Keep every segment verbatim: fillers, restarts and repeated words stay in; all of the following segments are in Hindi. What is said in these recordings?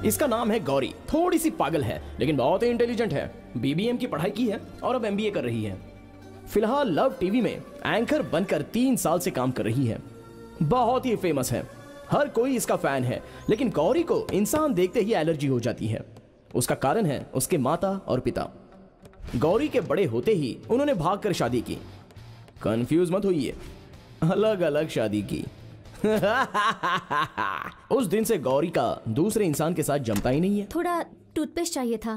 इसका नाम है गौरी। थोड़ी सी पागल है लेकिन बहुत ही इंटेलिजेंट है। बीबीएम की पढ़ाई की है और अब एमबीए कर रही है। फिलहाल लव टीवी में एंकर बनकर तीन साल से काम कर रही है। बहुत ही फेमस है, हर कोई इसका फैन है। लेकिन गौरी को इंसान देखते ही एलर्जी हो जाती है। उसका कारण है उसके माता और पिता। गौरी के बड़े होते ही उन्होंने भागकर शादी की। कंफ्यूज मत होइए, अलग अलग शादी की। उस दिन से गौरी का दूसरे इंसान के साथ जमता ही नहीं है। थोड़ा टूथपेस्ट चाहिए था।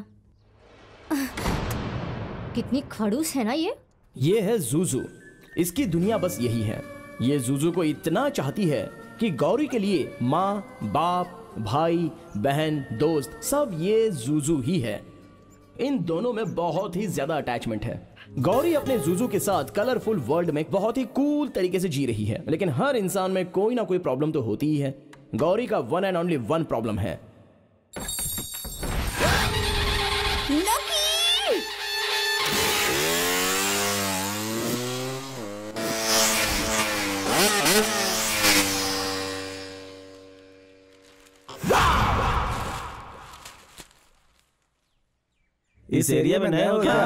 कितनी खड़ूस है ना ये। ये है जूजू। इसकी दुनिया बस यही है। ये जूजू को इतना चाहती है कि गौरी के लिए माँ, बाप, भाई, बहन, दोस्त सब ये जूजू ही है। इन दोनों में बहुत ही ज्यादा अटैचमेंट है। गौरी अपने जूजू के साथ कलरफुल वर्ल्ड में बहुत ही कूल तरीके से जी रही है। लेकिन हर इंसान में कोई ना कोई प्रॉब्लम तो होती ही है। गौरी का one and only one problem है। इस एरिया में नए हो क्या?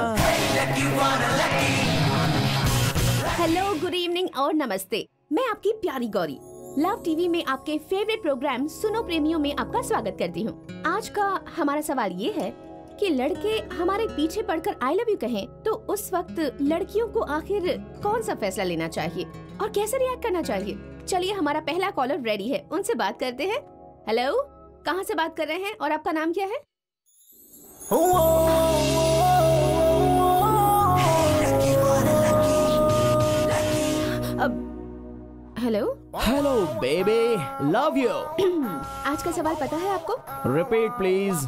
हेलो, गुड इवनिंग और नमस्ते। मैं आपकी प्यारी गौरी लव टीवी में आपके फेवरेट प्रोग्राम सुनो प्रेमियों में आपका स्वागत करती हूँ। आज का हमारा सवाल ये है कि लड़के हमारे पीछे पड़कर आई लव यू कहें तो उस वक्त लड़कियों को आखिर कौन सा फैसला लेना चाहिए और कैसे रिएक्ट करना चाहिए। चलिए, हमारा पहला कॉलर रेडी है, उनसे बात करते हैं। हेलो, कहाँ से बात कर रहे हैं और आपका नाम क्या है? अब hello hello baby, love you. आज का सवाल पता है आपको? Repeat please.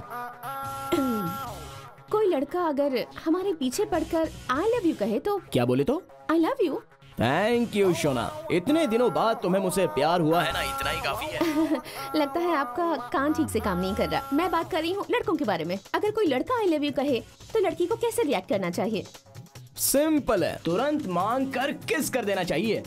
कोई लड़का अगर हमारे पीछे पड़कर आई लव यू कहे तो क्या बोले तो? I love you. Thank you शोना, इतने दिनों बाद तुम्हें मुझसे प्यार हुआ है ना, इतना ही काफी है। लगता है आपका कान ठीक से काम नहीं कर रहा। मैं बात कर रही हूँ लड़कों के बारे में। अगर कोई लड़का आई लव यू कहे तो लड़की को कैसे रिएक्ट करना चाहिए? सिंपल है, तुरंत मांग कर किस कर देना चाहिए।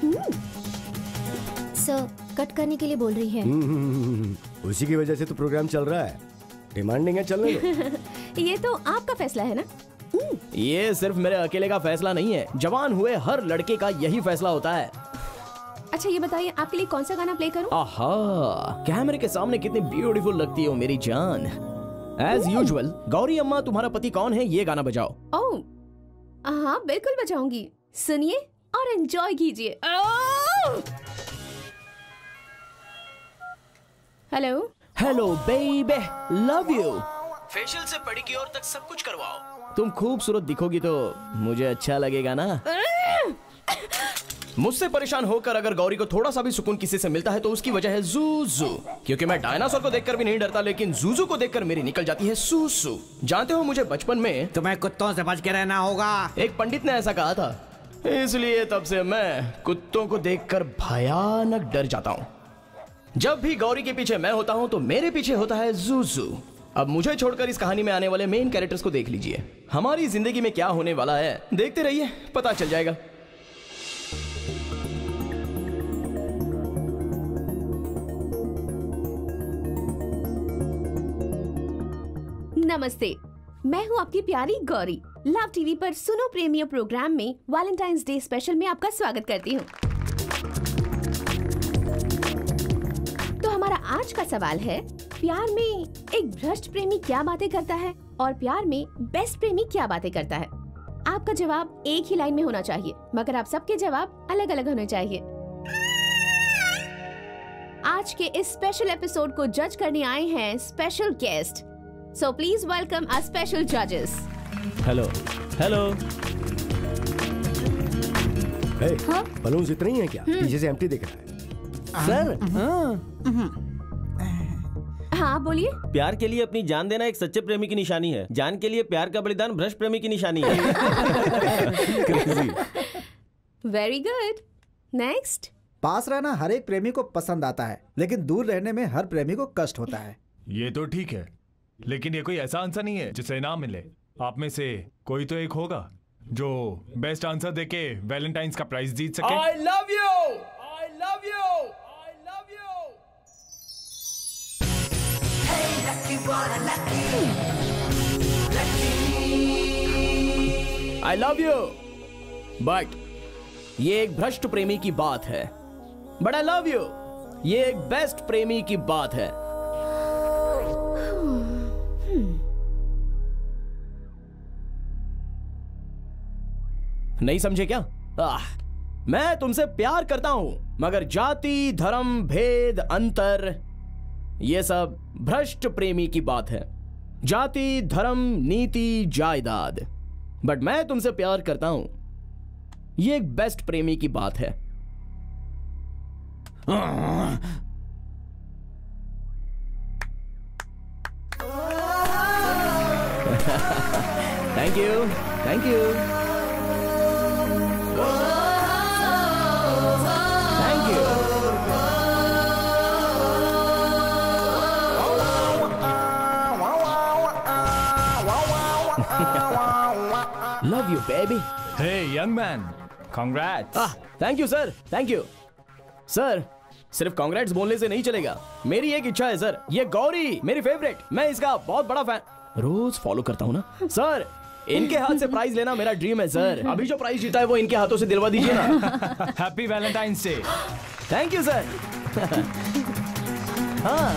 सर, कट करने के लिए बोल रही है। उसी की वजह से तो प्रोग्राम चल रहा है। डिमांडिंग है, चलने दो। ये तो आपका फैसला है ना। ये सिर्फ मेरे अकेले का फैसला नहीं है, जवान हुए हर लड़के का यही फैसला होता है। अच्छा, ये बताइए आपके लिए कौन सा गाना प्ले करूं? आहा, कैमरे के सामने कितनी ब्यूटीफुल लगती हो मेरी जान। एज यूजुअल, गौरी अम्मा तुम्हारा पति कौन है, ये गाना बजाओ। ओह हाँ, बिल्कुल बजाऊंगी। सुनिए और एंजॉय कीजिए। Hello hello baby, love you. Facial से पेडिक्योर तक सब कुछ करवाओ। तुम खूबसूरत दिखोगी तो मुझे अच्छा लगेगा ना। मुझसे परेशान होकर अगर गौरी को थोड़ा सा भी सुकून किसी से मिलता है तो उसकी वजह है जूजू। क्योंकि मैं डायनासोर को देखकर भी नहीं डरता, लेकिन जूजू को देखकर मेरी निकल जाती है सूसू। जानते हो, मुझे बचपन में तुम्हें कुत्तों से बच के रहना होगा, एक पंडित ने ऐसा कहा था। इसलिए तब से मैं कुत्तों को देखकर भयानक डर जाता हूँ। जब भी गौरी के पीछे मैं होता हूँ तो मेरे पीछे होता है जूजू। अब मुझे छोड़कर इस कहानी में आने वाले मेन कैरेक्टर्स को देख लीजिए। हमारी जिंदगी में क्या होने वाला है देखते रहिए, पता चल जाएगा। नमस्ते, मैं हूँ आपकी प्यारी गौरी। लव टीवी पर सुनो प्रेमियों प्रोग्राम में वैलेंटाइंस डे स्पेशल में आपका स्वागत करती हूँ। तो हमारा आज का सवाल है, प्यार में एक भ्रष्ट प्रेमी क्या बातें करता है और प्यार में बेस्ट प्रेमी क्या बातें करता है? आपका जवाब एक ही लाइन में होना चाहिए, मगर आप सबके जवाब अलग अलग होने चाहिए। आज के इस स्पेशल एपिसोड को जज करने आए हैं special guest. So please welcome our special जजेस। Hello hello. हे, बलून्स इतने ही हैं क्या? पीछे से एम्प्टी दिख रहा है। सर। हाँ बोलिए। प्यार के लिए अपनी जान देना एक सच्चे प्रेमी की निशानी है। जान के लिए प्यार का बलिदान भ्रष्ट प्रेमी की निशानी है। Very good, next. पास रहना हर एक प्रेमी को पसंद आता है, लेकिन दूर रहने में हर प्रेमी को कष्ट होता है। ये तो ठीक है, लेकिन ये कोई ऐसा आंसर नहीं है जिसे इनाम मिले। आप में से कोई तो एक होगा जो बेस्ट आंसर देके वैलेंटाइंस का प्राइज जीत सके। I love you! I love you! I love you! I love you, but ये एक भ्रष्ट प्रेमी की बात है। बट आई लव यू, ये एक बेस्ट प्रेमी की बात है। नहीं समझे क्या? आह, मैं तुमसे प्यार करता हूं, मगर जाति, धर्म, भेद, अंतर, ये सब भ्रष्ट प्रेमी की बात है। जाति, धर्म, नीति, जायदाद। बट मैं तुमसे प्यार करता हूं, ये एक बेस्ट प्रेमी की बात है। Thank you, thank you, thank you. Love you baby. Hey, young man, congrats. Ah, thank you sir, thank you sir. सिर्फ कांग्रेट्स बोलने से नहीं चलेगा, मेरी एक इच्छा है सर। ये गौरी मेरी फेवरेट, मैं इसका बहुत बड़ा फैन, रोज फॉलो करता हूँ ना सर। इनके हाथ से प्राइज लेना मेरा ड्रीम है सर। अभी जो प्राइज जीता है वो इनके हाथों से दिलवा दीजिए ना। Happy Valentine's Day. Thank you sir. हाँ,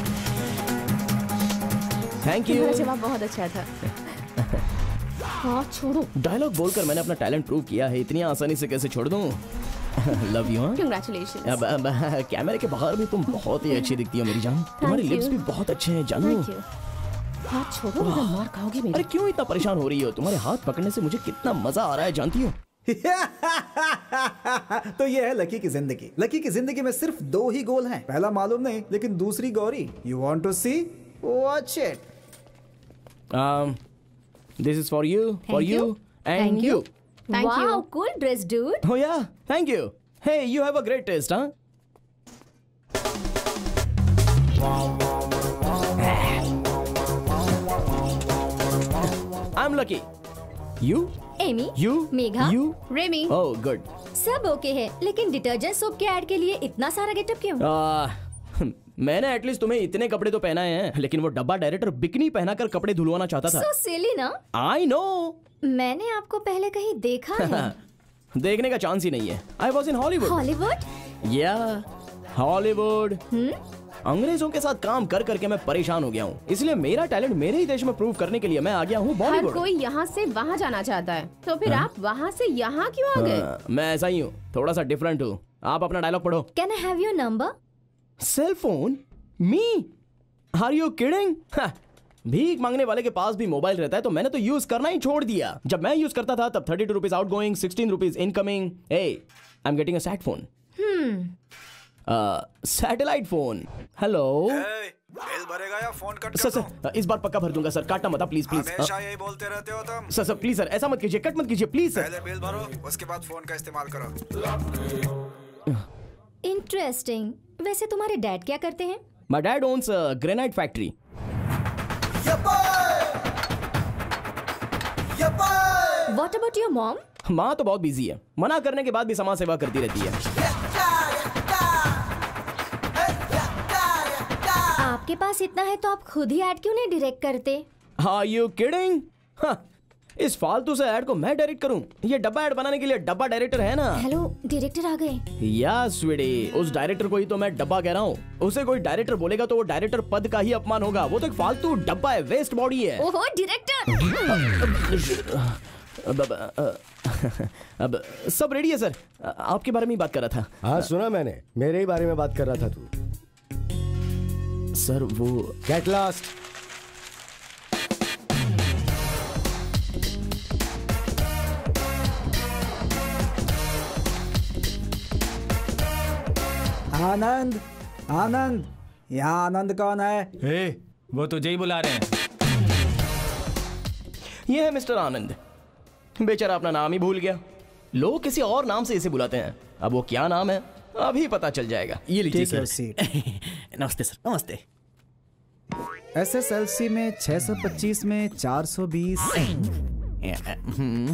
थैंक यू। तुम्हारा जवाब बहुत अच्छा था। हाँ छोड़ो। डायलॉग बोलकर मैंने अपना टैलेंट प्रूव किया है, इतनी आसानी से कैसे छोड़ दूं? Love you. Congratulations. अब अब कैमरे के बाहर भी तुम बहुत ही अच्छी दिखती हो मेरी जान। तुम्हारे you. लिप्स भी बहुत अच्छे हैं जानू। Thank you. हाथ छोड़ो, वरना मार खाओगे मेरी। अरे क्यों इतना परेशान हो रही हो? तुम्हारे हाथ पकड़ने से मुझे कितना मजा आ रहा है जानती हो? तो ये है लकी की जिंदगी। लकी की जिंदगी में सिर्फ दो ही गोल हैं। पहला मालूम नहीं, लेकिन दूसरी Gauri. You want to see? Watch it. Um, this is for you, for Thank you, you. and Thank you. Thank wow, you. cool dress, dude. Oh yeah, thank you. Hey, you have a great taste, huh? I'm lucky. You? Amy, You? Megha, You? Remy. Oh, good. सब ओके है, लेकिन डिटर्जेंट सोप के ऐड के लिए इतना सारा गेटअप क्यों? Uh, मैंने एटलीस्ट तुम्हें इतने कपड़े तो पहनाए हैं, लेकिन वो डब्बा डायरेक्टर बिकनी पहनाकर कपड़े धुलवाना चाहता था। सो सिली ना। I know. मैंने आपको पहले कहीं देखा है। देखने का चांस ही नहीं है। I was in Hollywood. Hollywood? Yeah, Hollywood. अंग्रेजों के साथ काम कर करके मैं परेशान हो गया हूँ, इसलिए मेरा टैलेंट मेरे ही देश में प्रूव करने के लिए मैं आ गया हूँ हर बॉलीवुड। कोई यहाँ से वहाँ जाना चाहता है, तो फिर आप वहाँ से यहाँ क्यों आ गए? हाँ, मैं ऐसा ही हूँ, थोड़ा सा डिफरेंट हूँ। आप अपना डायलॉग पढ़ो। Can I have your number? Cell phone? Me? Are you kidding? भीख मांगने वाले के पास भी मोबाइल रहता है, तो मैंने तो यूज करना ही छोड़ दिया। जब मैं यूज करता था तब thirty two rupees outgoing, sixteen rupees incoming. ए, I am getting a sat phone, satellite phone. Hello bill भरेगा या फोन कट सर, सर इस बार पक्का भर दूंगा सर, काटना मत प्लीज प्लीज। हमेशा यही बोलते रहते हो तुम। सर सर प्लीज सर, ऐसा मत कीजिए, कट मत कीजिए प्लीज सर। पहले बिल भरो, उसके बाद फोन का इस्तेमाल करो। इंटरेस्टिंग। वैसे तुम्हारे डैड क्या करते हैं? My dad owns a granite factory. What about your mom? माँ तो बहुत बिजी है, मना करने के बाद भी समाज सेवा करती रहती है। आपके पास इतना है तो आप खुद ही ऐड क्यों नहीं डायरेक्ट करते? Are you kidding? हाँ, इस फालतू से ऐड को मैं डायरेक्ट करूं? ये डब्बा ऐड बनाने के लिए डब्बा डायरेक्टर है ना। हेलो, डायरेक्टर आ गए। या स्वीटी, उस डायरेक्टर को ही तो मैं डब्बा कह रहा हूँ। उसे कोई डायरेक्टर बोलेगा तो वो डायरेक्टर पद का ही अपमान होगा। वो तो एक फालतू डब्बा है, वेस्ट बॉडी है। ओहो डायरेक्टर। अब, अब, अब सब रेडी है सर, आपके बारे में ही बात कर रहा था। हाँ सुना मैंने, मेरे ही बारे में बात कर रहा था तू। सर वो गेट लॉस्ट। आनंद, आनंद, यहाँ आनंद कौन है? ए, वो तुझे ही बुला रहे हैं। ये है मिस्टर आनंद। बेचारा अपना नाम ही भूल गया, लोग किसी और नाम से इसे बुलाते हैं। अब वो क्या नाम है अभी पता चल जाएगा। ये लीजिए Take your सर। seat। नमस्ते सर, नमस्ते। एस एस एल सी में छह सौ पच्चीस में चार सौ बीस।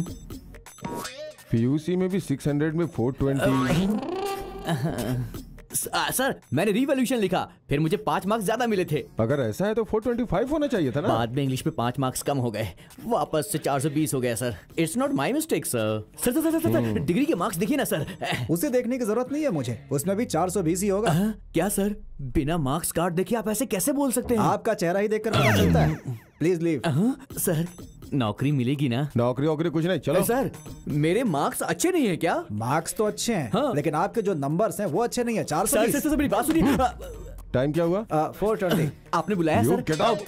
पीयूसी में भी छह सौ में चार सौ बीस। सर मैंने रिवॉल्यूशन लिखा, फिर मुझे पाँच मार्क्स ज्यादा मिले थे। अगर ऐसा है तो चार सौ पच्चीस होना चाहिए था ना। बाद में इंग्लिश में पाँच मार्क्स कम हो गए, वापस से चार सौ बीस हो गया sir. It's not my mistake sir. Sir sir sir sir degree के मार्क्स देखिए ना सर। उसे देखने की जरूरत नहीं है मुझे, उसमें भी चार सौ बीस ही होगा। आ, क्या सर, बिना मार्क्स कार्ड देखे आप ऐसे कैसे बोल सकते हैं? आपका चेहरा ही देखकर पता चलता है। Please leave. सर नौकरी मिलेगी ना? नौकरी वोकरी कुछ नहीं, चलो। सर मेरे मार्क्स अच्छे नहीं है क्या? मार्क्स तो अच्छे हैं, हाँ। लेकिन आपके जो नंबर्स हैं वो अच्छे नहीं है। चार सौ सर, सर, सर, मेरी बात सुनिए। टाइम क्या हुआ? Four twenty. आपने बुलाया सर? Get out.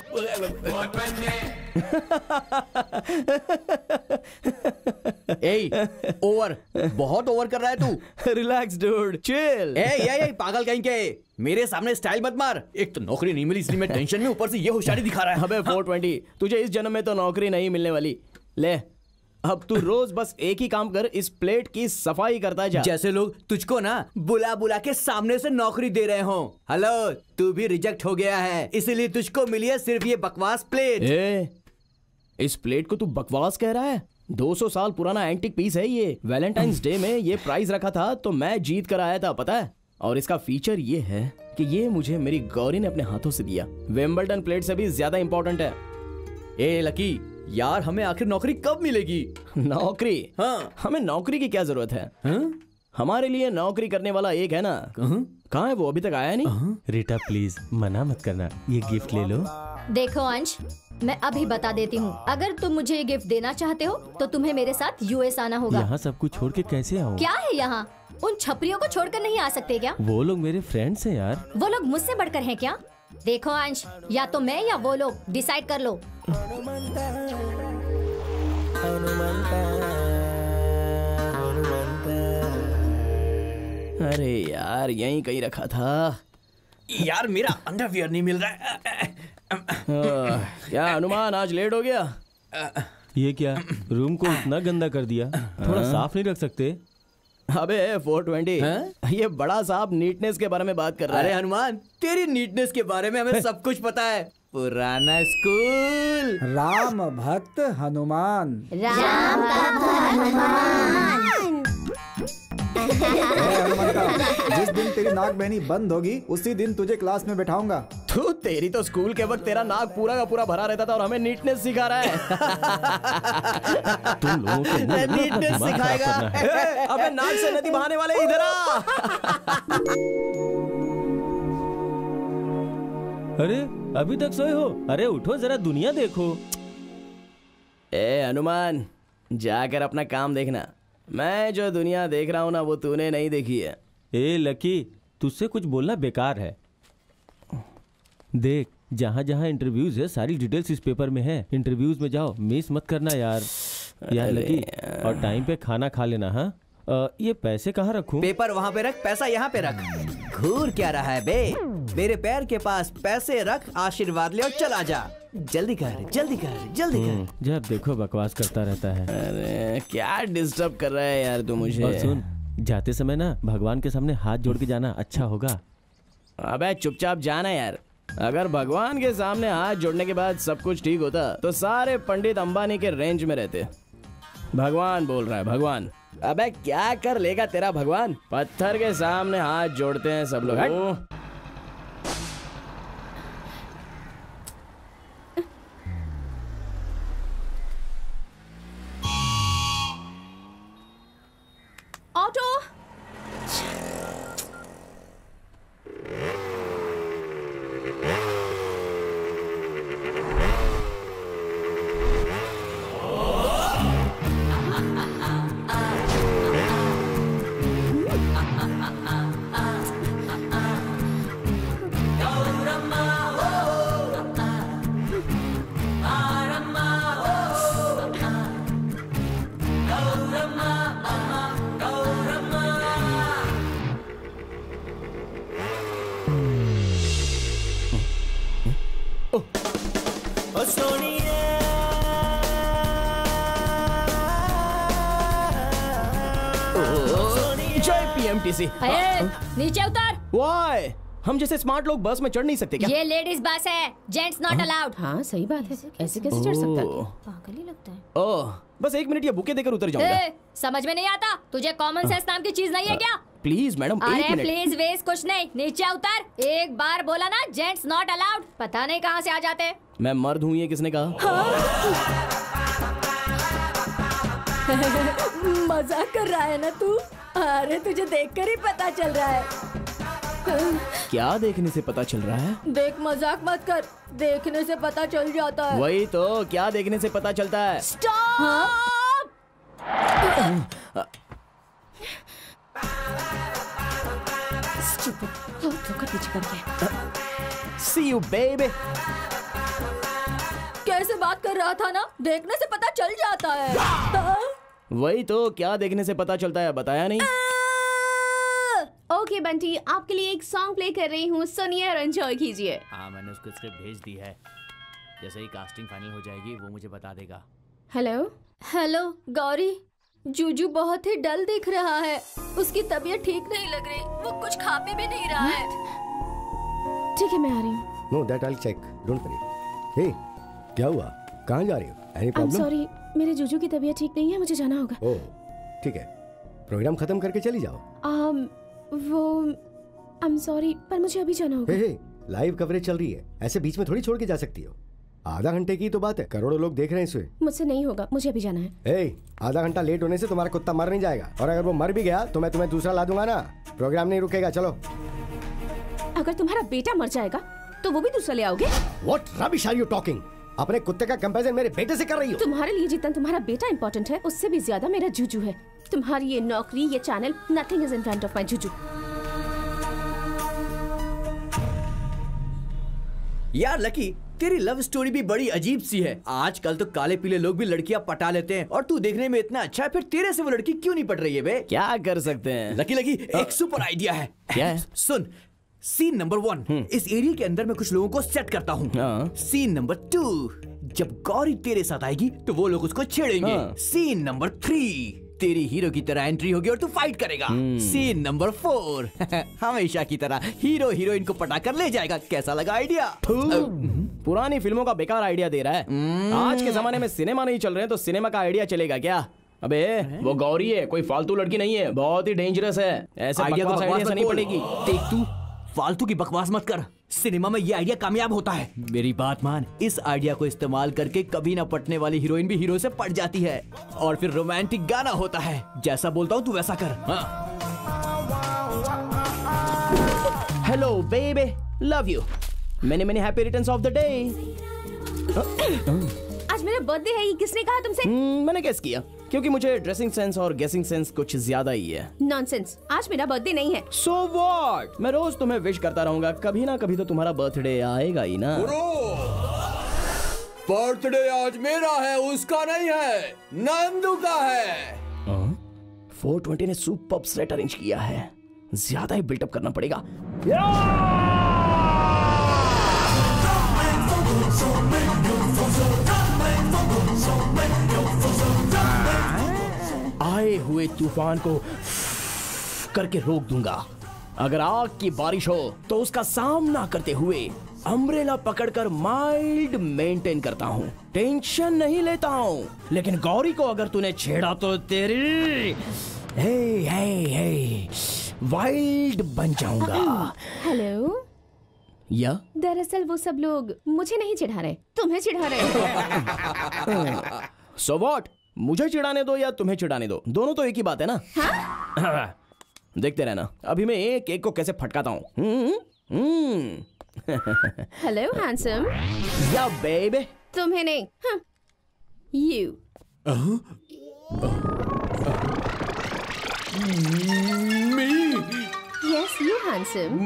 ए, ओवर, बहुत ओवर कर रहा है तू। Relax dude, chill. ए, ये, ये, पागल कहीं के, मेरे सामने स्टाइल मत मार। एक तो नौकरी नहीं मिली इसलिए मैं टेंशन में, ऊपर से ये होशियारी दिखा रहा है। अबे फोर ट्वेंटी, तुझे इस जन्म में तो नौकरी नहीं मिलने वाली। ले अब तू रोज बस एक ही काम कर, इस प्लेट की सफाई करता जा। जैसे लोग तुझको ना बुला बुला के सामने से नौकरी दे रहे हो। हेलो, तू भी रिजेक्ट हो गया है, इसीलिए तुझको मिली है सिर्फ ये बकवास प्लेट। ए, इस प्लेट को तू बकवास कह रहा है? दो सौ साल पुराना एंटिक पीस है ये। वैलेंटाइंस डे में ये प्राइस रखा था तो मैं जीत कर आया था, पता है। और इसका फीचर ये है कि ये मुझे मेरी गौरी ने अपने हाथों से दिया। विंबलडन प्लेट से भी ज्यादा इंपॉर्टेंट है। ए लकी यार, हमें आखिर नौकरी कब मिलेगी? नौकरी? हाँ, हमें नौकरी की क्या जरूरत है? हाँ? हमारे लिए नौकरी करने वाला एक है ना। कहाँ है वो? अभी तक आया नहीं। रीटा प्लीज मना मत करना, ये गिफ्ट ले लो। देखो अंश, मैं अभी बता देती हूँ, अगर तुम मुझे ये गिफ्ट देना चाहते हो तो तुम्हें मेरे साथ यूएस आना होगा। यहाँ सब कुछ छोड़ के कैसे आऊँ? क्या है यहाँ? उन छपरियों को छोड़कर नहीं आ सकते क्या? वो लोग मेरे फ्रेंड्स हैं यार। वो लोग मुझसे बढ़कर हैं क्या? देखो अंश, या तो मैं या वो लोग, डिसाइड कर लो। अरे यार, यहीं कहीं रखा था यार, मेरा अंडरवियर नहीं मिल रहा है। आ, क्या अनुमान, आज लेट हो गया? ये क्या, रूम को इतना गंदा कर दिया, थोड़ा साफ नहीं रख सकते? अबे फोर ट्वेंटी, ये बड़ा साहब नीटनेस के बारे में बात कर रहा है। अरे हनुमान, तेरी नीटनेस के बारे में हमें सब कुछ पता है। पुराना स्कूल। राम भक्त हनुमान। राम भक्त हनुमान। जिस दिन तेरी नाक बहनी बंद होगी उसी दिन तुझे क्लास में बैठाऊंगा। तू, तेरी तो स्कूल के वक्त तेरा नाक पूरा का पूरा भरा रहता था और हमें नीटनेस सिखा रहा है। तुम लोगों को मुंह में नीटनेस अपना दिमाग सिखाएगा। खराब करना है। ए, अबे नाक से नदी बहाने वाले इधर आ। अरे अभी तक सोए हो? अरे उठो जरा, दुनिया देखो। ए हनुमान, जाकर अपना काम देखना। मैं जो दुनिया देख रहा हूँ ना, वो तूने नहीं देखी है। ए लकी, तुझसे कुछ बोलना बेकार है। देख, जहाँ जहाँ इंटरव्यूज है सारी डिटेल्स इस पेपर में है। इंटरव्यूज में जाओ, मिस मत करना यार। यार लकी, और टाइम पे खाना खा लेना। हाँ, ये पैसे कहाँ रखूं? पेपर वहाँ पे रख, पैसा यहाँ पे रख। घूर क्या रहा है बे? मेरे पैर के पास पैसे रख, आशीर्वाद ले और चला जा। जल्दी कर, जल्दी कर, जल्दी कर। जब देखो बकवास करता रहता है। अरे क्या डिस्टर्ब कर रहा है यार तू मुझे। और सुन, जाते समय ना भगवान के सामने हाथ जोड़ के जाना, अच्छा होगा। अबे चुपचाप जाना यार। अगर भगवान के सामने हाथ जोड़ने के बाद सब कुछ ठीक होता तो सारे पंडित अंबानी के रेंज में रहते। भगवान बोल रहा है, भगवान। अबे क्या कर लेगा तेरा भगवान? पत्थर के सामने हाथ जोड़ते हैं सब लोग। हट। ऑटो। नीचे उतर। वाई, हम जैसे स्मार्ट लोग बस में चढ़ नहीं सकते क्या? ये लेडीज बस है, जेंट्स नॉट अलाउड। हाँ सही बात है, ऐसे कैसे चढ़ सकता है? पागल ही लगता है। ओह, बस एक मिनट ये बुके देकर उतर जाऊंगा। ए, समझ में नहीं आता? तुझे कॉमन सेंस नाम की चीज नहीं है क्या? प्लीज मैडम एक अरे मिनट। प्लीज वेज कुछ नहीं, नीचे उतर। एक बार बोला ना जेंट्स नॉट अलाउड, पता नहीं कहाँ से आ जाते। मैं मर्द हूँ ये किसने कहा? मजाक कर रहा है ना तू? अरे तुझे देखकर ही पता चल रहा है। क्या देखने से पता चल रहा है? देख मजाक मत कर, देखने से पता चल जाता है। वही तो, क्या देखने से पता चलता है? स्टॉप! धोखा पीछे पड़ गया। See you baby। कैसे बात कर रहा था ना, देखने से पता चल जाता है। वही तो, क्या देखने से पता चलता है, बताया नहीं। ओके बंटी, आपके लिए एक सॉन्ग प्ले कर रही हूँ, सुनिए और एंजॉय कीजिए। हाँ मैंने उसको स्क्रिप्ट भेज दी है, जैसे ही कास्टिंग फाइनल हो जाएगी वो मुझे बता देगा। हेलो हेलो गौरी, जूजू बहुत ही डल दिख रहा है, उसकी तबीयत ठीक नहीं लग रही, वो कुछ खा पी भी नहीं रहा है। ठीक है मैं आ रही हूँ। No that I check, don't worry. Hey क्या हुआ, कहाँ जा रही हो? Any I am problem? Sorry, मेरे जूजू की तबीयत ठीक नहीं है, मुझे जाना होगा। ओह ठीक है, प्रोग्राम खत्म करके चली जाओ। um, वो आई एम सॉरी पर मुझे अभी जाना होगा। हे हे लाइव कवरेज चल रही है, ऐसे बीच में थोड़ी छोड़ के जा सकती हो। आधा घंटे की तो बात है, करोड़ों लोग देख रहे हैं इसे। मुझसे नहीं होगा, मुझे अभी जाना है। ए, आधा घंटा लेट होने से तुम्हारा कुत्ता मर नहीं जाएगा, और अगर वो मर भी गया तो मैं तुम्हें दूसरा ला दूंगा ना। प्रोग्राम नहीं रुकेगा, चलो। अगर तुम्हारा बेटा मर जाएगा तो वो भी दूसरा ले आओगे? What rubbish are you talking? अपने कुत्ते का कंपैरिजन मेरे बेटे से कर रही हो? तुम्हारे लिए जितना तुम्हारा बेटा इम्पोर्टेंट है, उससे भी ज्यादा मेरा जूजू है। तुम्हारी ये नौकरी, ये channel, nothing is in front of my जूजू। यार लकी, तेरी लव स्टोरी भी बड़ी अजीब सी है। आजकल तो काले पीले लोग भी लड़कियां पटा लेते हैं, और तू देखने में इतना अच्छा है, फिर तेरे से वो लड़की क्यों नहीं पट रही है बे? क्या कर सकते हैं? लकी लकी, एक सुपर आइडिया है। क्या है? सुन, सीन नंबर वन, इस एरिया के अंदर मैं कुछ लोगों को सेट करता हूँ। हाँ। सीन नंबर टू, जब गौरी तेरे साथ आएगी तो वो लोग उसको छेड़ेंगे। हाँ। सीन नंबर थ्री, तेरी हीरो की तरह एंट्री होगी और तू फाइट करेगा। सीन नंबर फोर, हमेशा की तरह हीरो हीरोइन को पटा कर ले जाएगा। कैसा लगा आइडिया? पुरानी फिल्मों का बेकार आइडिया दे रहा है। आज के जमाने में सिनेमा नहीं चल रहे हैं तो सिनेमा का आइडिया चलेगा क्या? अबे वो गौरी है, कोई फालतू लड़की नहीं है, बहुत ही डेंजरस है। ऐसे आइडिया बकवास आइडिया से नहीं पड़ेगी। देख तू फालतू की बकवास मत कर, सिनेमा में ये आइडिया कामयाब होता है। मेरी बात मान, इस आइडिया को इस्तेमाल करके कभी ना पटने वाली हीरोइन भी हीरो से पट जाती है, और फिर रोमांटिक गाना होता है। जैसा बोलता हूँ तू वैसा कर। हाँ। Hello baby, love you, many many happy returns of the day. आज मेरा बर्थडे है, ये किसने कहा तुमसे? मैंने गेस किया, क्योंकि मुझे ड्रेसिंग सेंस और गेसिंग सेंस कुछ ज्यादा ही है। नॉनसेंस, आज मेरा बर्थडे नहीं है। सो व्हाट, मैं रोज तुम्हें विश करता रहूंगा, कभी ना कभी तो तुम्हारा बर्थडे आएगा ही ना। बर्थडे आज मेरा है, उसका नहीं है, नंदू का है। फोर ट्वेंटी ने सुपर सेट अरेंज किया है, ज्यादा ही बिल्टअप करना पड़ेगा। आए हुए तूफान को करके रोक दूंगा। अगर आग की बारिश हो तो उसका सामना करते हुए अम्ब्रेला पकड़कर माइल्ड मेंटेन करता हूँ, टेंशन नहीं लेता हूँ। लेकिन गौरी को अगर तूने छेड़ा तो तेरी हे हे हे वाइल्ड बन जाऊंगा। हेलो, या दरअसल वो सब लोग मुझे नहीं चिढ़ा रहे, तुम्हें चिढ़ा रहे। सो व्हाट, मुझे चिढ़ाने दो या तुम्हें चिढ़ाने दो, दोनों तो एक ही बात है ना। हाँ? देखते रहना, अभी मैं एक एक को कैसे फटकाता हूँ। Hello handsome. या बेबी, तुम्हें नहीं, यू। Yes you handsome.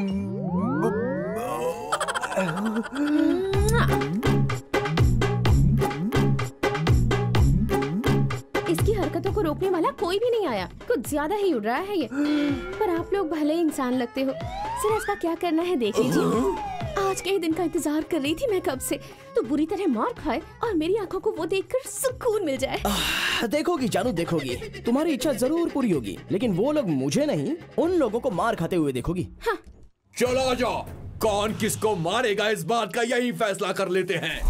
इसकी हरकतों को रोकने वाला कोई भी नहीं आया, कुछ ज्यादा ही उड़ रहा है ये। पर आप लोग भले इंसान लगते हो, सिर्फ इसका क्या करना है देख लीजिए। आज के ही दिन का इंतजार कर रही थी मैं कब से, तो बुरी तरह मार खाए और मेरी आंखों को वो देखकर सुकून मिल जाए। देखोगी जानू, देखोगी, तुम्हारी इच्छा जरूर पूरी होगी, लेकिन वो लोग मुझे नहीं, उन लोगों को मार खाते हुए देखोगी। हाँ। चला जा, कौन किसको मारेगा इस बात का यही फैसला कर लेते हैं।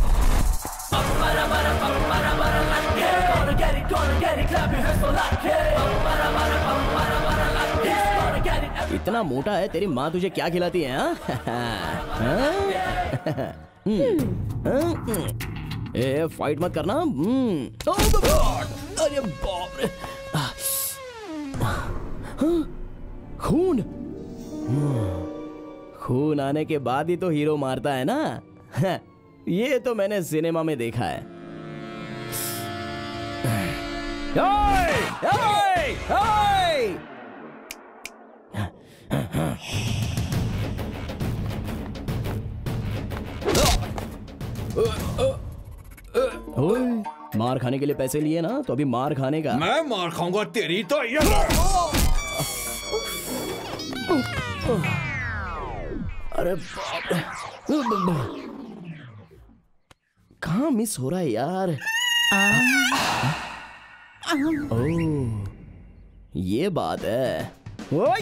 Gonna get it, gonna get it, clap your hands for like it. इतना मोटा है, तेरी माँ तुझे क्या खिलाती है? हाँ? हाँ? ए, फाइट मत करना। अरे बाप रे, खून खून आने के बाद ही तो हीरो मारता है ना। ये तो मैंने सिनेमा में देखा है। ओए, ओए, ओए! ओए, मार खाने के लिए पैसे लिए ना, तो अभी मार खाने का। मैं मार खाऊंगा तेरी तो ये। अरे बाप रे, कहाँ मिस हो रहा है यार? ओह, ये बात है। ओए!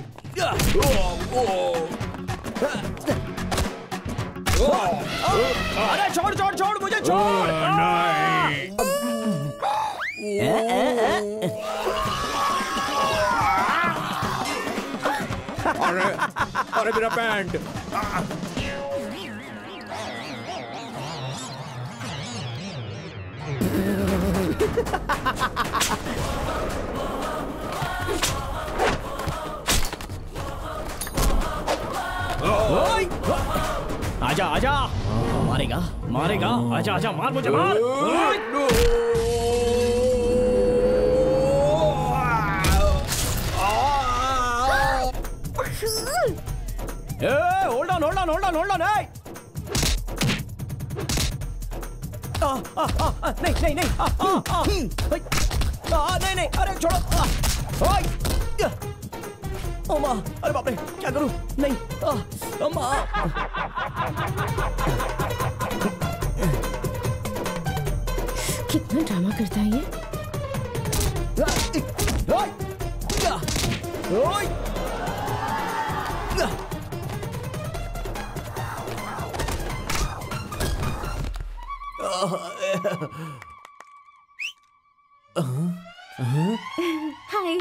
अरे छोड़ छोड़ छोड़ मुझे छोड़। अरे अरे मेरा पैंट। आजा आजा, मारेगा मारेगा, आजा आजा, मार मुझे मार। ए, hold on hold on hold on hold on. नहीं नहीं नहीं, आ, आ, आ, आ, नहीं नहीं, अरे छोड़ो। अम्मा, अरे बाप रे, क्या करूं? नहीं, अम्मा। कितना ड्रामा करता है ये। Hi.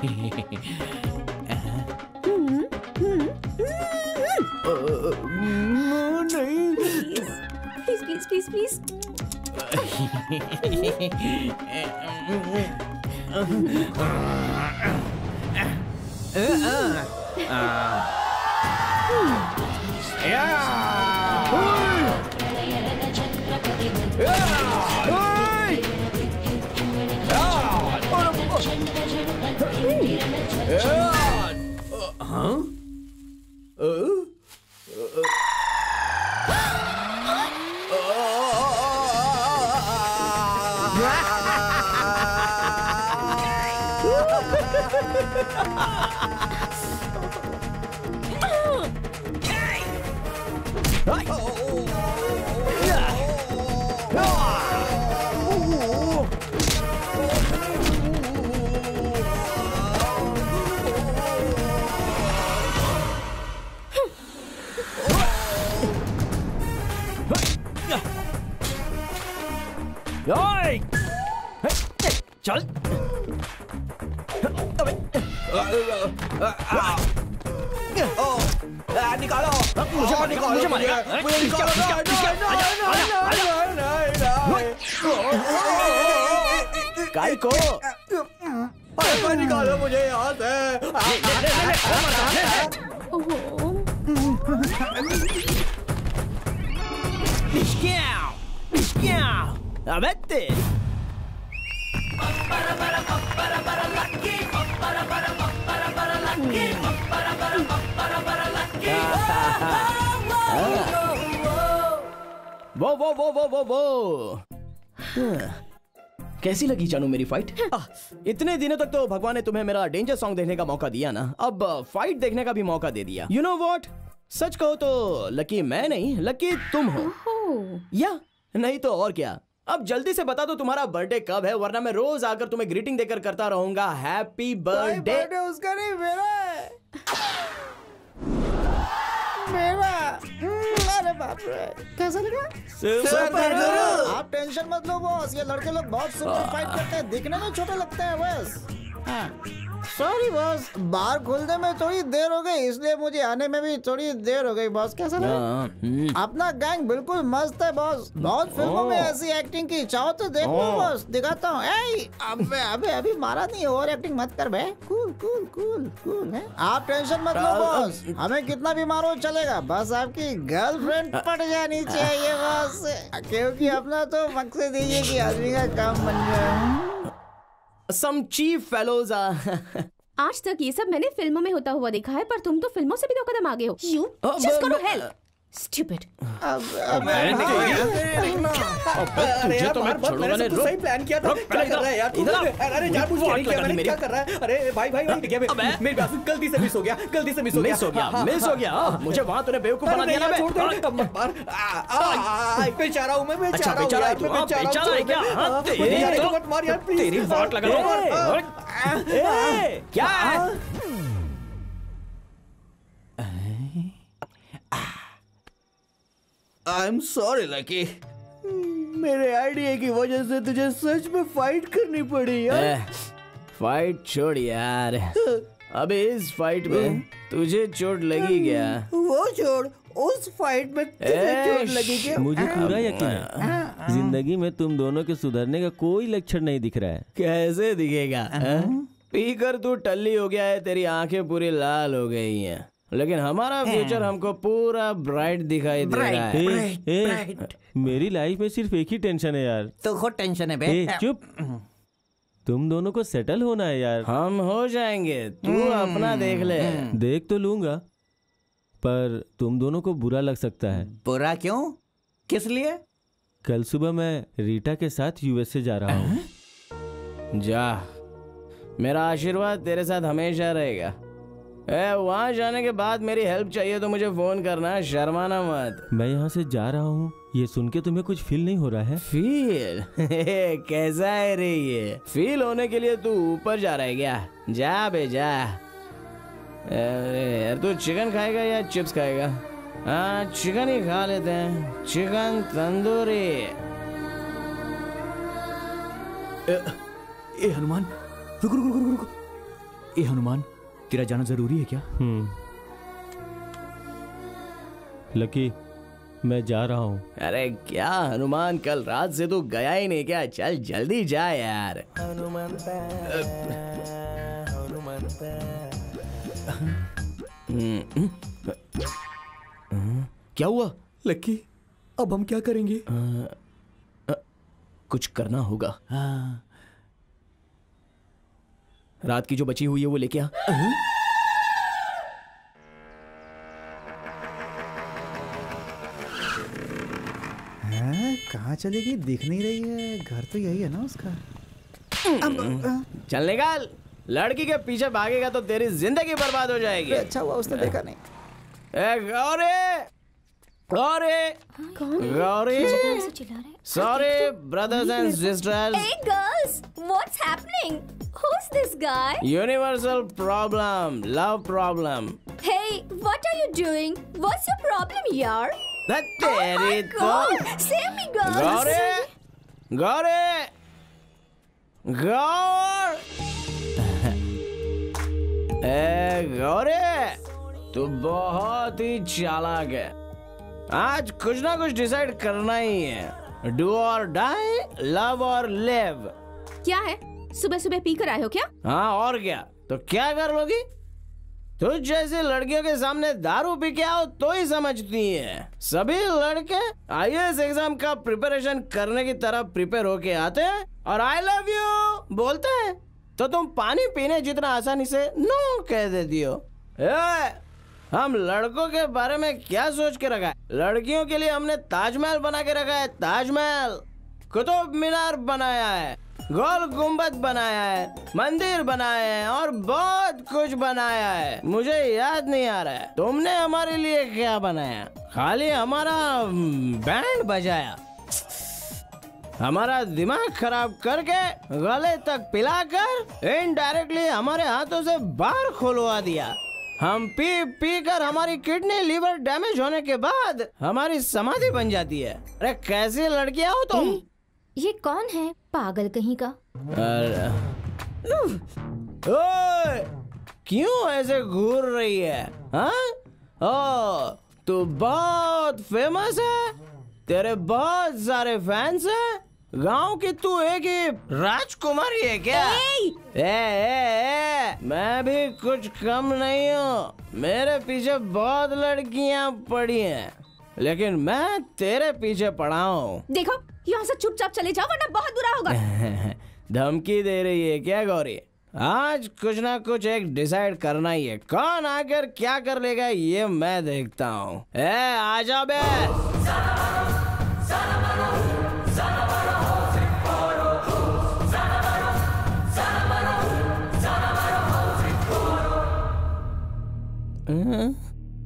Please please please please. चल। निकालो मुझे, निकालो मुझे मारेगा। मुझे निकालो, काय को निकालो मुझे यहाँ से। अबे तेरी वो वो वो वो वो वो कैसी लगी जानू मेरी फाइट? इतने दिनों तक तो भगवान ने तुम्हें मेरा डेंजर सॉन्ग देखने का मौका दिया ना, अब फाइट देखने का भी मौका दे दिया। यू नो व्हाट, सच कहो तो लकी मैं नहीं, लकी तुम हो। या नहीं तो और क्या। अब जल्दी से बता दो तुम्हारा बर्थडे कब है, वरना मैं रोज आकर तुम्हें ग्रीटिंग देकर करता रहूंगा। Happy birthday. उसका नहीं, मेरा है। मेरा। अरे बाप रे, कैसा लगा? सुपर गुरु। आप टेंशन मत लो बॉस, ये लड़के लोग बहुत सुपर फाइट करते हैं, दिखने में छोटे लगते हैं बस। हाँ। सॉरी बॉस, बार खुलने में थोड़ी देर हो गई, इसलिए मुझे आने में भी थोड़ी देर हो गई बॉस। कैसा लगा? अपना गैंग बिल्कुल मस्त है बॉस, बहुत फिल्मों में ऐसी एक्टिंग की, चाहो तो देख लो बॉस, दिखाता हूँ। अबे अबे अभी मारा नहीं, ओवर एक्टिंग मत कर बे। कूल कूल कूल कूल है, आप टेंशन मत लो बॉस, हमें कितना भी मारो चलेगा, बस आपकी गर्लफ्रेंड पट जानी चाहिए बॉस, क्योंकि अपना तो मकसद यही है कि आदमी का काम बन जाए। Some cheap fellows are... आज तक ये सब मैंने फिल्मों में होता हुआ देखा है, पर तुम तो फिल्मों से भी दो कदम आगे हो। You just go to hell. Stupid. तुझे तो मैं छोड़ूंगा नहीं। सही प्लान किया था। क्या कर रहा है यार? अरे जानबूझ के नहीं किया मैंने, क्या कर रहा है? अरे भाई भाई भाई क्या मेरे पास गलती से मिस हो गया, गलती से मिस हो गया, मिस हो गया, मिस हो गया। मुझे वहाँ तूने बेवकूफ बना दिया ना। छोड़ दे मत मार। बेचारा हूँ मैं, बेचारा हूँ यार, मैं बेचारा हूँ क्या? हाँ तेरी तो मत मार यार प्लीज। तेरी वाट लगा लो। क्या आई एम सॉरी लकी, मेरे आइडिया की वजह से तुझे सच में फाइट करनी पड़ी यार। फाइट छोड़ यार, अबे इस फाइट में तुझे चोट लगी क्या? वो छोड़, उस फाइट में तुझे चोट लगी क्या? मुझे पूरा यकीन है जिंदगी में तुम दोनों के सुधरने का कोई लक्षण नहीं दिख रहा है। कैसे दिखेगा? पीकर तू टल्ली हो गया है, तेरी आंखें पूरी लाल हो गई हैं, लेकिन हमारा फ्यूचर हमको पूरा ब्राइट दिखाई दे रहा है। ए, ए, मेरी लाइफ में सिर्फ एक ही टेंशन है यार। तो खुद टेंशन है बे। ए, चुप, तुम दोनों को सेटल होना है यार। हम हो जाएंगे, तू अपना देख ले। देख तो लूंगा, पर तुम दोनों को बुरा लग सकता है। बुरा क्यों? किस लिए? कल सुबह मैं रीटा के साथ यूएसए जा रहा हूँ। जा, मेरा आशीर्वाद तेरे साथ हमेशा रहेगा। ए, वहाँ जाने के बाद मेरी हेल्प चाहिए तो मुझे फोन करना, शर्माना मत। मैं यहाँ से जा रहा हूँ, ये सुन के तुम्हें कुछ फील नहीं हो रहा है? फील? कैसा है रे ये? फील होने के लिए तू ऊपर जा रहा है क्या? जा बे जा। यार तू चिकन खाएगा या चिप्स खाएगा? हाँ चिकन ही खा लेते हैं, चिकन तंदूरी। ए, ए हनुमान, रुक रुक रुक रुक। ए हनुमान, तेरा जाना जरूरी है क्या? हम्म लकी, मैं जा रहा हूँ। अरे क्या हनुमान, कल रात से तू गया ही नहीं क्या? चल जल्दी जा यार। हनुमान क्या हुआ? लकी, अब हम क्या करेंगे? आ, आ, कुछ करना होगा। हाँ। रात की जो बची हुई है वो लेके आ। कहाँ चलेगी? दिख नहीं रही है, घर तो यही है ना उसका। चल निकाल, लड़की के पीछे भागेगा तो तेरी जिंदगी बर्बाद हो जाएगी। अच्छा हुआ उसने देखा नहीं। ए Gauri, Gauri, Gauri, sorry brothers and sisters. Hey girls, what's happening? Who's this guy? Universal problem, love problem. Hey, what are you doing? What's your problem, yaar? That तेरी तो। Save me, girls. Gauri, Gauri, गौर। ए गौरी, तू बहुत ही चालाक है। आज कुछ ना कुछ डिसाइड करना ही है। डू और डाई, लव और लिव। क्या है, सुबह सुबह पी कर आए हो क्या? हाँ और क्या, तो क्या कर लोगी? तुझ जैसी लड़कियों के सामने दारू पी के आओ तो ही समझती है। सभी लड़के आईएएस एग्जाम का प्रिपरेशन करने की तरह प्रिपेयर होके आते हैं और आई लव यू बोलते हैं, तो तुम पानी पीने जितना आसानी से नो कह देती हो। ए, हम लड़कों के बारे में क्या सोच के रखा है? लड़कियों के लिए हमने ताजमहल बना के रखा है, ताजमहल। कुतुब मीनार बनाया है, गोल गुम्बद बनाया है, मंदिर बनाए हैं और बहुत कुछ बनाया है। मुझे याद नहीं आ रहा है तुमने हमारे लिए क्या बनाया। खाली हमारा बैंड बजाया, हमारा दिमाग खराब करके गले तक पिलाकर इनडायरेक्टली हमारे हाथों से बार खुलवा दिया। हम पी पी कर हमारी किडनी लिवर डैमेज होने के बाद हमारी समाधि बन जाती है। अरे कैसी लड़कियां हो तुम? ये कौन है, पागल कहीं का? ओए, क्यों ऐसे घूर रही है? हाँ? ओ, तू बहुत फेमस है, तेरे बहुत सारे फैंस हैं, गांव की तू एक ही राजकुमारी है क्या? ए, ए, ए, मैं भी कुछ कम नहीं हूँ, मेरे पीछे बहुत लड़कियां पड़ी हैं, लेकिन मैं तेरे पीछे पड़ा हूँ। देखो, यहाँ से चुपचाप चले जाओ वरना बहुत बुरा होगा। धमकी दे रही है क्या गौरी? आज कुछ ना कुछ एक डिसाइड करना ही है, कौन आकर क्या कर लेगा ये मैं देखता हूँ। ए, आजा बे। Uh-huh.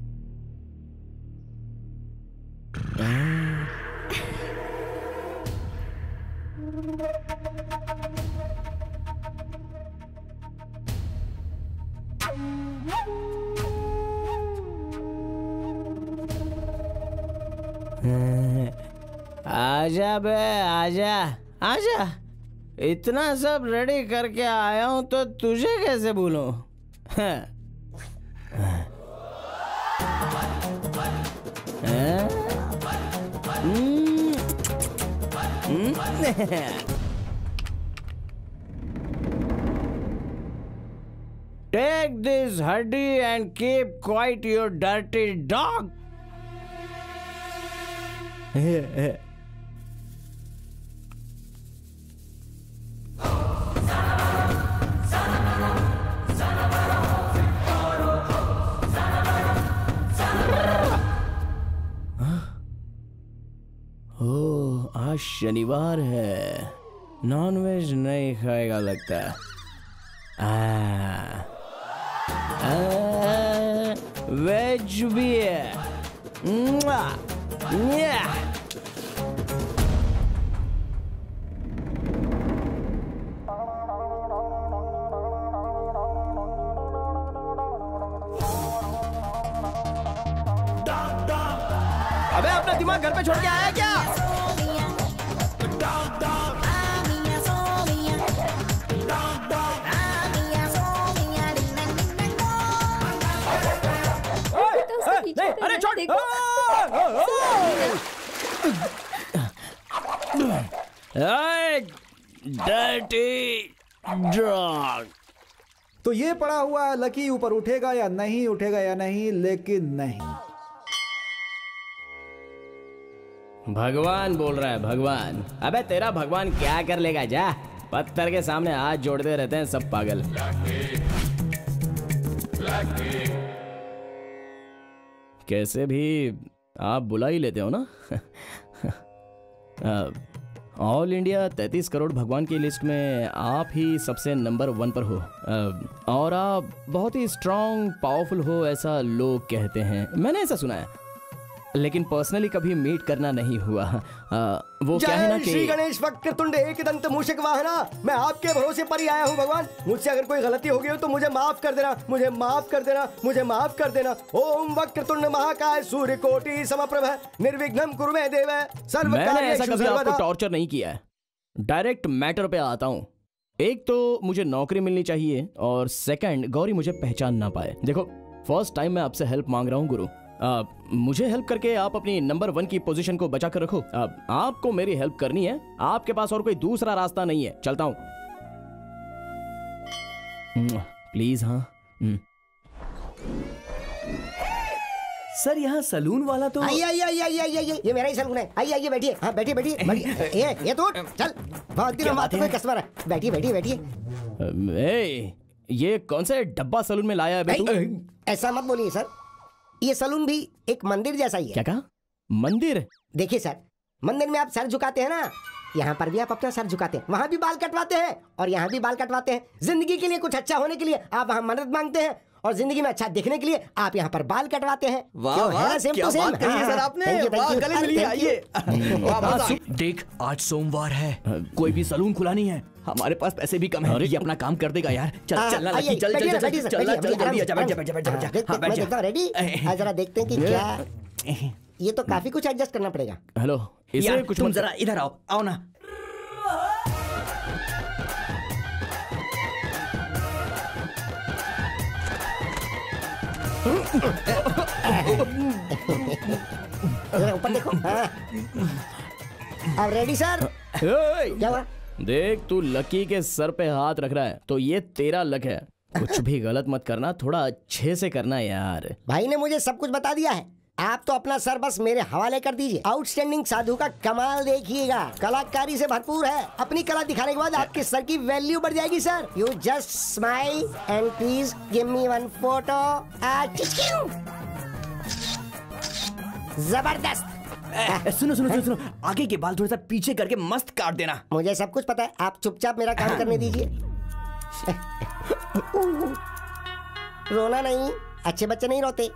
आजा बे, आजा आजा, इतना सब रेडी करके आया हूं तो तुझे कैसे भूलूं? Take this hoodie and keep quiet, you dirty dog. ओह, आज शनिवार है, नॉनवेज नहीं खाएगा लगता है। आ, आ, वेज भी है। मुआ, न्या। अबे अपना दिमाग घर पे छोड़ के आया क्या? नहीं, अरे छोड़। Dirty dog. तो ये पड़ा हुआ है, लकी ऊपर उठेगा या नहीं, उठेगा या नहीं, लेकिन नहीं। भगवान बोल रहा है, भगवान। अबे तेरा भगवान क्या कर लेगा? जा, पत्थर के सामने हाथ जोड़ते रहते हैं सब पागल। कैसे भी आप बुला ही लेते हो ना। ऑल इंडिया तैंतीस करोड़ भगवान की लिस्ट में आप ही सबसे नंबर वन पर हो, आ, और आप बहुत ही स्ट्रांग पावरफुल हो ऐसा लोग कहते हैं, मैंने ऐसा सुना है, लेकिन पर्सनली कभी मीट करना नहीं हुआ। आ, वो क्या है ना कि श्री गणेश वक्रतुंड एकदंत मूषक वाहना, मैं आपके भरोसे पर ही आया हूँ भगवान। मुझसे अगर कोई गलती हो गई हो तो मुझे माफ कर देना, मुझे माफ कर देना, मुझे माफ कर देना। ओम वक्रतुंड महाकाय सूर्य कोटि समप्रभ निर्विघ्नं कुरु मे देव सर्व मैंने ऐसा कभी आपको टॉर्चर नहीं किया है, डायरेक्ट मैटर पे आता हूँ। एक तो मुझे नौकरी मिलनी चाहिए और सेकंड गौरी मुझे पहचान ना पाए। देखो, फर्स्ट टाइम मैं आपसे हेल्प मांग रहा हूँ गुरु, आ, मुझे हेल्प करके आप अपनी नंबर वन की पोजीशन को बचा कर रखो। आ, आपको मेरी हेल्प करनी है, आपके पास और कोई दूसरा रास्ता नहीं है। चलता हूं, प्लीज। हाँ सर, यहाँ सलून वाला तो आइए आइए आइए आइए आइए, ये मेरा ही सलून है। आइए आइए बैठिए। हाँ बैठिए बैठिए बैठिए। ये ये तो चल, बहुत दिनों बाद कोई कस्टमर है। बैठिए बैठिए बैठिए। ये कौन सा डब्बा सलून में लाया है तू? ऐसा मत बोलिए सर, ये सलून भी एक मंदिर जैसा ही है। क्या कहा? मंदिर? देखिए सर, मंदिर में आप सर झुकाते हैं ना, यहाँ पर भी आप अपना सर झुकाते हैं, वहाँ भी बाल कटवाते हैं और यहाँ भी बाल कटवाते हैं। जिंदगी के लिए कुछ अच्छा होने के लिए आप वहाँ मदद मांगते हैं और जिंदगी में अच्छा दिखने के लिए आप यहाँ पर बाल कटवाते हैं। वाह वाह, क्या बात कही है सर आपने। वाह, गले मिलिए, आइए। देख, आज सोमवार है, कोई भी सलून खुला नहीं है, हमारे पास पैसे भी कम है, ये अपना काम कर देगा यार। चल चल लकी, चल चल चल चल चल जल्दी आजा, बैठ जा बैठ जा बैठ जा बैठ जा। मैं रेडी, जरा देखते हैं कि क्या। ये तो काफी कुछ एडजस्ट करना पड़ेगा। हेलो, इसे कुछ तुम जरा इधर आओ, आओ ना। ऊपर देखो। हाँ। अब रेडी सर? क्या हुआ? देख तू लकी के सर पे हाथ रख रहा है तो ये तेरा लक है। कुछ भी गलत मत करना, थोड़ा अच्छे से करना यार। भाई ने मुझे सब कुछ बता दिया है, आप तो अपना सर बस मेरे हवाले कर दीजिए। आउटस्टैंडिंग साधु का कमाल देखिएगा, कलाकारी से भरपूर है। अपनी कला दिखाने के बाद आपके सर की वैल्यू बढ़ जाएगी sir. You just smile and please give me one photo. जबरदस्त। ए, सुनो सुनो सुनो सुनो, आगे के बाल थोड़ा सा पीछे करके मस्त काट देना। मुझे सब कुछ पता है, आप चुपचाप मेरा काम करने दीजिए। रोना नहीं, अच्छे बच्चे नहीं रोते।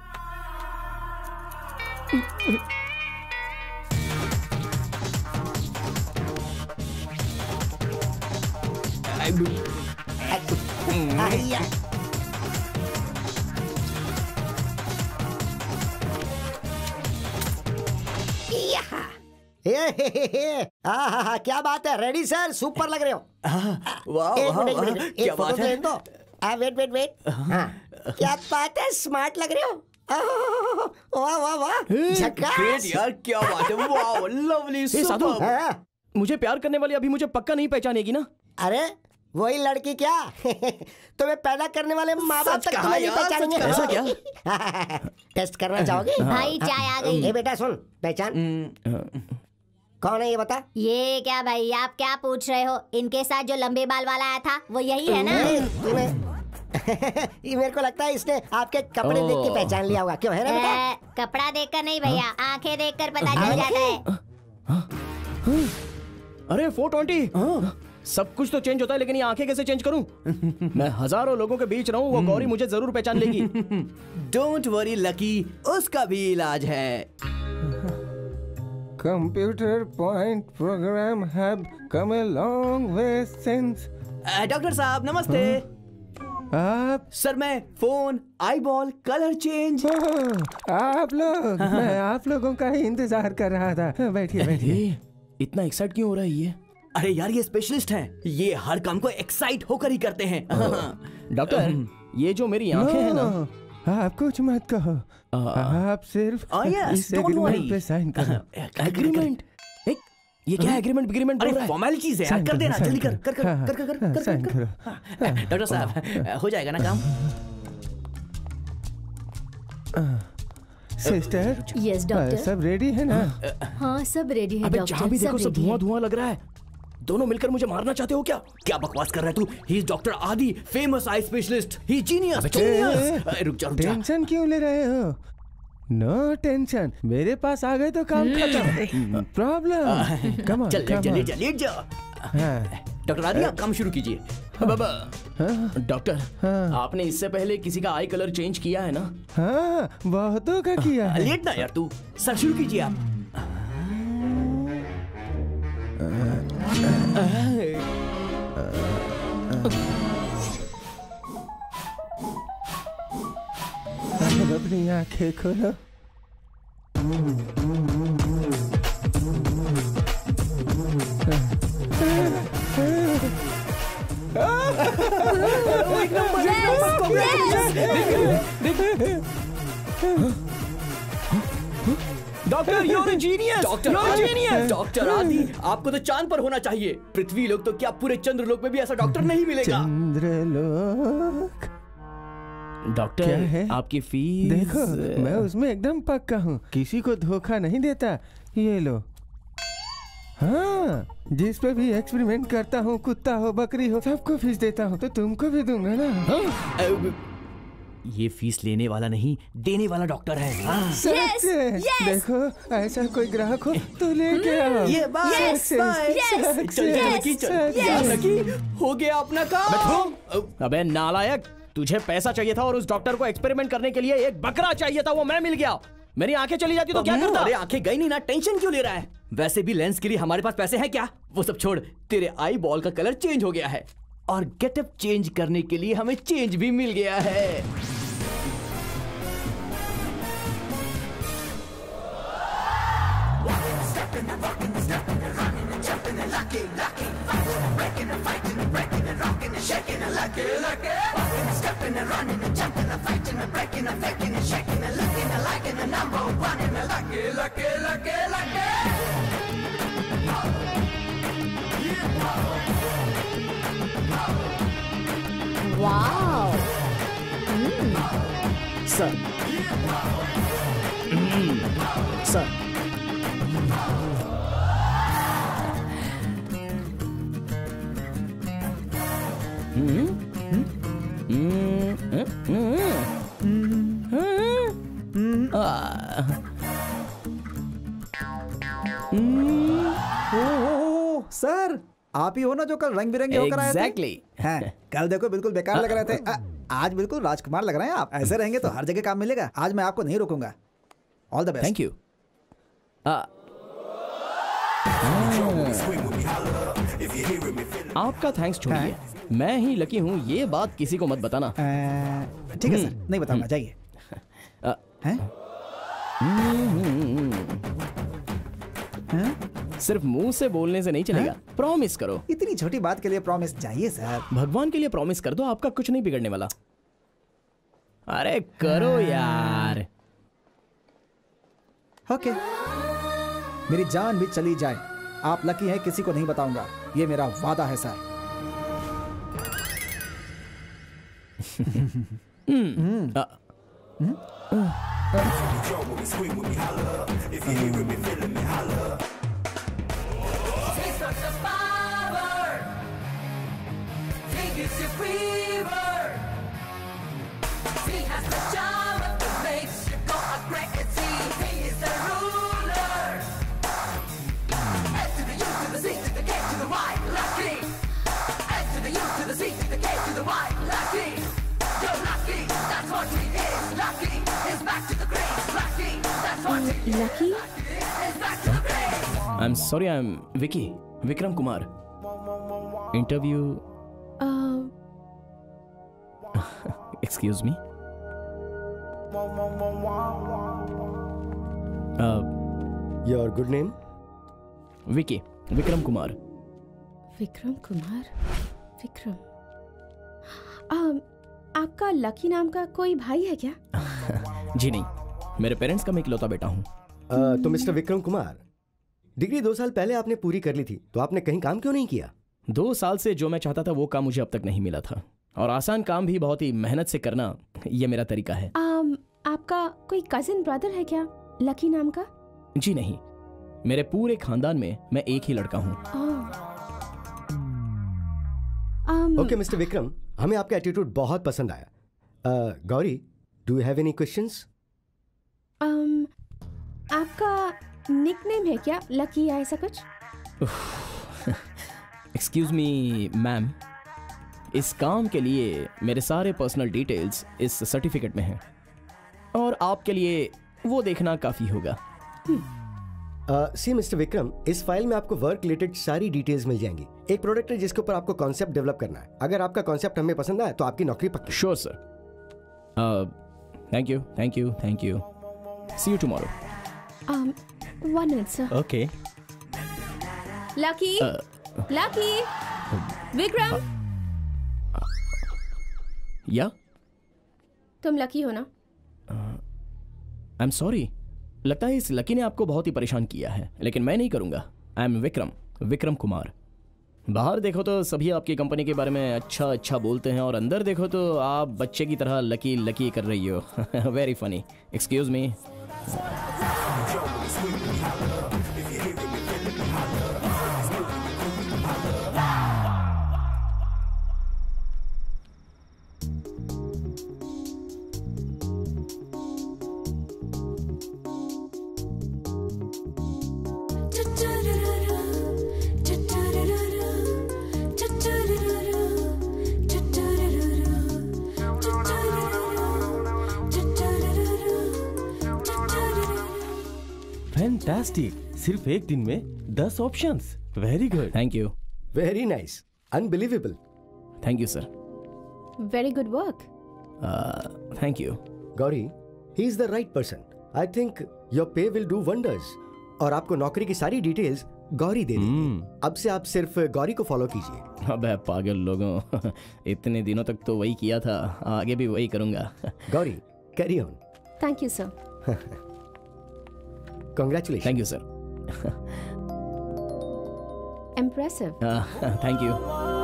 हाँ, क्या बात है, रेडी सर, सुपर लग रहे हो। वाह एक वाह मिनट, एक वाह, मिनट, एक क्या फोटो बात है। ले दो। हाँ, वेट वेट वेट। हाँ, क्या बात है, स्मार्ट लग रहे हो। वाह वाह वाह, झकास। ग्रेट यार, क्या बात है, वाह लवली साधु, सुपर। मुझे प्यार करने वाली अभी मुझे पक्का नहीं पहचानेगी ना? अरे वही लड़की क्या तुम्हें पैदा करने वाले माँ बाप तक तुम्हें नहीं पहचानेंगे। ऐसा क्या? टेस्ट करना चाहोगे? भाई चाय आ गई। ये बेटा सुन, पहचान कौन है ये बता। ये क्या भाई, आप क्या पूछ रहे हो? इनके साथ जो लंबे बाल वाला आया था वो यही है ना? ये मेरे को लगता है इसने आपके कपड़े देख के पहचान लिया होगा। क्यों है ना बेटा? कपड़ा देखकर नहीं भैया, आंखें देखकर पता चल जाता है। अरे फोर ट्वेंटी, सब कुछ तो चेंज होता है लेकिन ये आंखें कैसे चेंज करूं? मैं हजारों लोगं के बीच रहूं, वो गौरी मुझे जरूर पहचान लेगी। डोंट वरी लकी, उसका भी इलाज है। Computer point program have come a long way since. Doctor साहब नमस्ते। आप? सर मैं phone, eyeball, colour change. आप लोग? मैं आप लोगों का ही इंतजार कर रहा था। बैठिए बैठिए। इतना एक्साइट क्यों हो रहा है ये? अरे यार ये स्पेशलिस्ट हैं, ये हर काम को एक्साइट होकर ही करते हैं। डॉक्टर, ये जो मेरी आंखें हैं ना, आप कुछ मत कहो, आप सिर्फ इस एग्रीमेंट पे साइन करो। एग्रीमेंट? एक ये क्या एग्रीमेंट एग्रीमेंट? अरे फॉर्मेलिटीज है यार, कर देना जल्दी कर कर कर कर कर कर साइन करो। डॉक्टर साहब हो जाएगा ना काम? Sister, yes doctor. सब रेडी है ना? हाँ सब रेडी है अबे डॉक्टर। जहाँ भी देखो सब ready है। धुआं धुआं लग रहा है। दोनों मिलकर मुझे मारना चाहते हो क्या? क्या बकवास कर रहा है तू? He is doctor Adi, famous eye specialist. He genius. ए, ए, रुक जा रुक जा। टेंशन क्यों ले रहे हो? नो टेंशन, मेरे पास आ गए तो काम खत्म। प्रॉब्लम कम ऑन, चल चलिए चलिए जा। डॉक्टर आदि आप काम शुरू कीजिए। बाबा डॉक्टर, आपने इससे पहले किसी का आई कलर चेंज किया है ना? हाँ, बहुतों का किया है। लेट ना यार तू, सर शुरू कीजिए आप। अपनी आंखें खोलो। Doctor you are genius. Doctor genius. Doctor Adi आपको तो चांद पर होना चाहिए। पृथ्वी लोक तो क्या पूरे चंद्रलोक में भी ऐसा डॉक्टर नहीं मिलेगा। चंद्रलोक डॉक्टर क्या है? आपकी फीस? देखो मैं उसमें एकदम पक्का हूँ, किसी को धोखा नहीं देता। ये लो। हाँ, जिस पे भी एक्सपेरिमेंट करता हूँ, कुत्ता हो बकरी हो, सबको फीस देता हूँ, तो तुमको भी दूंगा ना। हाँ? ये फीस लेने वाला नहीं, देने वाला डॉक्टर है। हाँ। Yes, yes. देखो ऐसा कोई ग्राहक हो तो लेके आओ। ये बात Yes, चल चल लकी चल। यार लकी हो गया अपना काम। अबे नालायक, तुझे पैसा चाहिए था और उस डॉक्टर को एक्सपेरिमेंट करने के लिए एक बकरा चाहिए था, वो मैं मिल गया। मेरी आंखें चली जाती तो क्या करता? अरे आंखें गई नहीं ना, टेंशन क्यों ले रहा है? वैसे भी लेंस के लिए हमारे पास पैसे हैं क्या? वो सब छोड़, तेरे आई बॉल का कलर चेंज हो गया है और गेटअप चेंज करने के लिए हमें चेंज भी मिल गया है। Wow. Sir sir oh, sir आप ही हो ना जो कल रंग बिरंगे होकर आए थे? Exactly. हैं, कल देखो बिल्कुल बेकार लग रहे थे। आ, आज बिल्कुल राजकुमार लग रहे हैं आप। ऐसे रहेंगे तो हर जगह काम मिलेगा। आज मैं आपको नहीं रोकूंगा। All the best. Thank you. आपका थैंक्स छोड़िए, मैं ही लकी हूँ, ये बात किसी को मत बताना। ठीक है सर, नहीं बताऊंगा, जाइए। हैं? सिर्फ मुंह से बोलने से नहीं चलेगा, प्रॉमिस करो। इतनी छोटी बात के लिए प्रॉमिस चाहिए सर? भगवान के लिए प्रॉमिस कर दो, आपका कुछ नहीं बिगड़ने वाला। अरे करो यार। ओके, मेरी जान भी चली जाए, आप लकी हैं, किसी को नहीं बताऊंगा, ये मेरा वादा है sir. Lucky? I am sorry, I am Vicky, Vikram Kumar. Interview. Excuse me. Your good name? Vicky, Vikram Kumar. Vikram Kumar? Vikram? um, आपका लकी नाम का कोई भाई है क्या? जी नहीं, मेरे पेरेंट्स का मैं इकलौता बेटा हूँ। तो मिस्टर विक्रम कुमार, डिग्री दो साल पहले आपने पूरी कर ली थी, तो आपने कहीं काम क्यों नहीं किया? दो साल से जो मैं चाहता था वो काम मुझे अब तक नहीं मिला था, और आसान काम भी बहुत ही मेहनत से करना, ये मेरा तरीका है। um, आपका कोई कजिन ब्रदर है क्या लकी नाम का? जी नहीं, मेरे पूरे खानदान में मैं एक ही लड़का हूँ। ओके मिस्टर विक्रम, हमें आपका एटीट्यूड बहुत पसंद आया। uh, Gauri, do you have any questions? um, आपका निकनेम है क्या लकी या ऐसा कुछ? एक्सक्यूज मी मैम, इस काम के लिए मेरे सारे पर्सनल डिटेल्स इस सर्टिफिकेट में हैं, और आपके लिए वो देखना काफी होगा। सी मिस्टर विक्रम, इस फाइल में आपको वर्क रिलेटेड सारी डिटेल्स मिल जाएंगी। एक प्रोडक्ट है जिसके ऊपर आपको कॉन्सेप्ट डेवलप करना है। अगर आपका कॉन्सेप्ट हमें पसंद आए तो आपकी नौकरी पक्की। Sure sir. Thank you, thank you, thank you. See you tomorrow. um, one minute sir. Okay. Lucky, Lucky, Vikram, या? तुम लकी हो ना? आई एम सॉरी, लगता है इस लकी ने आपको बहुत ही परेशान किया है, लेकिन मैं नहीं करूंगा। I am Vikram, Vikram Kumar. बाहर देखो तो सभी आपकी कंपनी के बारे में अच्छा अच्छा बोलते हैं, और अंदर देखो तो आप बच्चे की तरह लकी लकी कर रही हो। Very funny. Excuse me. Fantastic, सिर्फ एक दिन में दस options. Very good. Thank you. Very nice, unbelievable. Thank you sir. Very good work. Thank you. Gauri, he is the right person. I think your pay will do wonders. और आपको नौकरी की सारी डिटेल्स गौरी दे देगी। अब से आप सिर्फ गौरी को फॉलो कीजिए। अबे पागल लोगों, इतने दिनों तक तो वही किया था, आगे भी वही करूंगा। Gauri, carry on. Thank you sir. Congratulation. Thank you sir. Impressive. Thank you.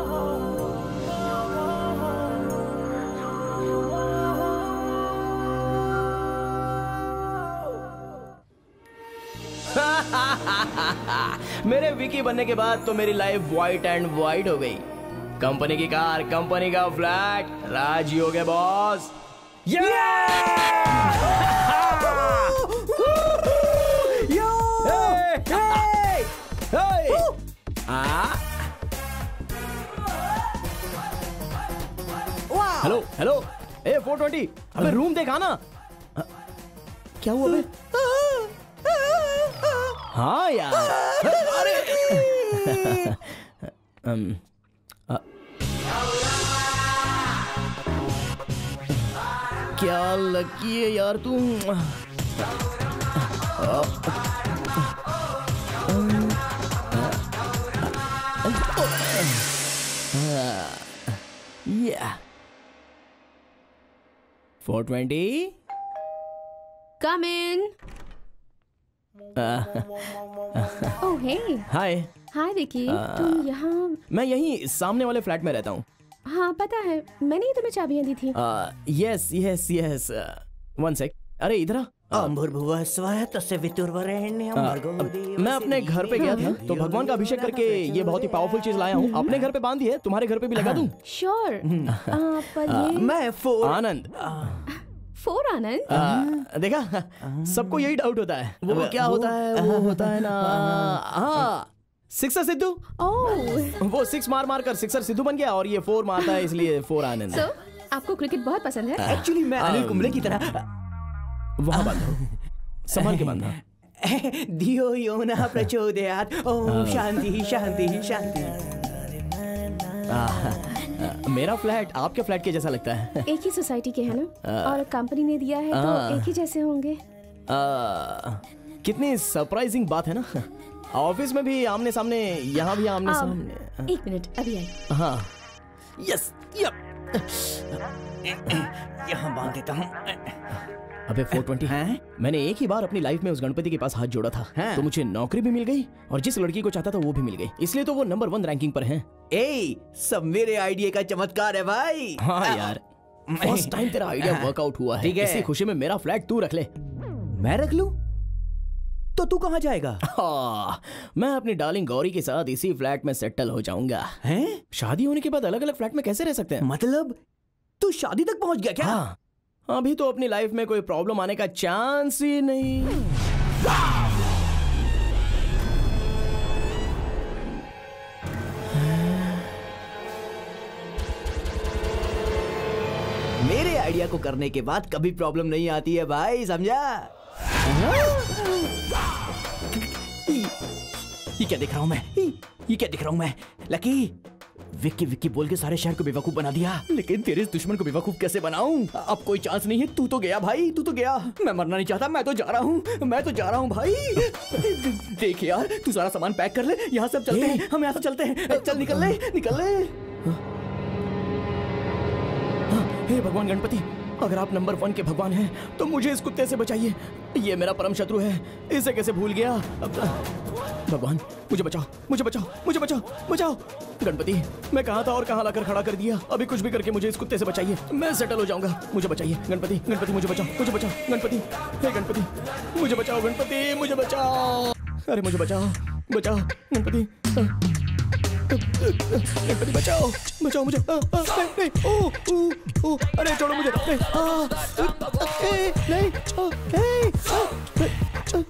मेरे विकी बनने के बाद तो मेरी लाइफ वाइट एंड वाइट हो गई। कंपनी की कार, कंपनी का फ्लैट, राज हो गए बॉस। हेलो हेलो, ए फोर ट्वेंटी, अबे रूम देखा ना। क्या हुआ बे? हाँ यार, अरे um, आ, क्या लकी है यार तू। या four twenty, come in. Oh hey, hi. Hi Vicky, तुम यहाँ? मैं यहीं सामने वाले फ्लैट में रहता हूँ। हाँ पता है, मैंने ही तुम्हें चाबियां दी थी। Yes yes yes, one sec. अरे इधर आ। मैं अपने घर पे गया था तो भगवान का अभिषेक करके ये बहुत ही पावरफुल चीज लाया हूँ। अपने घर पे बांधी है, तुम्हारे घर पे भी लगा दूँ? श्योर। पर ये मैं फोर आनंद। फोर आनंद? देखा, सबको यही डाउट होता है। वो क्या होता है? वो होता है ना, हाँ, सिक्सर सिद्धू। ओह, वो सिक्स मार मार कर सिक्सर सिद्धू बन गया और ये फोर मारता है इसलिए फोर आनंद। so, आपको क्रिकेट बहुत पसंद है? एक्चुअली मैं अनिल कुंबले की तरह वहाँ बांधो, संभाल के बांधना। धियो यो न प्रचोदयात्, ओम शांति शांति शांति। मेरा फ्लैट आपके फ्लैट के जैसा लगता है। एक ही सोसाइटी के है ना, और कंपनी ने दिया है तो एक ही जैसे होंगे। कितनी सरप्राइजिंग बात है ना। ऑफिस में भी आमने सामने, यहाँ भी आमने सामने। एक मिनट, अभी आई। हाँ, यस, यप। यहाँ बांध देता हूँ। अबे फोर ट्वेंटी, मैंने एक ही बार अपनी लाइफ में उस गणपति के पास हाथ जोड़ा था, तो मुझे नौकरी भी मिल गई और जिस लड़की को चाहता था वो भी मिल गई, इसलिए तो वो नंबर वन रैंकिंग पर हैं। ए, सब मेरे आइडिया का चमत्कार है भाई। हाँ यार, फर्स्ट टाइम तेरा आइडिया वर्कआउट हुआ है। इसी खुशी में मेरा फ्लैट तू रख ले। मैं रख लूं? तो तू कहाँ जाएगा? हाँ, मैं अपनी डार्लिंग गौरी के साथ इसी फ्लैट में सेटल हो जाऊंगा। हैं? शादी होने के बाद अलग अलग फ्लैट में कैसे रह सकते हैं? मतलब तू शादी तक पहुंच गया क्या? हाँ, अभी तो अपनी लाइफ में कोई प्रॉब्लम आने का चांस ही नहीं। मेरे आइडिया को करने के बाद कभी प्रॉब्लम नहीं आती है भाई, समझा? ये क्या देख रहा हूं मैं? ये क्या देख रहा हूं मैं? लकी, विक्की विक्की बोल के सारे शहर को बेवकूफ बना दिया, लेकिन तेरे इस दुश्मन को बेवकूफ कैसे बनाऊं? अब कोई चांस नहीं है। तू तो गया भाई, तू तो गया। मैं मरना नहीं चाहता, मैं तो जा रहा हूँ, मैं तो जा रहा हूँ भाई। देख यार, तू सारा सामान पैक कर ले, यहाँ सब चलते हैं, हम यहाँ से चलते हैं। चल निकल ले, निकल ले। हे भगवान गणपति, अगर आप नंबर वन के भगवान हैं तो मुझे इस कुत्ते से बचाइए। ये मेरा परम शत्रु है, इसे कैसे भूल गया। भगवान मुझे बचाओ, मुझे बचाओ, मुझे बचाओ, बचाओ। गणपति, मैं कहाँ था और कहाँ लाकर खड़ा कर दिया। अभी कुछ भी करके मुझे इस कुत्ते से बचाइए, मैं सेटल हो जाऊंगा। मुझे बचाइए गणपति, गणपति मुझे बचाओ, मुझे बचाओ गणपति, हे गणपति मुझे बचाओ, गणपति मुझे बचाओ। अरे मुझे बचाओ, बचाओ गणपति, गणपति बचाओ, बचाओ मुझे। आ, आ, नहीं, नहीं, ओ, ओ, ओ, अरे छोड़ो मुझे, नहीं, आ, ए, नहीं, आ, ए, आ,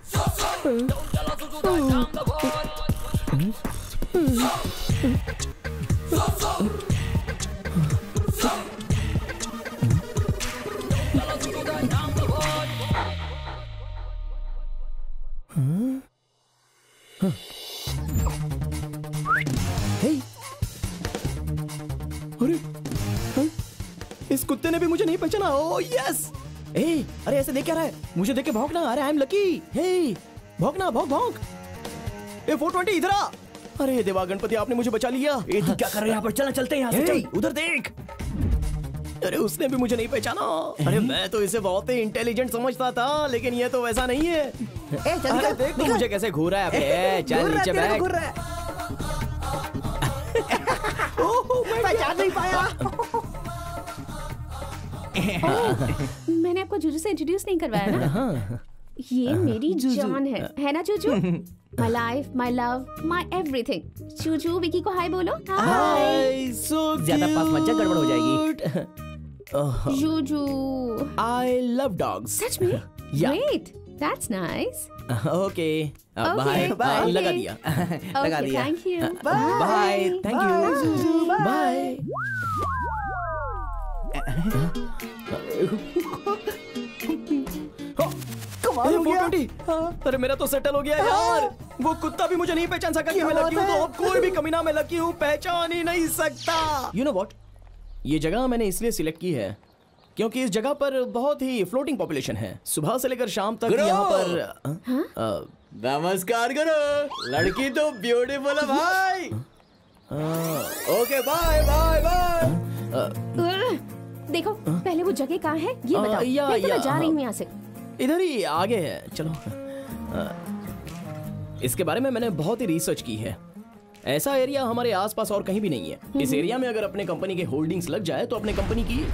अरे हाँ? इस कुत्ते ने भी मुझे नहीं पहचाना। ओ यस। ए, अरे ऐसे देख क्या रहा है? मुझे देख के भौंकना। अरे आई एम लकी। हे, भौंकना, भौंक भौंक। ए फोर ट्वेंटी इधर आ। अरे देवा गणपति, आपने मुझे बचा लिया। ए, तू क्या कर रहा है यहाँ पर? चलना, चलते हैं यहाँ से। चल, उधर देख। अरे उसने भी मुझे नहीं पहचाना। अरे मैं तो इसे बहुत ही इंटेलिजेंट समझता था, लेकिन ये तो वैसा नहीं है। ए, चल अरे निकल, देख तो निकल। मुझे कैसे घूर रहा है। अबे चल घूर रहा है, नीचे तेरे को बैठ। घूर रहा है। पहचान नहीं पाया। मैंने आपको जूजू से इंट्रोड्यूस नहीं करवाया ना। ये मेरी जान है, है ना Juju? My life, my love, my everything. Juju Vicky को हाय बोलो। हाय, सो ज्यादा पास मत जा, गड़बड़ हो जाएगी। Juju, I love dogs. सच में? Yeah. Great, that's nice. Okay Okay, bye. bye. लगा दिया। लगा Okay, दिया। thank you. Bye. Thank you. Bye. कमाल हो गया। अरे मेरा तो सेटल हो गया यार। वो कुत्ता भी मुझे नहीं पहचान सका कि मैं लकी हूँ, तो अब कोई भी कमीना मैं लकी हूँ पहचान ही नहीं सकता। यू नो व्हाट, ये जगह मैंने इसलिए सिलेक्ट की है क्योंकि इस जगह पर बहुत ही फ्लोटिंग पॉपुलेशन है। सुबह से लेकर शाम तक गुरु! यहाँ पर अ, नमस्कार करो। लड़की तो ब्यूटीफुल है भाई। Okay bye bye bye. उह, देखो पहले वो जगह कहाँ है ये आ, बताओ। या- नहीं तो मैं या- जा रही हूँ यहाँ से। इधर ही आगे है, चलो। अ, इसके बारे में मैंने बहुत ही रिसर्च की है। ऐसा एरिया हमारे आसपास और कहीं भी नहीं है। इस एरिया में अगर अपने कंपनी के होल्डिंग्स लग जाए तो अपने कंपनी की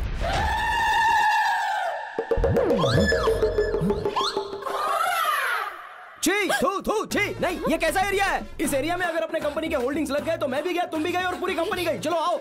छी थू थू छी नहीं, ये कैसा एरिया है? इस एरिया में अगर अपने कंपनी के होल्डिंग्स लग गए तो मैं भी गया, तुम भी गए और पूरी कंपनी गई। चलो आओ।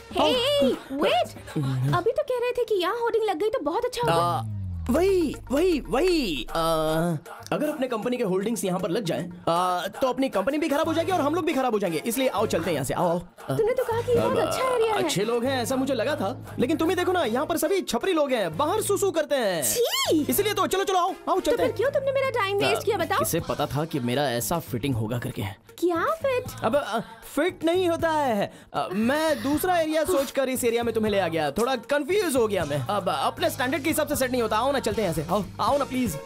हे वेट, अभी तो कह रहे थे कि यहाँ होर्डिंग लग गई तो बहुत अच्छा होगा। आ, वही वही वही आ, अगर अपने कंपनी के होल्डिंग्स यहाँ पर लग जाएं, आ, तो अपनी कंपनी भी खराब हो जाएगी और हम लोग भी खराब हो जाएंगे। इसलिए आओ चलते हैं यहाँ से। आओ आओ। तूने तो कहा कि ये बहुत अच्छा एरिया है। अच्छे लोग हैं ऐसा मुझे लगा था, लेकिन तुम ही देखो ना, यहाँ पर सभी छपरी लोग हैं, बाहर सुसु करते हैं। छी! इसलिए तो चलो चलो आओ आओ तो चलते फिर हैं। क्यों तुमने मेरा टाइम वेस्ट किया बताओ? किसे पता था कि मेरा ऐसा फिटिंग होगा करके। क्या फिट? अब अ, फिट नहीं होता है। अ, मैं दूसरा एरिया सोचकर इस एरिया में तुम्हें ले आ गया। थोड़ा कंफ्यूज हो गया मैं। अब अपने स्टैंडर्ड के हिसाब से सेट नहीं होता। आओ ना चलते हैं यहाँ से। आओ आओ ना प्लीज।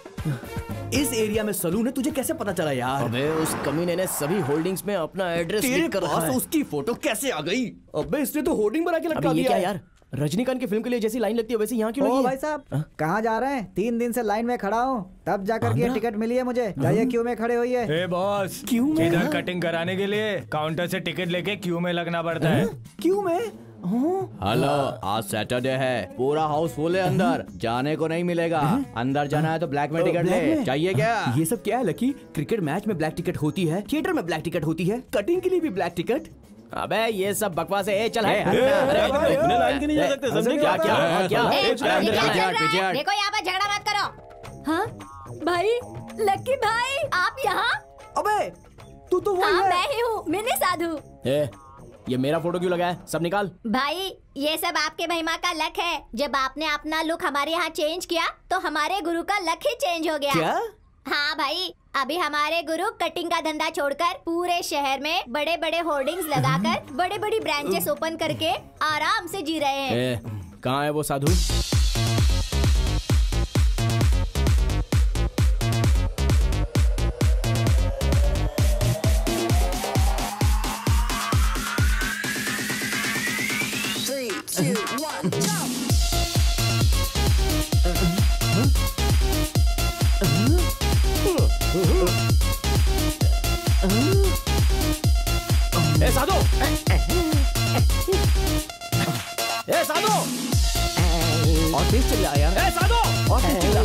इस एरिया में सलून है, तुझे कैसे पता चला यार? अबे उस कमीने ने सभी होल्डिंग्स में अपना एड्रेस तेरे लिख कर रखा पास है। उसकी फोटो कैसे आ गई? अबे इसने तो होर्डिंग बना के लटका अबे ये दिया क्या है। यार, रजनीकांत की फिल्म के लिए जैसी लाइन लगती है वैसे यहाँ क्यों ओ लगी है? भाई साहब, कहाँ जा रहे हैं? तीन दिन से लाइन में खड़ा हूँ, तब जाकर के टिकट मिली है मुझे। जाइए क्यू में खड़े हुई है। ए बॉस, क्यों में? इधर कटिंग कराने के लिए काउंटर से टिकट लेके क्यू में लगना पड़ता है। क्यों में? हेलो, आज सैटरडे है, पूरा हाउस फुल है अंदर, जाने को नहीं मिलेगा। अंदर जाना है तो ब्लैक में टिकट ले। चाहिए क्या? ये सब क्या है लकी? क्रिकेट मैच में ब्लैक टिकट होती है, थिएटर में ब्लैक टिकट होती है, कटिंग के लिए भी ब्लैक टिकट। अबे ये सब बकवास है। ए, चल ए, हट। ए, अरे, ए, अरे, इतने लाइन के नहीं जा ए, सकते, ए, समझे क्या क्या? क्या ए, क्या ए, ए, ए, क्या- अंदर क्या- जा, क्या- पिजड़। देखो यहाँ पर झगड़ा मत करो। हाँ भाई, लकी भाई आप यहाँ? अबे तू तो वही हाँ है। मैं ही हूँ, मिनी साधु। ए, ये मेरा फोटो क्यों लगा है? सब निकाल। भाई ये सब आपके महिमा का लक है। जब आपने अपना लुक हमारे यहाँ चेंज किया तो हमारे गुरु का लक ही चेंज हो गया। क्या? हाँ भाई, अभी हमारे गुरु कटिंग का धंधा छोड़कर पूरे शहर में बड़े बड़े होर्डिंग्स लगाकर बड़े बड़ी ब्रांचेस ओपन करके आराम से जी रहे हैं। ए, कहाँ है वो साधु? ए साधु! ए साधु! और तेज चिल्ला यार। ए साधु! और तेज चिल्ला।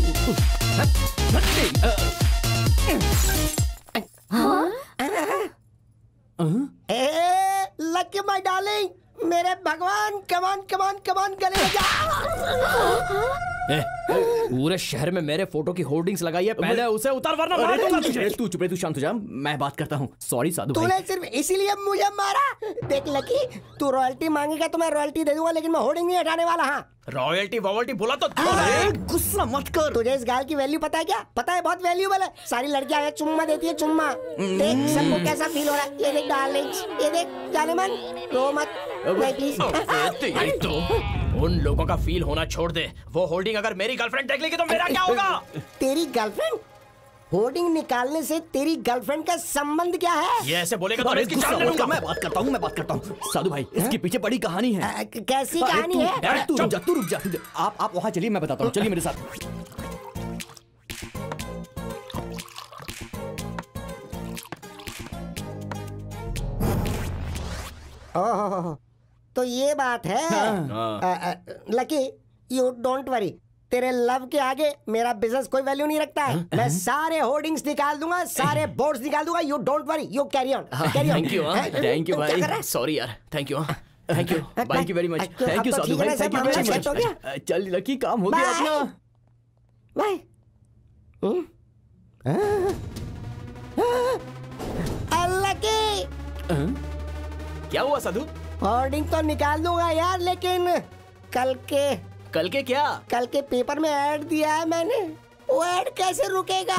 ए, लकी माय डार्लिंग, मेरे भगवान, कमान कमान कमान गले लग जा। ए, पूरे शहर में मेरे फोटो की होर्डिंग्स लगाई है, पहले उसे उतार वरना मार दूंगा तुझे। तू चुप रहे, तू शांत हो जा, मैं बात करता हूँ। सॉरी साधु भाई। तूने सिर्फ इसीलिए मुझे मारा। देख लकी, तू रॉयल्टी मांगेगा तो मैं रॉयल्टी दे दूंगा, लेकिन मैं होर्डिंग नहीं हटाने वाला। हाँ, रॉयल्टी वॉयल्टी बोला तो अरे, गुस्सा मत कर। तुझे इस गाल की वैल्यू पता है क्या? पता है, बहुत वैल्यूबल है। सारी लड़कियां आगे चुम्मा देती है, चुम्मा। देख सबको कैसा फील हो रहा है। ये देख डार्लिंग्स, ये देख जाने मन, रो मत नहीं प्लीज। तेरी तो उन लोगों का फील होना छोड़ दे। वो होल्डिंग अगर मेरी गर्लफ्रेंड देख लेगी तो मेरा क्या होगा? तेरी गर्लफ्रेंड? होर्डिंग निकालने से तेरी गर्लफ्रेंड का संबंध क्या है? ये ऐसे बोलेगा तो अरे इसकी गुस्सा जान ले मत लूंगा। कर, मैं बात करता हूँ मैं बात करता हूँ साधु भाई, इसके पीछे बड़ी कहानी है। अ, कैसी अरे कहानी तू- है? अरे तू रुक जा तू रुक जा तू जा। आप आप वहाँ चलिए, मैं बताता हूँ, चलिए मेरे साथ। ओह, तो ये बात है। हाँ। अ, अ, लकी, यू डोंट वरी, तेरे लव के आगे मेरा बिजनेस कोई वैल्यू नहीं रखता है। मैं सारे होर्डिंग्स निकाल दूंगा, सारे बोर्ड्स निकाल दूंगा। You don't worry, you carry on, carry on. Thank you thank you भाई, सॉरी यार, thank you thank you thank you very much, thank you Sadhu भाई, थैंक यू वेरी मच। चल लकी, काम हो गया अपना। बाय। लकी, क्या हुआ साधु? होर्डिंग तो निकाल दूंगा यार, लेकिन कल के कल के क्या? कल के पेपर में ऐड दिया है मैंने, वो ऐड कैसे रुकेगा?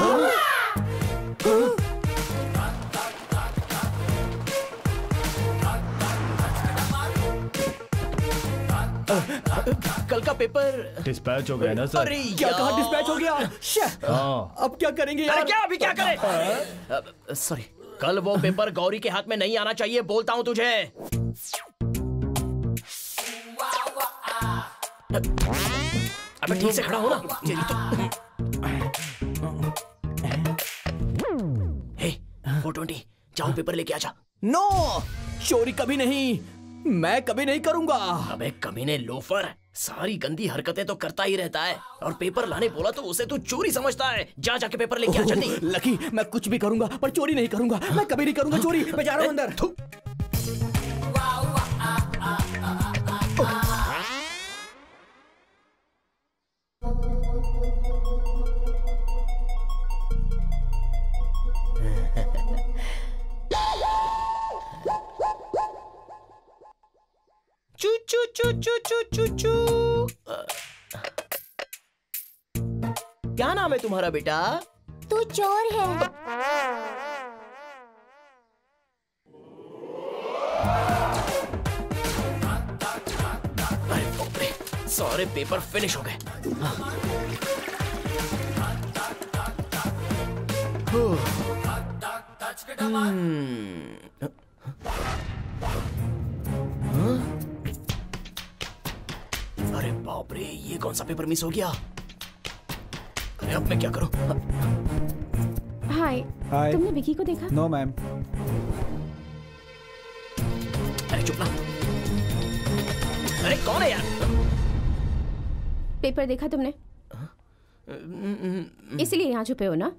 कल का पेपर डिस्पैच हो गया ना सर? अरे क्या कहा यार। डिस्पैच हो गया? शे, हाँ। अब क्या करेंगे अरे यार? क्या अभी क्या करें? सॉरी, कल वो पेपर गौरी के हाथ में नहीं आना चाहिए, बोलता हूँ तुझे। अबे ठीक से खड़ा हो ना। तेरी तो हे फोर ट्वेंटी, जाओ पेपर लेके आजा। नो, चोरी कभी नहीं, मैं कभी नहीं करूंगा। अबे कमीने लोफर, सारी गंदी हरकतें तो करता ही रहता है, और पेपर लाने बोला तो उसे तू चोरी समझता है। जा जाके पेपर लेके आ जल्दी। लकी, मैं कुछ भी करूंगा पर चोरी नहीं करूंगा, मैं कभी नहीं करूंगा चोरी। मैं जा रहा हूं अंदर। चू चू चू चू चू चू चू। क्या नाम है तुम्हारा बेटा? तू चोर है। अरे बाप रे, सारे पेपर फिनिश हो गए। अरे बाप रे, ये कौन सा पेपर मिस हो गया? अरे अब मैं क्या करूं? हाय, हाय। तुमने विकी को देखा? No ma'am. अरे चुप ना। अरे कौन है यार? पेपर देखा तुमने? इसलिए यहाँ छुपे हो ना?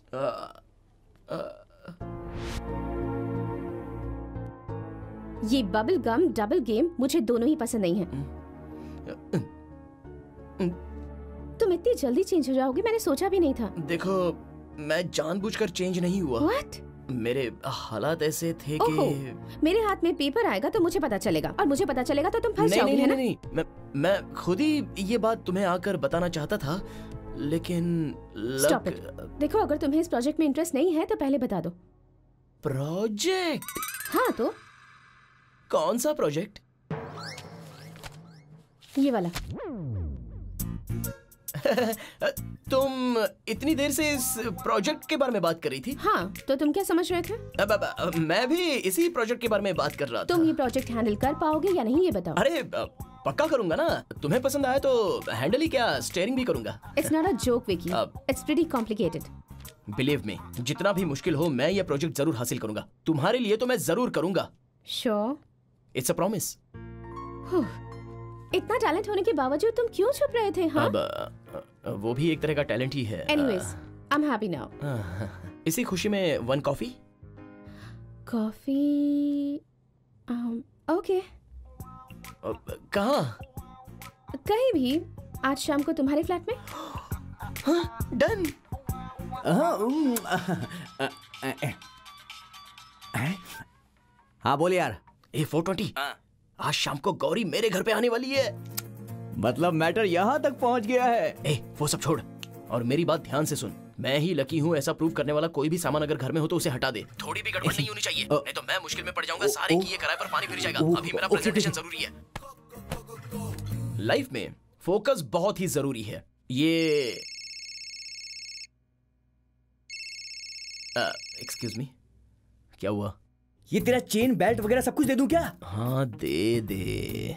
ये बबल गम डबल गेम मुझे दोनों ही पसंद नहीं है। तुम इतनी जल्दी चेंज हो जाओगे मैंने सोचा भी नहीं था। देखो, मैं जानबूझकर चेंज नहीं हुआ। What? मेरे हालात ऐसे थे ओहो, कि मेरे हाथ में पेपर आएगा तो मुझे पता चलेगा, और मुझे पता चलेगा तो तुम फंस नहीं जाओगे, नहीं है ना? नहीं, नहीं मैं मैं खुद ही ये बात तुम्हें आकर बताना चाहता था, लेकिन Stop लक... it. देखो, अगर तुम्हें इस प्रोजेक्ट में इंटरेस्ट नहीं है तो पहले बता दो। प्रोजेक्ट? हाँ तो कौन सा प्रोजेक्ट? ये वाला। तुम इतनी देर से इस प्रोजेक्ट के बारे में बात कर रही थी? हाँ, तो तुम क्या समझ रहे थे? अब, अब, अब, मैं भी इसी प्रोजेक्ट के बारे में बात कर रहा था। तुम ये प्रोजेक्ट हैंडल कर पाओगे या नहीं ये बताओ। अरे अब, पक्का करूंगा ना। तुम्हें पसंद आया तो हैंडल ही क्या, स्टीयरिंग भी करूंगा। It's not a joke Vicky, अब- it's pretty complicated. Believe me, जितना भी मुश्किल हो मैं ये प्रोजेक्ट जरूर हासिल करूंगा। तुम्हारे लिए तो मैं जरूर करूंगा। श्योर? It's a promise. इतना टैलेंट होने के बावजूद तुम क्यों छुप रहे थे? हाँ? अब अ, वो भी एक तरह का टैलेंट ही है। Anyways, I am happy now. इसी खुशी में वन कॉफी। कॉफी? ओके। कहाँ? कहीं भी, आज शाम को तुम्हारे फ्लैट में। डन। हाँ बोल यार। ए फोर ट्वेंटी, आज शाम को गौरी मेरे घर पे आने वाली है। मतलब मैटर यहाँ तक पहुँच गया है। ए वो सब छोड़ और मेरी बात ध्यान से सुन। मैं ही लकी हूँ ऐसा प्रूव करने वाला। कोई भी सामान अगर घर में हो तो उसे हटा दे। थोड़ी भी गड़बड़ नहीं होनी चाहिए, नहीं तो मैं मुश्किल में पड़ जाऊंगा। सारे किए कराए पर पानी फिर जाएगा। अभी मेरा प्रेजेंटेशन जरूरी है। लाइफ में फोकस बहुत ही जरूरी है। ये एक्सक्यूज मी, क्या हुआ? ये तेरा चेन बेल्ट वगैरह सब कुछ दे दूं क्या? हाँ दे दे।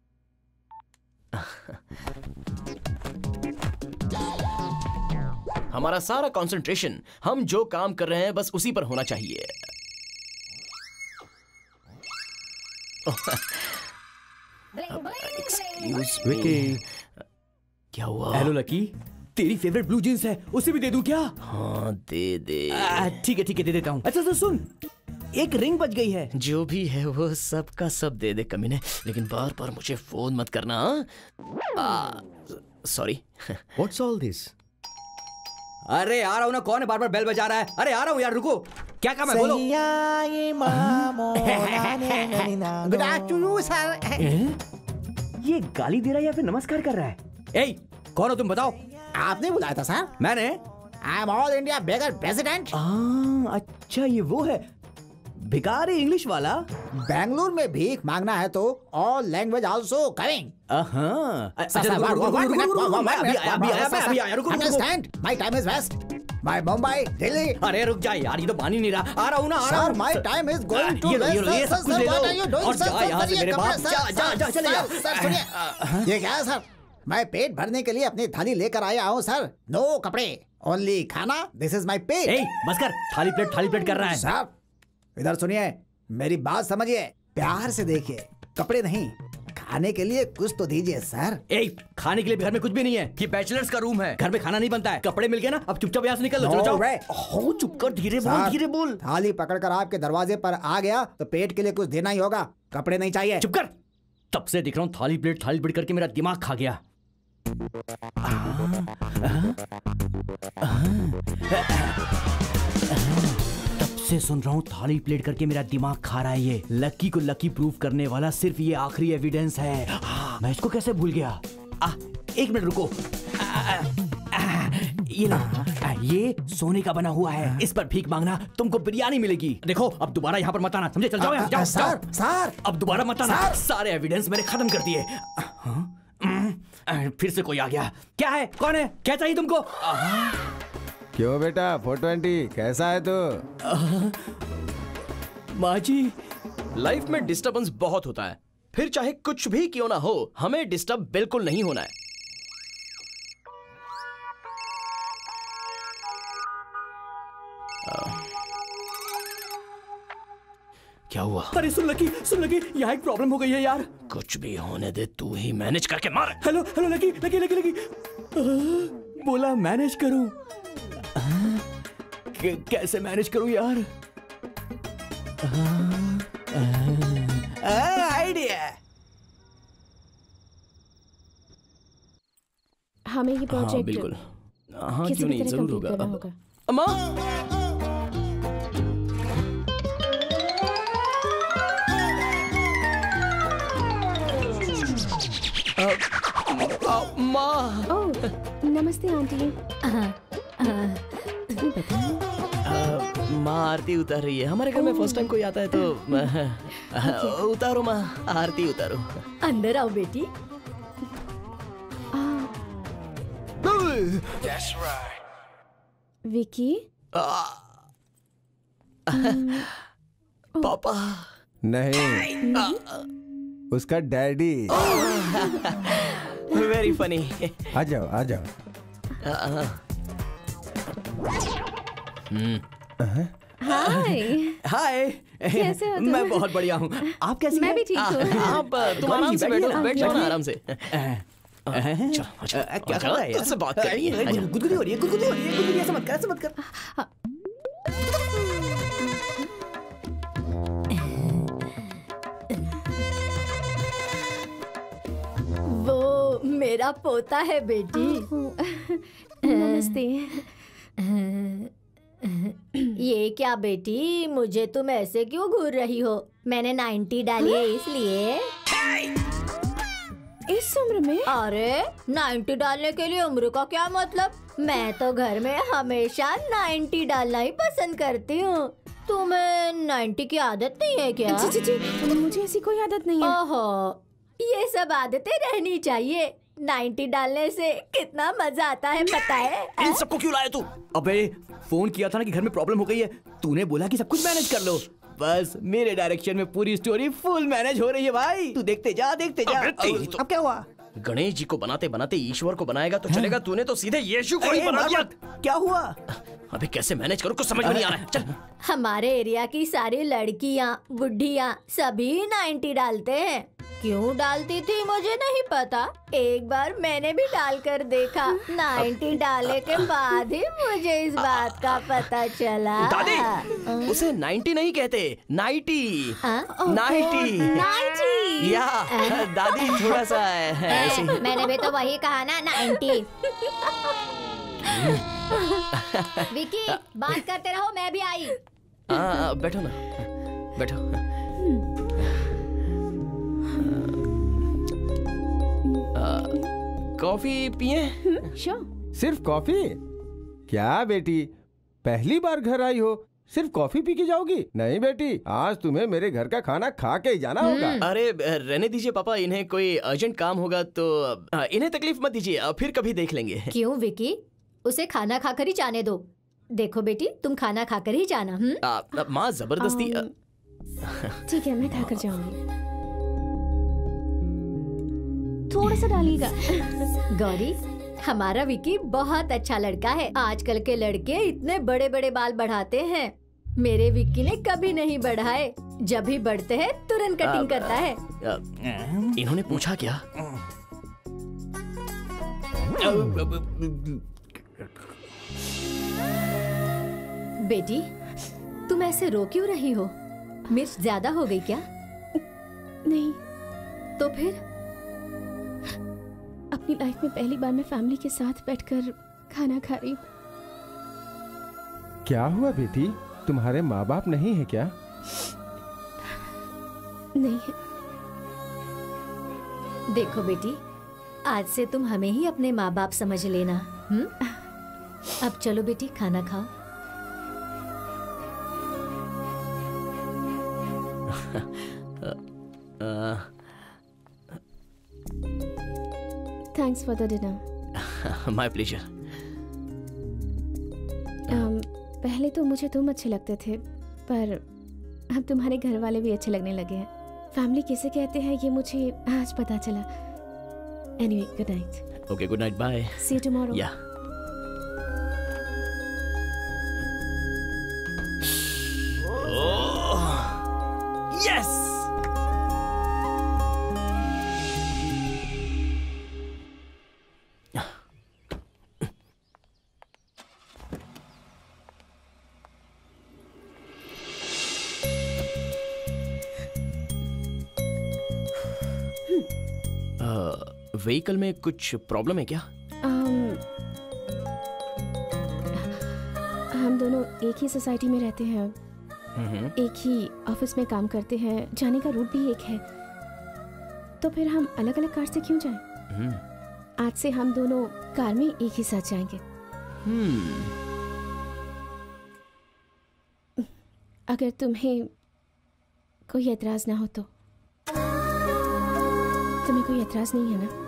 हमारा सारा कंसंट्रेशन हम जो काम कर रहे हैं बस उसी पर होना चाहिए। एक्सक्यूज मी, क्या हुआ? हेलो लकी, तेरी फेवरेट ब्लू जींस है, उसे भी दे दूं क्या? हाँ दे दे। ठीक है ठीक है, दे देता हूँ। अच्छा तो सुन, एक रिंग बच गई है। जो भी है वो सब का सब दे दे कमीने, लेकिन बार बार मुझे फोन मत करना। सॉरी। What's all this? अरे आ रहा हूँ ना, कौन है बार बार बेल बजा रहा है? अरे आ रहा हूँ यार, रुको। क्या काम है बोलो? Good afternoon sir. ये गाली दे रहा है या फिर नमस्कार कर रहा है? ए, कौन हो तुम बताओ? आपने बुलाया था सर? मैंने? I am all India beggar president. अच्छा ये वो है भिखारी इंग्लिश वाला। बेंगलुरु में भीख मांगना है तो all language also coming. Understand? My time is waste. My Mumbai, Delhi. अरे रुक जा यार, ये तो मान ही नहीं रहा। आ रहा हूँ ना, आ रहा हूँ। Sir my time is going to waste. ये सब कुछ ले लो और जा यहाँ से मेरे बाप। जा जा जा चले जा। सर सुनिए, ये क्या है सर? मैं पेट भरने के लिए अपनी थाली लेकर आया हूँ सर। नो कपड़े, ओनली खाना। This is my pay. ए बस कर, थाली प्लेट थाली प्लेट कर रहा है। सर इधर सुनिए, मेरी बात समझिए, प्यार से देखिए। कपड़े नहीं, खाने के लिए कुछ तो दीजिए सर। ए, खाने के लिए घर में कुछ भी नहीं है, ये बैचलर्स का रूम है, घर में खाना नहीं बनता है। कपड़े मिल गए ना, अब चुपचाप यहाँ से निकल लो। चलो जाओ। हो चुप कर, धीरे बोल धीरे बोल। थाली पकड़कर आपके दरवाजे पर आ गया तो पेट के लिए कुछ देना ही होगा। कपड़े नहीं चाहिए। चुप कर, तब से दिख रहा हूँ थाली प्लेट थाली प्लेट करके मेरा दिमाग खा गया। से सुन रहा हूँ थाली प्लेट करके मेरा दिमाग खा रहा है ये। लकी को लकी प्रूफ करने वाला सिर्फ ये आखिरी एविडेंस है। आ, मैं इसको कैसे भूल गया? आ, एक मिनट रुको। आ, आ, आ, ये लो, आ, ये सोने का बना हुआ है, इस पर भीख मांगना तुमको बिरयानी मिलेगी। देखो अब दोबारा यहाँ पर मत आना, समझे? चल जाओ यहाँ, जाओ, सर, सर अब दोबारा मत आना। सारे एविडेंस मैंने खत्म कर दिए। फिर से कोई आ गया। क्या है, कौन है, क्या चाहिए तुमको? क्यों बेटा फोर ट्वेंटी, कैसा है तू? माँ जी, लाइफ में डिस्टर्बेंस बहुत होता है, फिर चाहे कुछ भी क्यों ना हो हमें डिस्टर्ब बिल्कुल नहीं होना है। आ, क्या हुआ? अरे सुन लकी, सुन लकी, यहाँ एक प्रॉब्लम हो गई है यार। कुछ भी होने दे, तू ही मैनेज करके मार। Hello hello Lucky Lucky Lucky Lucky, बोला मैनेज करूं। कैसे मैनेज करूं यार? आइडिया। हमें ये प्रोजेक्ट हाँ, बिल्कुल। हाँ क्यों नहीं, जरूर होगा। अब अम्मा, माँ। ओह नमस्ते आंटी। माँ आरती उतार रही है। हमारे घर में फर्स्ट टाइम कोई आता है तो उतारो माँ, आरती उतारो। अंदर आओ बेटी। विकी। पापा नहीं, उसका डैडी। Very funny. आ जाओ आ जाओ। हाय हाय, कैसे हो तुम? मैं बहुत बढ़िया हूँ, आप कैसी मैं हैं? भी ठीक हूँ। आप तुम आराम से बैठो, बैठ जाओ ना आराम से। क्या कर रहा है? तुझसे बात करनी है। गुदगुदी हो रही है, गुदगुदी हो रही है, गुदगुदी। ऐसा मत कर, ऐसा मत कर। वो मेरा पोता है बेटी। नमस्ते। ये क्या बेटी, मुझे तुम ऐसे क्यों घूर रही हो? मैंने नाइन्टी डाली है इसलिए। इस उम्र में? अरे नाइन्टी डालने के लिए उम्र का क्या मतलब? मैं तो घर में हमेशा नाइन्टी डालना ही पसंद करती हूँ। तुम्हें नाइन्टी की आदत नहीं है क्या? जी जी जी, मुझे ऐसी कोई आदत नहीं है। ओहो, ये सब आदतें रहनी चाहिए। नाइन्टी डालने से कितना मजा आता है पता है? इन सबको क्यों लाया तू? अबे फोन किया था ना कि घर में प्रॉब्लम हो गई है, तूने बोला कि सब कुछ मैनेज कर लो। बस मेरे डायरेक्शन में पूरी स्टोरी फुल मैनेज हो रही है भाई, तू देखते जा देखते जा। तो। अब क्या हुआ? गणेश जी को बनाते बनाते ईश्वर को बनाएगा तो चलेगा, तूने तो सीधे यीशु को ही बना दिया। क्या हुआ? अबे कैसे मैनेज करूं, कुछ समझ में नहीं आ रहा है। चल। हमारे एरिया की सारी लड़कियां बुढ़ियां सभी नाइन्टी डालते हैं। क्यों डालती थी मुझे नहीं पता, एक बार मैंने भी डालकर देखा। नाइन्टी डालने के बाद ही मुझे इस बात का पता चला। दादी, उसे नाइन्टी नहीं कहते, नाइटी। नाइटी नाइटी या दादी थोड़ा सा ऐसे ही। मैंने भी तो वही कहा ना, नाइन्टी। विकी बात करते रहो, मैं भी आई। हाँ बैठो ना, बैठो। कॉफी पिए? श्योर। सिर्फ कॉफी? क्या बेटी, पहली बार घर आई हो, सिर्फ कॉफी पी के जाओगी? नहीं बेटी, आज तुम्हें मेरे घर का खाना खा के ही जाना होगा। अरे रहने दीजिए पापा, इन्हें कोई अर्जेंट काम होगा तो इन्हें तकलीफ मत दीजिए, फिर कभी देख लेंगे। क्यों विकी, उसे खाना खाकर ही जाने दो। देखो बेटी, तुम खाना खाकर ही जाना। हम्म माँ जबरदस्ती। ठीक है, मैं खाकर जाऊंगी। थोड़ा सा डालिएगा। गौरी, हमारा विकी बहुत अच्छा लड़का है। आजकल के लड़के इतने बड़े बड़े बाल बढ़ाते हैं, मेरे विक्की ने कभी नहीं बढ़ाए। जब भी बढ़ते हैं तुरंत कटिंग करता है। इन्होंने पूछा क्या? बेटी, तुम ऐसे रो क्यों रही हो? मिर्च ज्यादा हो गई क्या? नहीं। तो फिर? अपनी लाइफ में पहली बार मैं फैमिली के साथ बैठकर खाना खा रही हूँ। क्या हुआ बेटी, तुम्हारे माँ बाप नहीं है क्या? नहीं है। देखो बेटी, आज से तुम हमें ही अपने माँ बाप समझ लेना। हुँ? अब चलो बेटी, खाना खाओ। Thanks for the dinner. My pleasure. पहले तो मुझे तुम अच्छे लगते थे, पर अब तुम्हारे घर वाले भी अच्छे लगने लगे हैं। फैमिली किसे कहते हैं ये मुझे आज पता चला। Anyway, good night. Okay, good night, bye. See you tomorrow. Yeah yes. Vehicle में कुछ प्रॉब्लम है क्या? um, हम दोनों एक ही सोसाइटी में रहते हैं, एक ही ऑफिस में काम करते हैं, जाने का रूट भी एक है, तो फिर हम अलग अलग कार से क्यों जाएं? आज से हम दोनों कार में एक ही साथ जाएंगे। अगर तुम्हें कोई एतराज ना हो तो। तुम्हें कोई एतराज नहीं है ना?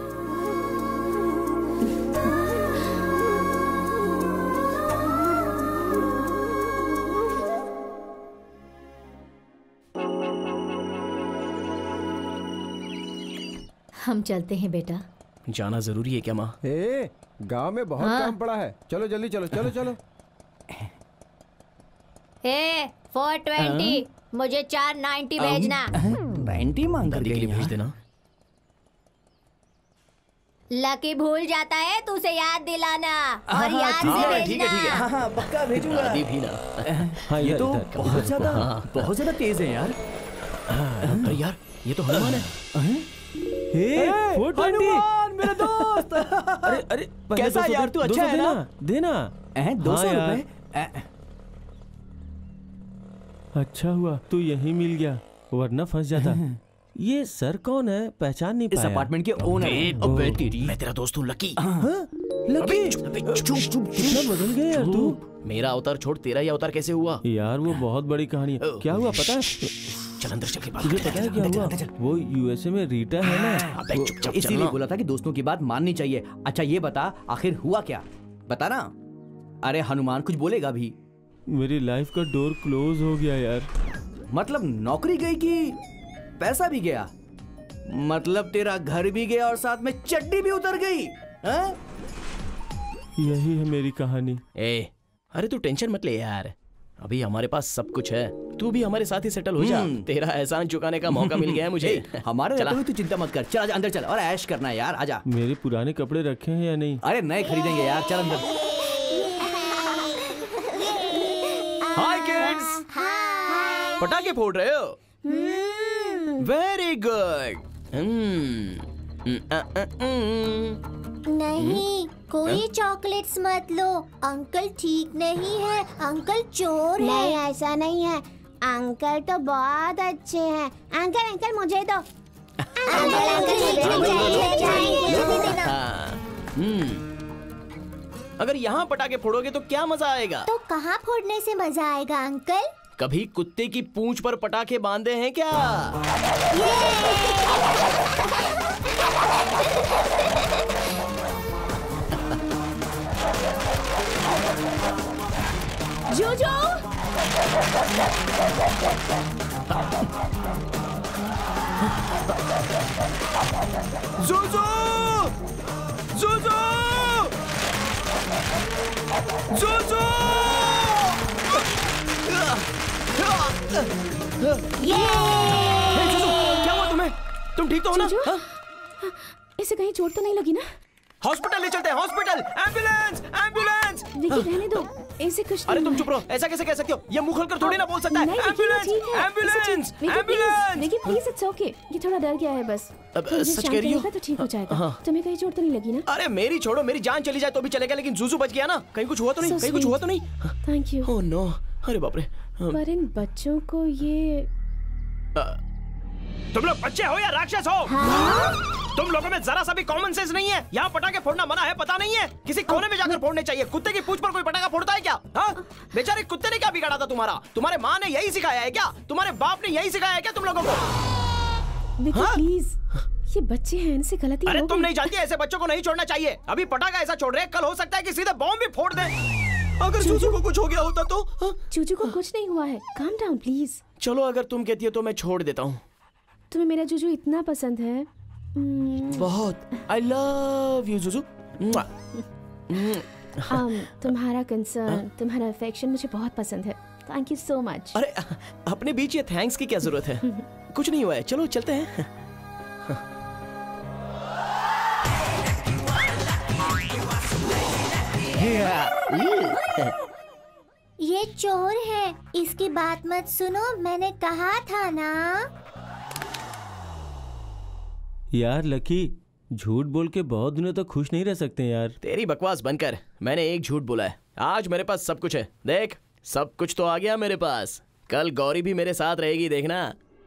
हम चलते हैं बेटा। जाना जरूरी है क्या माँ? ए, गांव में बहुत हाँ? काम पड़ा है, चलो जल्दी चलो चलो चलो। ए, फोर ट्वेंटी, मुझे चार नाइन्टी भेजना। नाइन्टी मांग कर के लिए भेज देना। लकी भूल जाता है तो उसे याद दिलाना और हाँ, याद ठीक से है, भेजना। ठीक है, ठीक है। हाँ, हाँ, पक्का भेजूंगा। दादी भी ना। हाँ, ये तो इधर, बहुत इधर, ज्यादा हाँ। बहुत ज्यादा तेज है यार। अरे यार, ये तो हनुमान है। हनुमान मेरा दोस्त। अरे अरे कैसा यार, तू अच्छा है ना? देना दो सौ रुपए। अच्छा हुआ तू यहीं मिल गया, वरना फंस जाता। ये सर कौन है, पहचान नहीं इस पाया। अपार्टमेंट के ओनर हैं। अबे तेरी, मैं तेरा दोस्त हूँ लकी। लकी, चुप चुप, कितना बदल गया यार तू। मेरा अवतार छोड़ तेरा ही अवतार कैसे हुआ? यार वो बहुत बड़ी कहानी है। क्या हुआ पता है? चल अंदर चल के बात तुझे करते पता है हैं, क्या अंदर चल, हुआ? अंदर चल। वो यूएसए में रीटा है ना, अबे चुपचाप चल इसीलिए ना। बोला था कि दोस्तों की बात माननी चाहिए। अच्छा ये बता, आखिर हुआ क्या? बता ना। अरे हनुमान कुछ बोलेगा भी। मेरी लाइफ का डोर क्लोज हो गया यार। मतलब नौकरी गई कि पैसा भी गया? मतलब तेरा घर भी गया और साथ में चड्डी भी उतर गई? हाँ? यही है मेरी कहानी। ए, अरे तू टेंशन मत ले यार, अभी हमारे पास सब कुछ है। तू भी हमारे साथ ही सेटल हो जा। तेरा एहसान चुकाने का मौका मिल गया है मुझे। हमारे रहते हुए तू चिंता मत कर। चल आजा अंदर चल, और ऐश करना है यार, आजा। मेरे पुराने कपड़े रखे हैं या नहीं? अरे नए खरीदेंगे यार, चल अंदर। हाय किड्स, पटाखे फोड़ रहे हो? Very good. नहीं, कोई चॉकलेट्स मत लो, अंकल ठीक नहीं है, अंकल चोर है। नहीं ऐसा नहीं है, अंकल तो बहुत अच्छे हैं। अंकल अंकल मुझे दो। अंकल अंकल अगर यहाँ पटाखे फोड़ोगे तो क्या मजा आएगा? तो कहाँ फोड़ने से मजा आएगा अंकल? कभी कुत्ते की पूंछ पर पटाखे बांधे हैं क्या? जोजो जोजो जोजो जोजो ये क्या हुआ तुम्हें? तुम ठीक तो हो ना? जोजो? हाँ? इसे कहीं चोट तो नहीं लगी ना? हॉस्पिटल ले चलते हैं, हॉस्पिटल। Ambulance ambulance. विकी रहने दो, ऐसे कुछ अरे नहीं तुम है। चुप रहो, ऐसा कैसे कह सकते हो? ये मुंह खोलकर थोड़ी ना बोल सकता है। नहीं, विकी, एम्बुलेंस ठीक है। Ambulance Vicky, please, ambulance. Vicky please, it's okay. ये थोड़ा डर गया है बस। अब, थोड़ी देर सच शांत कह रही हो? रहेगा तो ठीक हो जाएगा। हाँ। तुम्हें कहीं चोट तो नहीं लगी ना? अरे मेरी छोड़ो, मेरी जान चली जाए तो भी चलेगा, लेकिन जूजू बच गया ना। कहीं कुछ हुआ तो नहीं? So कहीं कुछ sweet. हुआ तो नहीं? Thank you. ओह नो, अरे बाप रे। पर इन बच्चों को ये तुम लोग बच्चे हो या राक्षस हो? तुम लोगों में जरा सा भी कॉमन सेंस नहीं है। यहाँ पटाखे फोड़ना मना है, पता नहीं है? किसी कोने में जाकर फोड़ने चाहिए। कुत्ते की पूंछ पर कोई पटाखा फोड़ता है क्या? हाँ? बेचारे कुत्ते ने क्या बिगाड़ा था तुम्हारा? तुम्हारे माँ ने यही सिखाया है क्या? तुम्हारे बाप ने यही सिखाया है क्या तुम लोगों को? विकी प्लीज, ये बच्चे हैं, इनसे गलती अरे हो तुम गई। नहीं जानती, ऐसे बच्चों को नहीं छोड़ना चाहिए। अभी पटाखा ऐसा छोड़ रहे हैं, कल हो सकता है कि सीधे बॉम्ब भी फोड़ दें। अगर जूजू को कुछ हो गया होता तो? हाँ? जूजू को कुछ नहीं हुआ है, काम डाउन प्लीज। चलो अगर तुम कहती हो तो मैं छोड़ देता हूँ। तुम्हें मेरा जूजू इतना पसंद है। Hmm. बहुत। I love you Juju. um, तुम्हारा कंसर्न, तुम्हारा अफेक्शन मुझे बहुत पसंद है। Thank you so much. अरे अपने बीच ये थैंक्स की क्या जरूरत है? कुछ नहीं हुआ है, चलो चलते हैं। ये चोर है, इसकी बात मत सुनो, मैंने कहा था ना। यार लकी, झूठ बोल के बहुत दिनों तक खुश नहीं रह सकते यार। तेरी बकवास बनकर मैंने एक झूठ बोला है। आज मेरे पास सब कुछ है, देख सब कुछ तो आ गया मेरे पास। कल गौरी भी मेरे साथ रहेगी, देखना।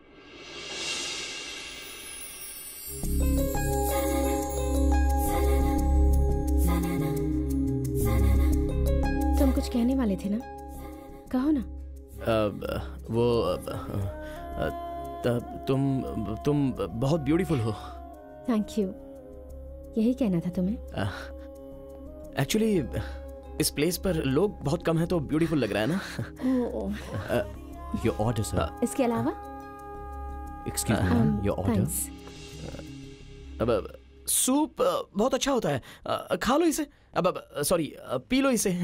तुम कुछ कहने वाले थे ना, कहो ना। अब वो अब, तब तुम तुम बहुत ब्यूटीफुल हो। थैंक यू, यही कहना था तुम्हें। एक्चुअली इस प्लेस पर लोग बहुत कम हैं तो ब्यूटीफुल लग रहा है ना। Your order sir. इसके अलावा एक्सक्यूज मी, योर ऑर्डर। अब अब, सूप अ, बहुत अच्छा होता है, अ, खा लो इसे। अब अब सॉरी, पी लो इसे।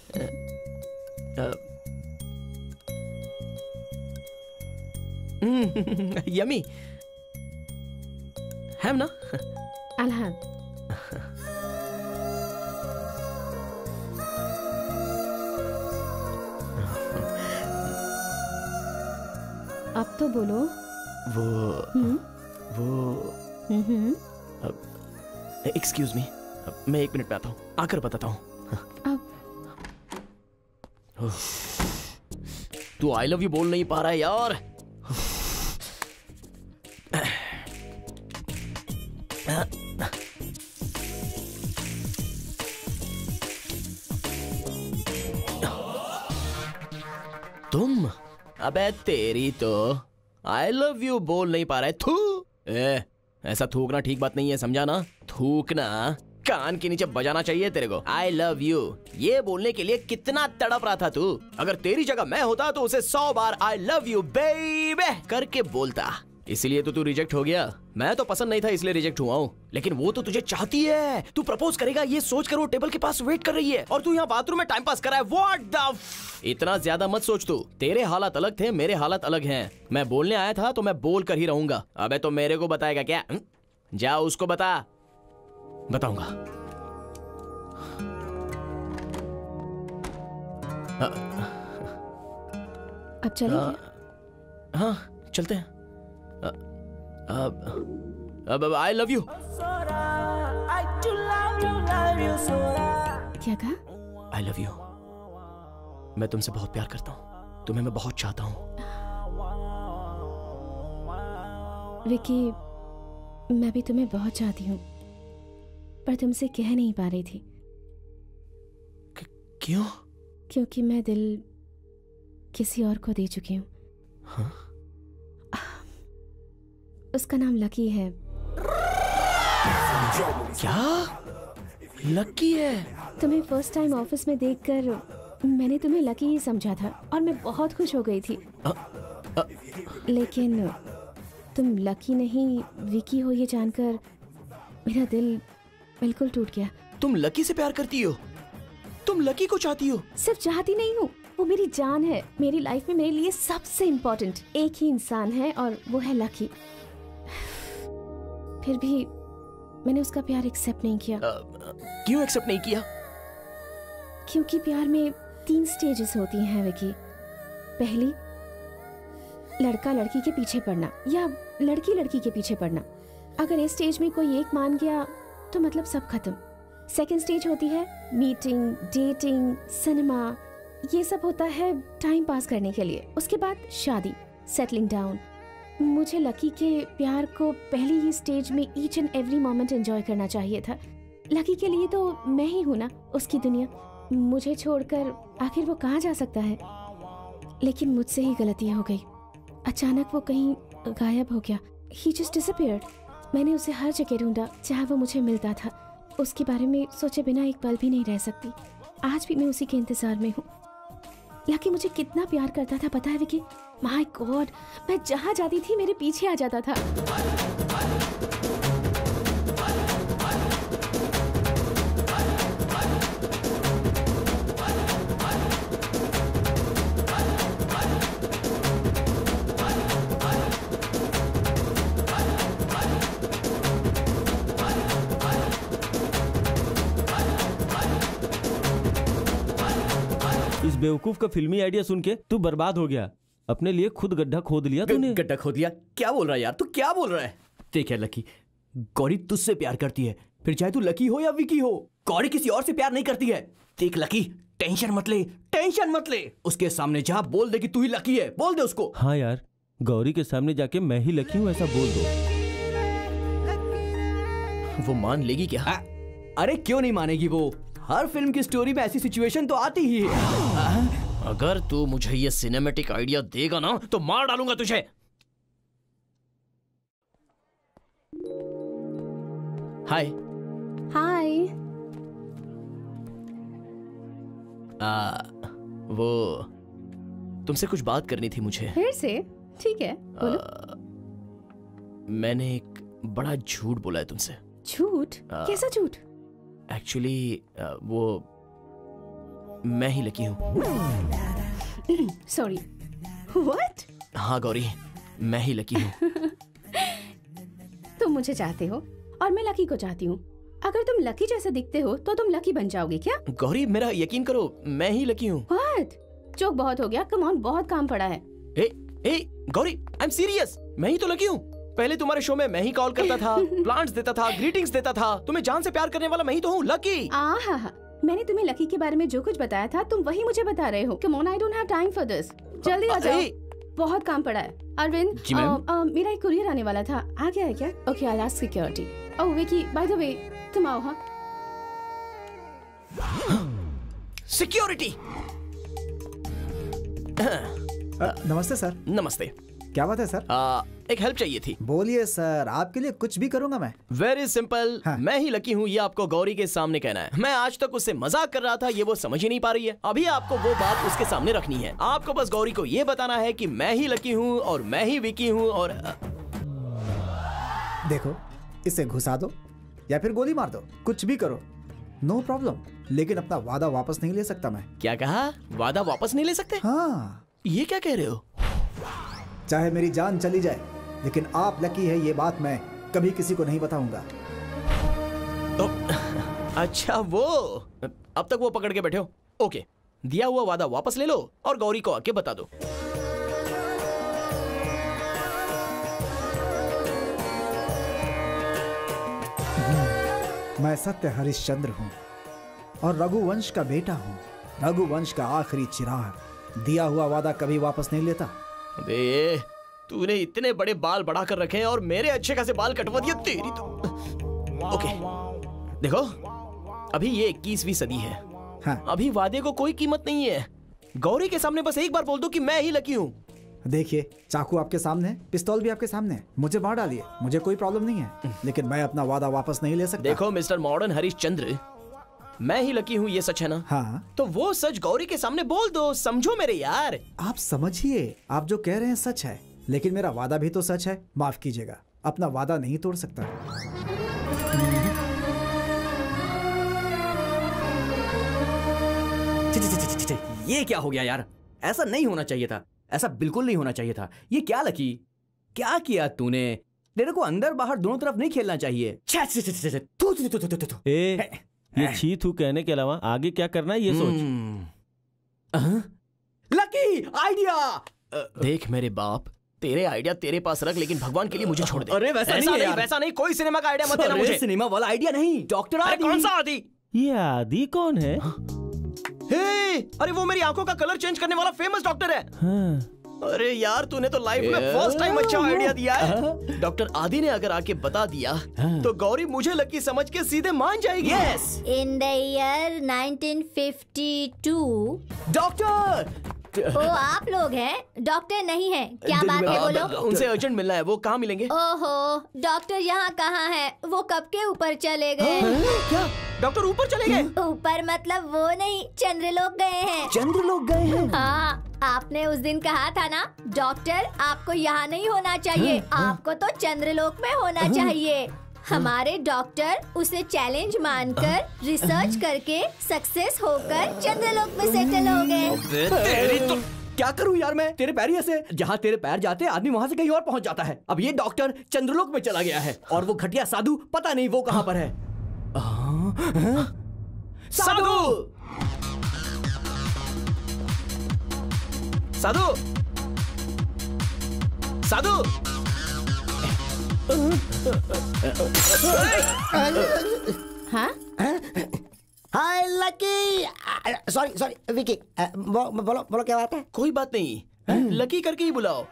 यमी हैम ना? I'll have. अब तो बोलो। वो हम्म? वो हम्म। एक्सक्यूज मी, मैं एक मिनट में आता हूँ, आकर बताता हूँ। तू आई लव यू बोल नहीं पा रहा है यार। तुम? अबे तेरी तो। आई लव यू बोल नहीं पा रहा है। थू ए, ऐसा थूकना ठीक बात नहीं है, समझा ना? थूकना कान के नीचे बजाना चाहिए तेरे को। आई लव यू ये बोलने के लिए कितना तड़प रहा था तू। अगर तेरी जगह मैं होता तो उसे सौ बार आई लव यू बेबी करके बोलता। इसीलिए तो तू रिजेक्ट हो गया। मैं तो पसंद नहीं था इसलिए रिजेक्ट हुआ हूँ, लेकिन वो तो तुझे चाहती है। तू प्रपोज करेगा ये सोच कर वो टेबल के पास वेट कर रही है और तू यहाँ बाथरूम में टाइम पास कर रहा है। व्हाट द इतना ज्यादा मत सोच तू। तेरे हालात अलग थे, मेरे हालात अलग हैं। मैं बोलने आया था तो मैं बोल कर ही रहूंगा। अबे तो मेरे को बताएगा क्या? जा उसको बता। बताऊंगा। अब चलें? हाँ चलते हैं। अब अब आई लव यू। क्या कहा? I love you. मैं तुमसे बहुत प्यार करता हूँ, तुम्हें मैं बहुत चाहता हूँ। विकी, मैं भी तुम्हें बहुत चाहती हूँ, पर तुमसे कह नहीं पा रही थी। क्यों? क्योंकि मैं दिल किसी और को दे चुकी हूँ। हाँ? उसका नाम लकी है। क्या? लकी है? तुम्हें फर्स्ट टाइम ऑफिस में देखकर मैंने तुम्हें लकी ही समझा था और मैं बहुत खुश हो गई थी। आ, आ, लेकिन तुम लकी नहीं विकी हो ये जानकर मेरा दिल बिल्कुल टूट गया। तुम लकी से प्यार करती हो? तुम लकी को चाहती हो? सिर्फ चाहती नहीं हूँ, वो मेरी जान है। मेरी लाइफ में मेरे लिए सबसे इम्पोर्टेंट एक ही इंसान है और वो है लकी। फिर भी मैंने उसका प्यार एक्सेप्ट नहीं किया। आ, क्यों एक्सेप्ट नहीं किया? क्योंकि प्यार में तीन स्टेजेस होती हैं विकी। पहली, लड़का लड़की के पीछे पड़ना या लड़की लड़की के पीछे पड़ना। अगर इस स्टेज में कोई एक मान गया तो मतलब सब खत्म। सेकेंड स्टेज होती है मीटिंग, डेटिंग, सिनेमा, ये सब होता है टाइम पास करने के लिए। उसके बाद शादी, सेटलिंग डाउन। मुझे लकी के प्यार को पहली ही स्टेज में each and every moment enjoy करना चाहिए था। लकी के लिए तो मैं ही हूँ ना उसकी दुनिया। मुझे छोड़कर आखिर वो कहाँ जा सकता है? लेकिन मुझसे ही गलती हो गई। अचानक वो कहीं गायब हो गया। He just disappeared। मैंने उसे हर जगह ढूंढा जहाँ वो मुझे मिलता था। उसके बारे में सोचे बिना एक पल भी नहीं रह सकती। आज भी मैं उसी के इंतजार में हूँ। लकी मुझे कितना प्यार करता था पता है विकी? माय गॉड, मैं जहाँ जाती थी मेरे पीछे आ जाता था। इस बेवकूफ का फिल्मी आइडिया सुन के तू बर्बाद हो गया। अपने लिए खुद गड्ढा खोद लिया तूने। गड्ढा खोद लिया? क्या बोल रहा है यार तू? क्या बोल रहा है? देख यार लकी, गौरी तुझसे प्यार करती है, फिर चाहे तू लकी हो या विकी हो। गौरी किसी और से प्यार नहीं करती है। देख लकी, टेंशन मत ले, टेंशन मत ले। उसके सामने जा, बोल दे कि तू ही लकी है, बोल दे उसको। हाँ यार, गौरी के सामने जाके मैं ही लकी हूँ ऐसा बोल दो। वो मान लेगी क्या? आ, अरे क्यों नहीं मानेगी वो? हर फिल्म की स्टोरी में ऐसी सिचुएशन तो आती ही है। अगर तू मुझे ये सिनेमैटिक आइडिया देगा ना तो मार डालूंगा तुझे। हाय। हाय। आ, वो तुमसे कुछ बात करनी थी मुझे। फिर से? ठीक है बोलो। आ, मैंने एक बड़ा झूठ बोला है तुमसे। झूठ? कैसा झूठ? एक्चुअली वो मैं ही लकी हूँ। Sorry, what? हाँ गौरी, मैं ही लकी हूँ। तुम मुझे चाहते हो और मैं लकी को चाहती हूँ। अगर तुम लकी जैसे दिखते हो तो तुम लकी बन जाओगे क्या? गौरी मेरा यकीन करो, मैं ही लकी हूँ। व्हाट? जोक बहुत हो गया, कम ऑन, बहुत काम पड़ा है। ए, ए, गौरी आई एम सीरियस, मैं ही तो लकी हूँ। पहले तुम्हारे शो में मैं ही कॉल करता था, प्लांट्स देता था, ग्रीटिंग्स देता था। तुम्हें जान से प्यार करने वाला मैं ही तो हूँ, लकी। आहा हा, मैंने तुम्हें लकी के बारे में जो कुछ बताया था तुम वही मुझे बता रहे हो। Come on, I don't have time for this. जल्दी आ जाओ, बहुत काम पड़ा है। अरविंद, मेरा एक कुरियर आने वाला था, आ गया है क्या? Okay, I ask security. Oh Vicky, by the way तुम आओ। हाँ सिक्योरिटी। नमस्ते सर। नमस्ते। क्या बात है सर? आ, एक हेल्प चाहिए थी। बोलिए सर, आपके लिए कुछ भी करूंगा मैं। Very simple. हाँ। मैं ही लकी हूँ, ये आपको गौरी के सामने कहना है। मैं आज तक उससे मजाक कर रहा था, ये वो समझ ही नहीं पा रही है। अभी आपको वो बात उसके सामने रखनी है। आपको बस गौरी को ये बताना है कि मैं ही लकी हूँ और मैं ही विकी हूँ। और देखो, इसे घुसा दो या फिर गोली मार दो, कुछ भी करो, नो प्रॉब्लम। लेकिन अपना वादा वापस नहीं ले सकता मैं। क्या कहा? वादा वापस नहीं ले सकते? हाँ। ये क्या कह रहे हो? चाहे मेरी जान चली जाए, लेकिन आप लकी है ये बात मैं कभी किसी को नहीं बताऊंगा। तो, अच्छा वो, अब तक वो पकड़ के बैठे हो। ओके, दिया हुआ वादा वापस ले लो और गौरी को आके बता दो। मैं सत्य हरिश्चंद्र हूँ और रघुवंश का बेटा हूँ। रघुवंश का आखिरी चिराग। दिया हुआ वादा कभी वापस नहीं लेता। अबे, तूने इतने बड़े बाल बढ़ा कर रखे हैं और मेरे अच्छे खासे बाल कटवा दिया तेरी तो। ओके, देखो, अभी ये इक्कीसवीं सदी है। हाँ। अभी वादे को कोई कीमत नहीं है। गौरी के सामने बस एक बार बोल दो कि मैं ही लकी हूँ। देखिए, चाकू आपके सामने है, पिस्तौल भी आपके सामने है, मुझे मार डालिए, मुझे कोई प्रॉब्लम नहीं है, लेकिन मैं अपना वादा वापस नहीं ले सकता। देखो मिस्टर मॉडर्न हरिश्चंद्र, मैं ही लकी हूँ, ये सच है ना? हाँ। तो वो सच गौरी के सामने बोल दो, समझो मेरे यार। आप समझिए, आप जो कह रहे हैं सच है, लेकिन मेरा वादा भी तो सच है। माफ कीजिएगा, अपना वादा नहीं तोड़ सकता। ये क्या हो गया यार? ऐसा नहीं होना चाहिए था, ऐसा बिल्कुल नहीं होना चाहिए था। ये क्या लकी, क्या किया तूने? तेरे को अंदर बाहर दोनों तरफ नहीं खेलना चाहिए। छे, छे, छे, छे, छे, थू, थू, थू, थू, थू, थू। ए, ये छी थू कहने के अलावा आगे क्या करना है ये सोच। Lucky idea. देख मेरे बाप, तेरे आइडिया तेरे पास रख, लेकिन भगवान के लिए मुझे छोड़ दे। अरे वैसा नहीं है यार। वैसा नहीं, कोई सिनेमा का आइडिया मत देना मुझे। सिनेमा वाला आइडिया नहीं, डॉक्टर आदि। कौन सा आदि? ये आदि कौन है? हे, अरे वो मेरी आंखों का कलर चेंज करने वाला फेमस डॉक्टर है। हाँ। अरे यार, तूने तो लाइफ में फर्स्ट टाइम अच्छा आइडिया दिया है। डॉक्टर आदि ने अगर आके बता दिया तो गौरी मुझे लकी समझ के सीधे मान जाएगी। Yes. In the year nineteen fifty two. Doctor, ओ आप लोग हैं, डॉक्टर नहीं है। क्या बात है, बोलो। उनसे अर्जेंट मिलना है, वो कहाँ मिलेंगे? ओहो, डॉक्टर यहाँ कहाँ है? वो कब के ऊपर चले गए। क्या डॉक्टर ऊपर चले गए? ऊपर मतलब वो नहीं, चंद्रलोक गए हैं। चंद्रलोक गए हैं? हाँ, आपने उस दिन कहा था ना, डॉक्टर आपको यहाँ नहीं होना चाहिए, आपको तो चंद्रलोक में होना चाहिए। हमारे डॉक्टर उसे चैलेंज मानकर रिसर्च करके सक्सेस होकर चंद्रलोक में सेटल हो गए। तेरी तो क्या करूं यार मैं, तेरे पैर ही ऐसे, जहाँ तेरे पैर जाते आदमी वहाँ से कहीं और पहुँच जाता है। अब ये डॉक्टर चंद्रलोक में चला गया है और वो घटिया साधु पता नहीं वो कहाँ पर है। साधु, साधु, साधु। हाँ? Hi Lucky. Sorry sorry Vicky, बोलो बोलो क्या बात है? कोई बात नहीं, लकी करके ही बुलाओ।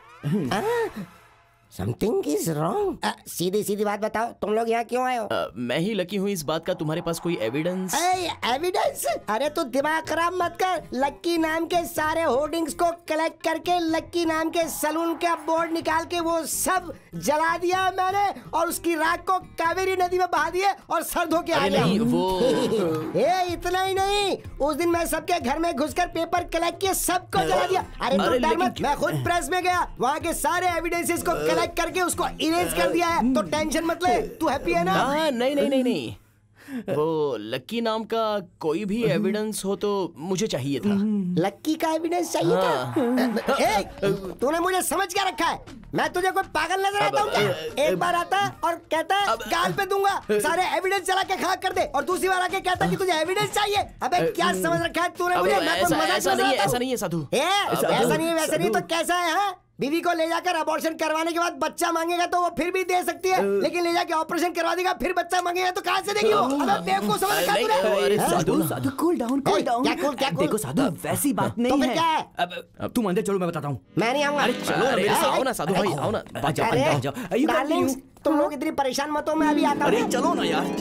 Something is wrong. सीधी सीधी बात बताओ, तुम लोग यहाँ क्यों आए हो? आ, मैं ही लकी हूँ, इस बात का तुम्हारे पास कोई एविडेंस? एविडेंस? अरे तू दिमाग खराब मत कर। लक्की नाम के सारे होर्डिंग्स को कलेक्ट करके लक्की नाम के सलून का बोर्ड निकाल के वो सब जला दिया मैंने और उसकी राख को कावेरी नदी में बहा दिए और सर धो के आ गया। नहीं, वो... ए, इतना ही नहीं, उस दिन मैं सबके घर में घुसकर पेपर कलेक्ट किए, सबको जला दिया। अरे तू डर मत, मैं खुद प्रेस में गया, वहाँ के सारे एविडेंसेस को कलेक्ट करके उसको इरेज कर दिया है, तो टेंशन मत ले। तू हैप्पी है ना? आ, नहीं नहीं नहीं नहीं, वो लक्की नाम का कोई भी एविडेंस हो तो मुझे चाहिए था। लक्की का एविडेंस चाहिए था? ए, तूने मुझे समझ क्या रखा है? मैं तुझे कोई पागल नजर आता हूँ क्या? एक बार आता और कहता है गाल पे दूंगा, सारे एविडेंस जला के खाक कर दे, और दूसरी बार आके कहता कि तुझे एविडेंस चाहिए। अबे क्या समझ रखा है तूने मुझे? मैं कोई मजाक ऐसा नहीं है, ऐसा नहीं है साधु। ऐसा नहीं है, वैसा नहीं तो कैसा है? हाँ, बीवी को ले जाकर अबॉर्शन करवाने के बाद बच्चा मांगेगा तो वो फिर भी दे सकती है, लेकिन ले जाके ऑपरेशन करवा देगा फिर बच्चा मांगेगा तो कहाँ से देगी वो? अबे बेवकूफ समझ रखा है तूने? Sadhu Sadhu cool down cool down. क्या कूल क्या कूल? देखो साधु वैसी बात नहीं है। क्या है? अब तुम अंदर चलो, मैं बताता हूँ। मैं नहीं आऊंगा। अरे चलो ना मेरे साथ, आओ ना साधु भाई, आओ ना। जाओ जाओ। डार्लिंग्स, तुम लोग इतनी परेशान मत हो, मैं अभी आता हूँ। अरे चलो ना यार।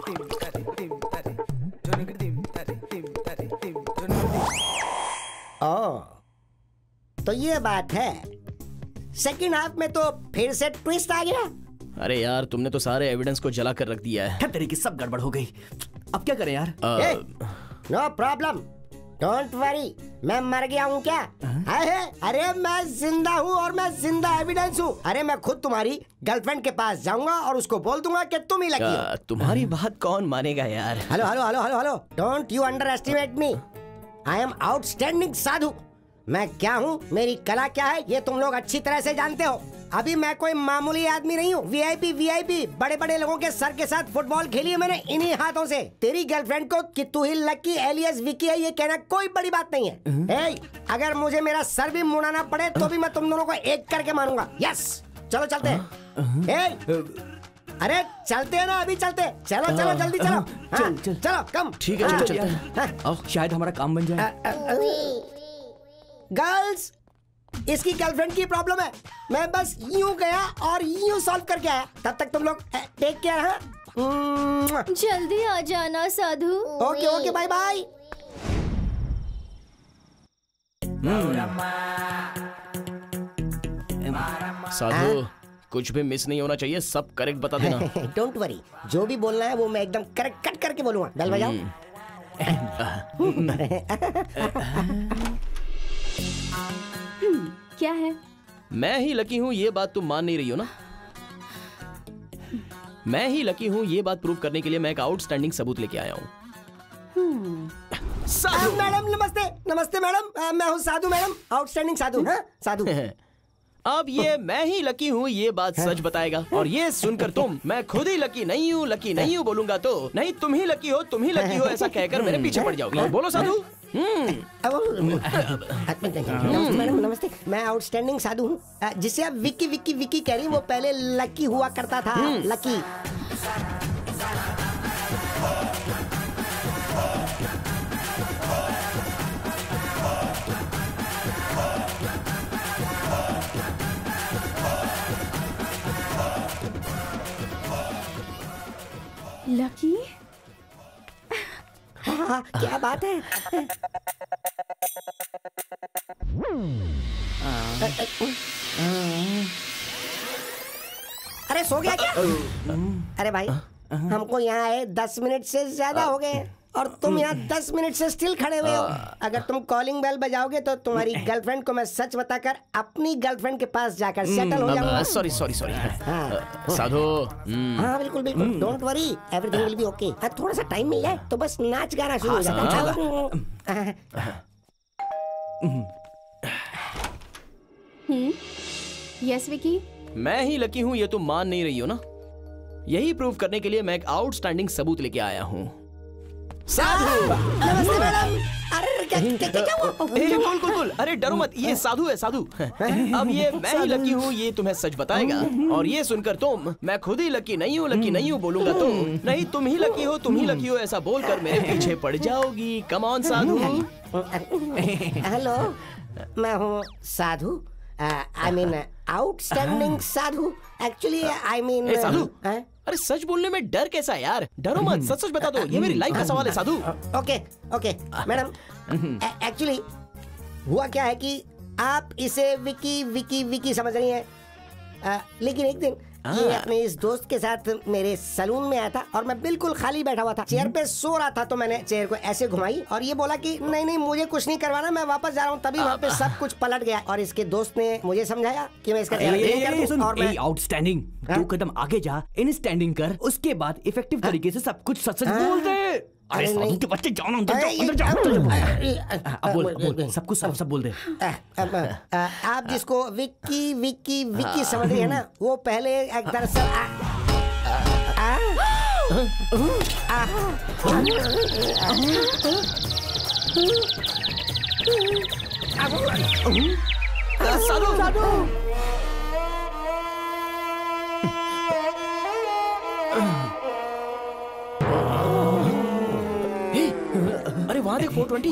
ओ तो ये बात है। सेकंड हाफ में तो फिर से ट्विस्ट आ गया। अरे यार तुमने तो सारे एविडेंस को जला कर रख दिया है। तेरे की सब गड़बड़ हो गई। अब क्या करें यार? No problem, don't worry. मैं मर गया हूँ क्या? है? अरे मैं जिंदा हूँ और मैं जिंदा एविडेंस हूँ। अरे मैं खुद तुम्हारी गर्लफ्रेंड के पास जाऊंगा और उसको बोल दूंगा कि तुम ही लकी हो। तुम्हारी बात कौन मानेगा यार? Hello hello hello hello hello, don't you underestimate me. I am outstanding Sadhu. मैं क्या हूँ, मेरी कला क्या है, ये तुम लोग अच्छी तरह से जानते हो। अभी मैं कोई मामूली आदमी नहीं हूँ। वीआईपी वीआईपी बड़े बड़े लोगों के सर के साथ फुटबॉल खेली है मैंने इन्हीं हाथों से। तेरी गर्लफ्रेंड को कि तू ही लकी एलियस विकी है ये कहना कोई बड़ी बात नहीं है। ए, अगर मुझे मेरा सर भी मुड़ाना पड़े तो भी मैं तुम दोनों को एक करके मानूंगा। यस, चलो चलते हैं। ए, अरे चलते हैं ना, अभी चलते हैं। चलो चलो जल्दी चलो। हाँ, चल, चल। चलो कम। ठीक है, चलो चलते हैं। आओ, शायद हमारा काम बन जाए। गर्ल्स, इसकी गर्लफ्रेंड की प्रॉब्लम है। मैं बस यूं गया और यूं सॉल्व करके आया। तब तक तुम लोग टेक केयर। हाँ, जल्दी आ जाना Sadhu. Okay okay, bye bye. Sadhu, कुछ भी मिस नहीं होना चाहिए, सब करेक्ट बता देना। डोंट वरी, जो भी बोलना है वो मैं एकदम करेक्ट कट करके बोलूंगा। बेल बजाओ। क्या है? मैं ही लकी हूँ ये बात तुम मान नहीं रही हो ना? मैं ही लकी हूँ ये बात प्रूव करने के लिए मैं एक आउटस्टैंडिंग सबूत लेके आया हूँ। साधु मैडम, नमस्ते। नमस्ते मैडम, मैं हूँ साधु मैडम, आउटस्टैंडिंग साधु। हाँ, साधु। अब ये मैं ही लकी हूँ ये बात सच बताएगा, और ये सुनकर तुम मैं खुद ही लकी नहीं हूँ लकी नहीं हूँ बोलूंगा तो नहीं तुम ही लकी हो तुम ही लकी हो ऐसा कहकर मेरे पीछे पड़ जाओगी। बोलो साधु। मैडम नमस्ते, मैं आउटस्टैंडिंग साधु हूँ जिसे आप विक्की विक्की विक्की कह रही, वो पहले लकी हुआ करता था। लकी। लकी? हाँ, क्या बात है? अरे सो गया क्या? अरे भाई, हमको यहाँ आए दस मिनट से ज्यादा हो गए और तुम यहाँ दस मिनट से स्टिल खड़े हुए हो। अगर तुम कॉलिंग बेल बजाओगे तो तुम्हारी गर्लफ्रेंड को मैं सच बताकर अपनी गर्लफ्रेंड के पास जाकर सेटल हो जाऊंगा। Sorry sorry sorry Sadhu. हाँ बिल्कुल बिल्कुल, don't worry, everything will be okay. थोड़ा सा टाइम मिल जाए तो बस नाच गाना शुरू हो जाता है। यस विकी, मैं ही लकी हूँ ये तुम मान नहीं रही हो ना? यही प्रूव करने के लिए मैं एक आउटस्टैंडिंग सबूत लेके आया हूँ। साधु। नमस्ते मैडम। अरे क्या क्या क्या क्या हुआ? कुल कुल कुल, अरे डरो मत, ये साधु है साधु। अब ये मैं ही लकी हूँ ये तुम्हें सच बताएगा, और ये सुनकर तुम मैं खुद ही लकी नहीं हूँ लकी नहीं हूँ बोलूंगा तो नहीं तुम ही लकी हो तुम ही लकी हो ऐसा बोलकर मेरे पीछे पड़ जाओगी। Come on Sadhu. हेलो, मैं हूँ Sadhu. I mean outstanding Sadhu. Actually I mean Sadhu, अरे सच बोलने में डर कैसा है यार? डरो मत, सच सच बता दो, ये मेरी लाइफ का सवाल है Sadhu. Okay okay madam, actually हुआ क्या है कि आप इसे विकी विकी विकी समझ रही हैं, आ, लेकिन एक दिन ये अपने इस दोस्त के साथ मेरे सलून में आया था और मैं बिल्कुल खाली बैठा हुआ था, चेयर पे सो रहा था। तो मैंने चेयर को ऐसे घुमाई और ये बोला कि नहीं नहीं मुझे कुछ नहीं करवाना, मैं वापस जा रहा हूँ। तभी वहाँ पे सब कुछ पलट गया और इसके दोस्त ने मुझे समझाया कि मैं इसका आउटस्टैंडिंग। दो कदम आगे जा, इन स्टैंडिंग कर, उसके बाद इफेक्टिव तरीके से सब कुछ सच सच बोल दे। अरे साधु के बच्चे, जाओ ना अंदर जाओ, अंदर जाओ। अब बोल, अब बोल, सब कुछ सब सब बोल दे। आप जिसको विक्की विक्की विक्की समझ रही है ना, वो पहले एक दरअसल साधु साधु अरे वहां देख फोर ट्वेंटी।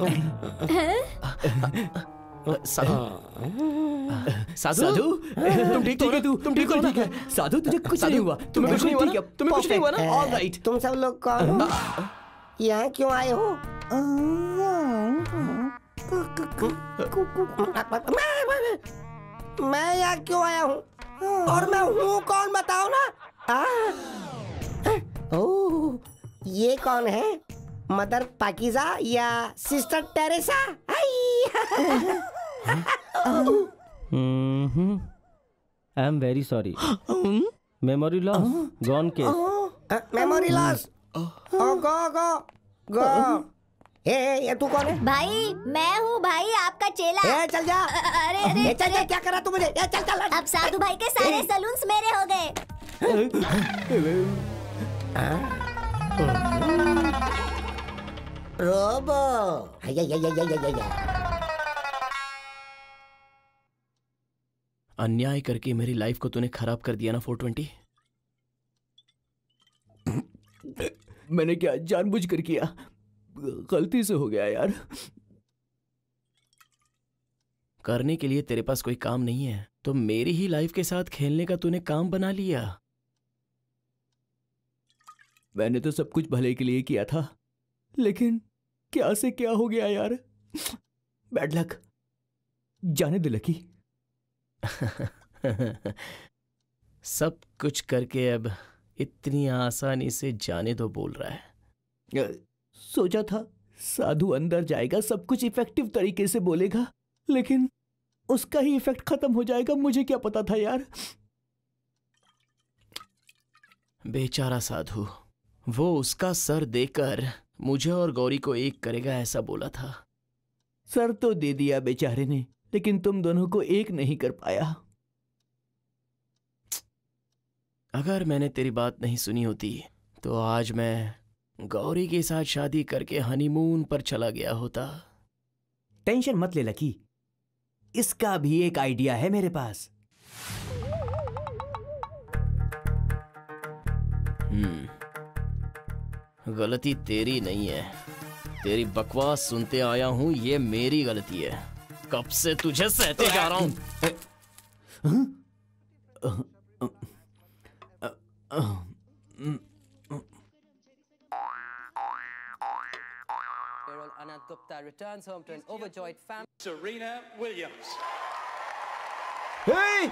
साधु साधु तुम ठीक हो? तू तुम ठीक हो? ठीक है साधु, तुझे कुछ नहीं हुआ, तुम्हें कुछ नहीं हुआ ना? तुम्हें कुछ नहीं हुआ ना? All right. तुम सब लोग कौन हो? यहाँ क्यों आए हो? मैं यहाँ क्यों आया हूँ और मैं हूँ कौन बताओ ना? आ, ओह, ये कौन है? मदर पाकीज़ा या sister Teresa? I am very sorry. Memory loss, gone case. Memory loss. Go go go. ए, ये तू कौन है? भाई मैं हूँ भाई, आपका चेला। ए, चल जा। अरे अरे ए, चल जा, क्या करा तू मुझे? ए, चल चल। अब साधु भाई के सारे सलून्स मेरे हो गए। रोबो। या या या या या। अन्याय करके मेरी लाइफ को तूने खराब कर दिया ना फोर ट्वेंटी। मैंने क्या जानबूझ कर किया? गलती से हो गया यार। करने के लिए तेरे पास कोई काम नहीं है तो मेरी ही लाइफ के साथ खेलने का तूने काम बना लिया। मैंने तो सब कुछ भले के लिए किया था, लेकिन क्या से क्या हो गया यार। Bad luck. जाने दे लकी। सब कुछ करके अब इतनी आसानी से जाने दो बोल रहा है। सोचा था साधु अंदर जाएगा, सब कुछ इफेक्टिव तरीके से बोलेगा, लेकिन उसका ही इफेक्ट खत्म हो जाएगा। मुझे क्या पता था यार। बेचारा साधु, वो उसका सर देकर मुझे और गौरी को एक करेगा ऐसा बोला था। सर तो दे दिया बेचारे ने, लेकिन तुम दोनों को एक नहीं कर पाया। अगर मैंने तेरी बात नहीं सुनी होती तो आज मैं गौरी के साथ शादी करके हनीमून पर चला गया होता। टेंशन मत ले लकी, इसका भी एक आइडिया है मेरे पास। हम्म, गलती तेरी नहीं है, तेरी बकवास सुनते आया हूं, ये मेरी गलती है। कब से तुझे सहते जा रहा हूं। Anant Gupta returns home to an overjoyed family. Serena Williams. Hey!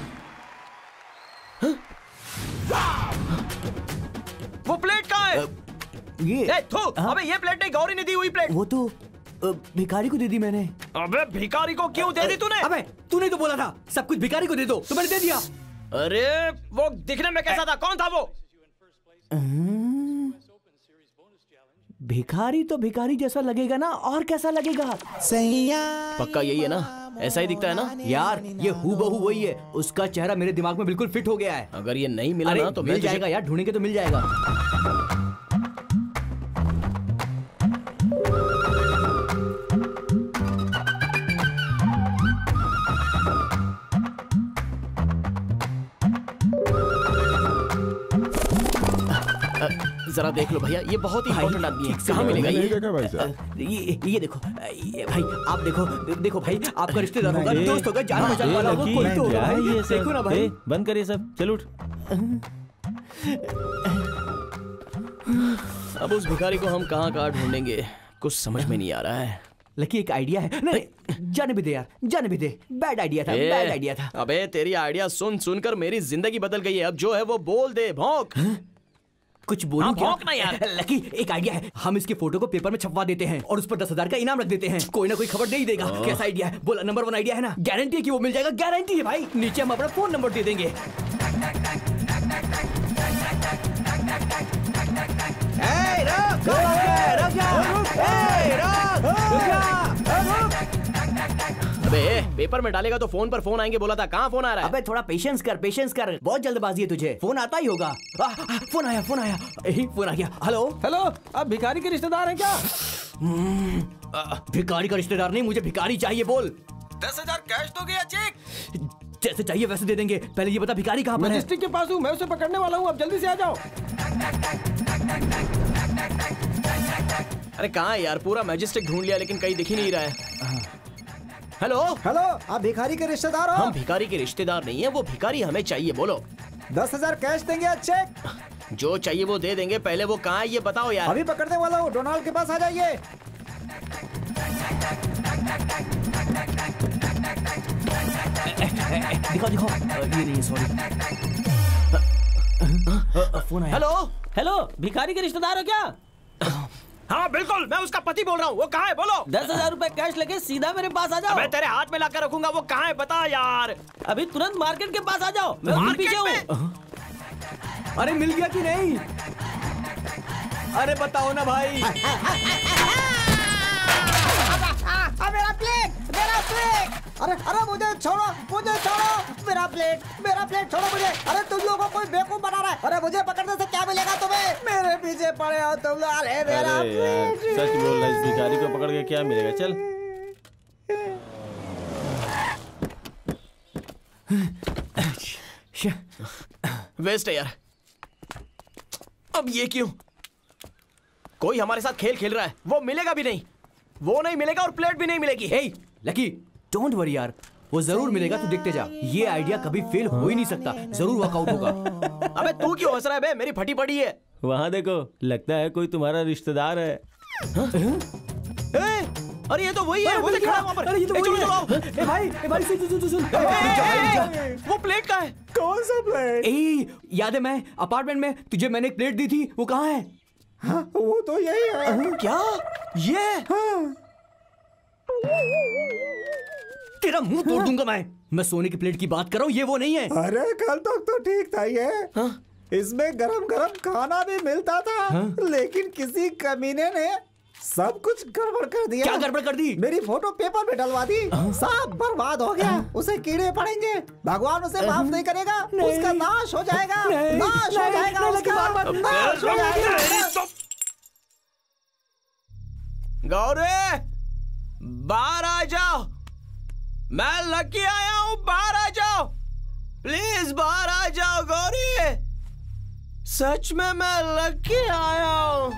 वो प्लेट कहाँ है? ये ए, थू, अबे ये प्लेट नहीं, गौरी ने दी हुई प्लेट। वो तो अ, भिखारी को दे दी मैंने। अबे भिखारी को क्यों दे दी तूने? अबे तूने तो बोला था सब कुछ भिखारी को दे दो, तो मैंने दे दिया। अरे वो दिखने में कैसा था? कौन था वो? भिखारी तो भिखारी जैसा लगेगा ना, और कैसा लगेगा? पक्का यही है ना? ऐसा ही दिखता है ना? यार ये हूबहू वही है, उसका चेहरा मेरे दिमाग में बिल्कुल फिट हो गया है। अगर ये नहीं मिला ना तो मिल जाएगा यार, ढूंढेंगे तो मिल जाएगा। जरा देख लो भैया, ये बहुत ही इंपॉर्टेंट आदमी है। कहाँ मिलेगा ये? ये ये देखो, ये भाई आप देखो, देखो भाई आपका रिश्तेदार होगा, दोस्त होगा, जान पहचान वाला होगा, कोई तो होगा भाई। ये देखो ना भाई। बंद कर ये सब, चल उठ। अब उस भिखारी को हम कहाँ कहाँ ढूंढेंगे, कुछ समझ में नहीं आ रहा है। लकी एक आइडिया है। नहीं जाने भी दे यार, जाने भी दे। बैड आइडिया था, बैड आइडिया था। अबे तेरी आइडिया सुन सुनकर मेरी जिंदगी बदल गई है। अब जो है वो बोल दे, भौंक। कुछ बोलूं क्या? भौंक ना यार। लकी एक आइडिया है, हम इसके फोटो को पेपर में छपवा देते हैं और उस पर दस हजार का इनाम रख देते हैं। कोई ना कोई खबर दे ही देगा। कैसा आइडिया है? बोला नंबर वन आइडिया है ना? गारंटी है कि वो मिल जाएगा, गारंटी है भाई। नीचे हम अपना फोन नंबर दे देंगे। ए, रुक, रुक, रुक जा, ए, रुक, रुक जा। अबे पेपर में डालेगा तो फोन पर फोन आएंगे बोला था, कहाँ फोन आ रहा है? अबे थोड़ा पेशेंस कर, पेशेंस कर, बहुत जल्दबाजी है तुझे। फोन आता ही होगा। आ, आ, फोन आया, फोन आया, यही फोन आ गया। हेलो हेलो, आप भिखारी के रिश्तेदार हैं क्या? आ, भिखारी का रिश्तेदार नहीं, मुझे भिखारी चाहिए। बोल। दस हजार कैश दोगे या चेक? जैसे चाहिए वैसे दे देंगे। पहले ये बता भिखारी कहाँ पर है? मैजिस्ट्रेट के पास हूँ, मैं उसे पकड़ने वाला हूँ, अब जल्दी से आ जाओ। अरे कहाँ है यार? पूरा मैजिस्ट्रेट ढूंढ लिया लेकिन कहीं दिख ही नहीं रहा है। हेलो हेलो, आप भिखारी के रिश्तेदार हो? हम भिखारी के रिश्तेदार नहीं है, वो भिखारी हमें चाहिए। बोलो। दस हजार कैश देंगे या चेक? जो चाहिए वो दे देंगे, पहले वो कहाँ है ये बताओ यार। अभी पकड़ने वाला हूँ, डोनाल्ड के पास आ जाइए। दिखाओ दिखाओ अ, ये नहीं, सॉरी। फोन आया। हेलो हेलो, भिखारी के रिश्तेदार हो क्या? हाँ बिल्कुल, मैं उसका पति बोल रहा हूँ। वो कहाँ है बोलो? दस हजार रूपए कैश लेके सीधा मेरे पास आ जाओ। मैं तेरे हाथ में लाकर रखूंगा। वो कहाँ है बता यार। अभी तुरंत मार्केट के पास आ जाओ, मैं उसके पीछे हूँ। अरे मिल गया कि नहीं? अरे बताओ ना भाई। मेरा प्लेट, मेरा प्लेट। अरे अरे मुझे छोड़ो, मुझे छोड़ो, मेरा प्लेट, मेरा प्लेट छोड़ो मुझे। अरे तुम लोगों को कोई बेवकूफ बना रहा है। अरे मुझे पकड़ने से क्या मिलेगा तुम्हें? मेरे पीछे पड़े हो तुम लोग। अरे मेरा अरे यार, प्लेट। सच बोल रहा है, इस भिखारी को पकड़ के क्या मिलेगा? चल। वेस्ट है यार। अब ये क्यों? कोई हमारे साथ खेल खेल रहा है। वो मिलेगा भी नहीं, वो नहीं मिलेगा और प्लेट भी नहीं मिलेगी। हे लकी, डोंट वरी यार, वो जरूर मिलेगा, तू देखते जा। ये आइडिया कभी फेल हो ही नहीं सकता, जरूर वर्कआउट होगा। अबे तू क्यों हंस रहा है बे? मेरी फटी पड़ी है। वहाँ देखो, लगता है कोई तुम्हारा रिश्तेदार है। ए, अरे ये तो वही है। वो देख खड़ा है वहाँ पर। अरे ये तो ए, वही चलो, है। चलो। ए भाई, ए भाई सुन सुन सुन सुन। ए, ए, ए, वो प्लेट कहाँ है? कौन सा प्लेट? ए, याद है मैं अपार्टमेंट में तुझे मैंने एक प्लेट दी थी, वो कहाँ है? हाँ, वो तो यही है। क्या ये? हाँ। तेरा मुंह तोड़ दूंगा मैं। मैं सोने की प्लेट की बात कर रहा हूँ, ये वो नहीं है। अरे कल तक तो ठीक था ये। हाँ? इसमें गरम गरम खाना भी मिलता था। हाँ? लेकिन किसी कमीने ने सब कुछ गड़बड़ कर दिया। क्या गड़बड़ कर दी? मेरी फोटो पेपर में डलवा दी। हाँ? सब बर्बाद हो गया। उसे कीड़े पड़ेंगे, भगवान उसे माफ नहीं करेगा। उसका नाश हो जाएगा, नाश हो जाएगा उसका, नाश हो जाएगा। गौरी बाहर आ जाओ, मैं लकी आया हूं। बाहर आ जाओ प्लीज, बाहर आ जाओ गौरी। सच में मैं लकी आया हूं।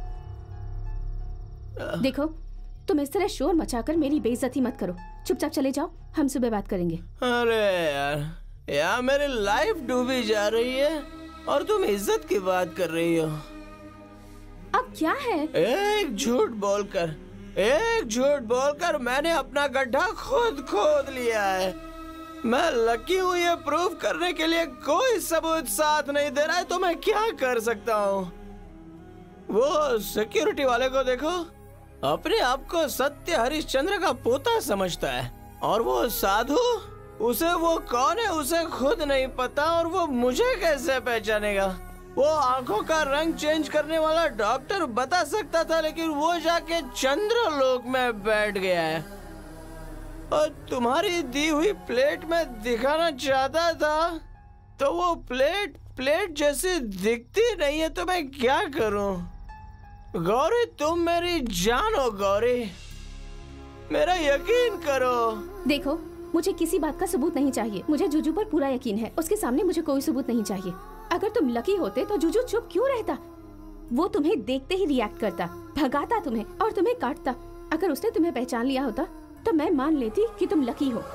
देखो, तुम इस तरह शोर मचाकर मेरी बेइज्जती मत करो। चुपचाप चले जाओ, हम सुबह बात करेंगे। अरे यार, यार मेरी लाइफ डूबी जा रही है और तुम इज्जत की बात कर रही हो। अब क्या है? एक झूठ बोलकर एक झूठ बोलकर मैंने अपना गड्ढा खुद खोद लिया है। मैं लकी हूँ ये प्रूव करने के लिए कोई सबूत साथ नहीं दे रहा है, तो मैं क्या कर सकता हूँ? वो सिक्योरिटी वाले को देखो, अपने आप को सत्य हरिश्चंद्र का पोता समझता है। और वो साधु, उसे वो कौन है उसे खुद नहीं पता, और वो मुझे कैसे पहचानेगा? वो आंखों का रंग चेंज करने वाला डॉक्टर बता सकता था, लेकिन वो जाके चंद्रलोक में बैठ गया है। और तुम्हारी दी हुई प्लेट में दिखाना चाहता था, तो वो प्लेट प्लेट जैसी दिखती नहीं है, तो मैं क्या करूं? गौरी, तुम मेरी जान हो गौरी, मेरा यकीन करो। देखो, मुझे किसी बात का सबूत नहीं चाहिए। मुझे जुजू पर पूरा यकीन है, उसके सामने मुझे कोई सबूत नहीं चाहिए। अगर तुम लकी होते तो जुजू चुप क्यों रहता? वो तुम्हें देखते ही रिएक्ट करता, भगाता तुम्हें और तुम्हें काटता। अगर उसने तुम्हें पहचान लिया होता तो मैं मान लेती कि तुम लकी हो।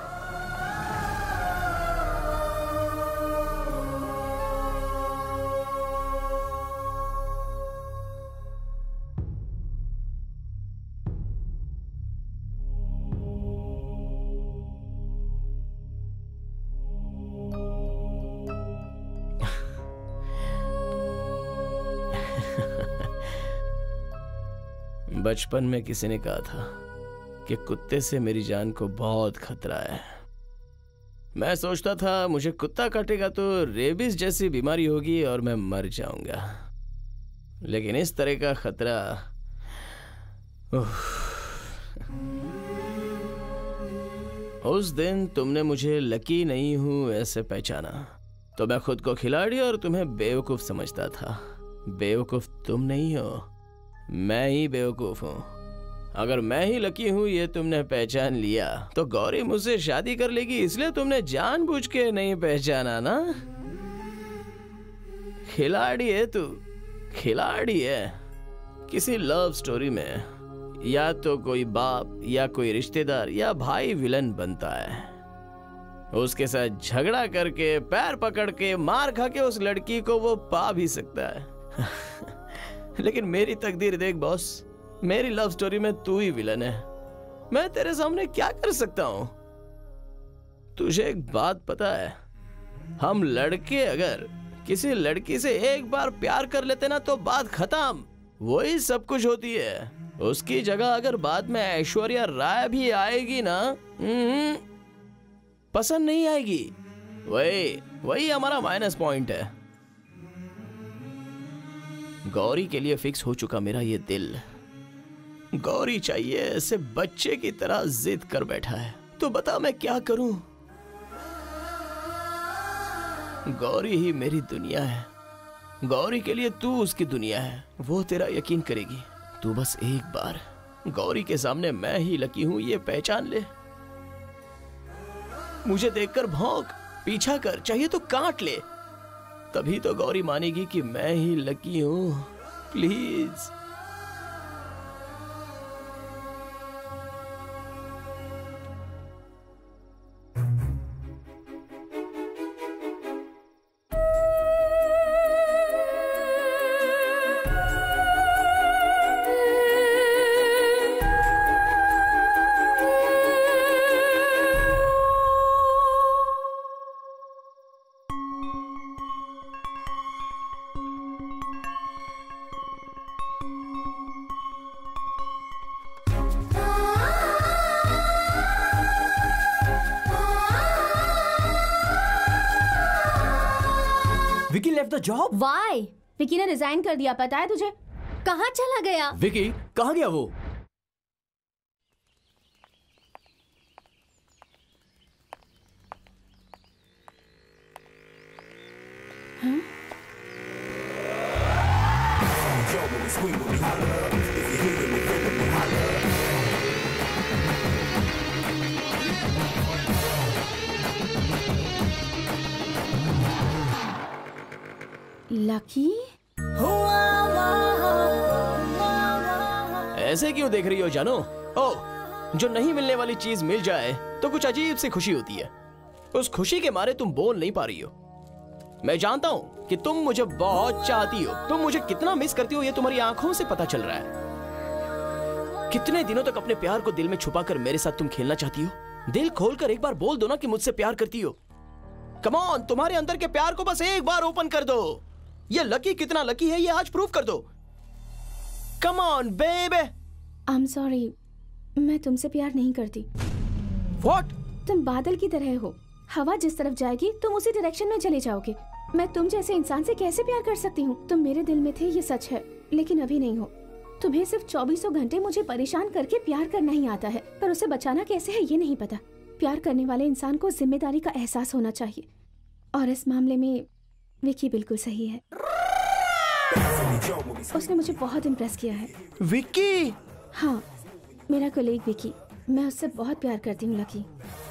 बचपन में किसी ने कहा था कि कुत्ते से मेरी जान को बहुत खतरा है। मैं सोचता था मुझे कुत्ता काटेगा तो रेबीज जैसी बीमारी होगी और मैं मर जाऊंगा, लेकिन इस तरह का खतरा, उस दिन तुमने मुझे लकी नहीं हूं ऐसे पहचाना, तो मैं खुद को खिलाड़ी और तुम्हें बेवकूफ समझता था। बेवकूफ तुम नहीं हो, मैं ही बेवकूफ हूँ। अगर मैं ही लकी हूँ ये तुमने पहचान लिया, तो गौरी मुझसे शादी कर लेगी, इसलिए तुमने जानबूझ के नहीं पहचाना ना। खिलाड़ी है तू, खिलाड़ी है। किसी लव स्टोरी में या तो कोई बाप या कोई रिश्तेदार या भाई विलन बनता है, उसके साथ झगड़ा करके पैर पकड़ के मार खा के उस लड़की को वो पा भी सकता है। लेकिन मेरी तकदीर देख बॉस, मेरी लव स्टोरी में तू ही विलन है। मैं तेरे सामने क्या कर सकता हूं? तुझे एक बात पता है, हम लड़के अगर किसी लड़की से एक बार प्यार कर लेते ना तो बात खत्म, वही सब कुछ होती है। उसकी जगह अगर बाद में ऐश्वर्या राय भी आएगी ना, पसंद नहीं आएगी। वही वही हमारा माइनस पॉइंट है। गौरी के लिए फिक्स हो चुका मेरा ये दिल। गौरी चाहिए, ऐसे बच्चे की तरह जिद कर बैठा है। तो बता मैं क्या करूं? गौरी ही मेरी दुनिया है। गौरी के लिए तू उसकी दुनिया है, वो तेरा यकीन करेगी। तू बस एक बार गौरी के सामने मैं ही लकी हूं ये पहचान ले। मुझे देखकर भौंक, पीछा कर, चाहिए तो काट ले, तभी तो गौरी मानेगी कि मैं ही लकी हूं। Please. Vicky left the job. Why? Vicky ने रिजाइन कर दिया, पता है तुझे? कहाँ चला गया? विकी कहाँ गया वो? हाँ? लकी? ऐसे क्यों देख रही हो जानो? ओ, जो नहीं मिलने वाली चीज मिल जाए तो कुछ अजीब सी खुशी होती है। उस खुशी के मारे तुम बोल नहीं पा रही हो। मैं जानता हूं कि तुम मुझे बहुत चाहती हो। तुम मुझे कितना मिस करती हो ये तुम्हारी आंखों से पता चल रहा है। कितने दिनों तक अपने प्यार को दिल में छुपाकर मेरे साथ तुम खेलना चाहती हो? दिल खोलकर एक बार बोल दो ना कि मुझसे प्यार करती हो। कम ऑन, तुम्हारे अंदर के प्यार को बस एक बार ओपन कर दो। ये लकी कितना लकी है ये आज प्रूव कर दो। Come on baby. I am sorry, मैं तुमसे प्यार नहीं करती। What? तुम बादल की तरह हो, हवा जिस तरफ जाएगी तुम उसी डायरेक्शन में चले जाओगे। मैं तुम जैसे इंसान से कैसे प्यार कर सकती हूँ? तुम मेरे दिल में थे ये सच है, लेकिन अभी नहीं हो। तुम्हें सिर्फ चौबीसों घंटे मुझे परेशान करके प्यार करना ही आता है, पर उसे बचाना कैसे है ये नहीं पता। प्यार करने वाले इंसान को जिम्मेदारी का एहसास होना चाहिए, और इस मामले में विकी बिल्कुल सही है। उसने मुझे बहुत इम्प्रेस किया है। विकी? हाँ, मेरा कलीग विकी। मैं उससे बहुत प्यार करती हूँ लकी।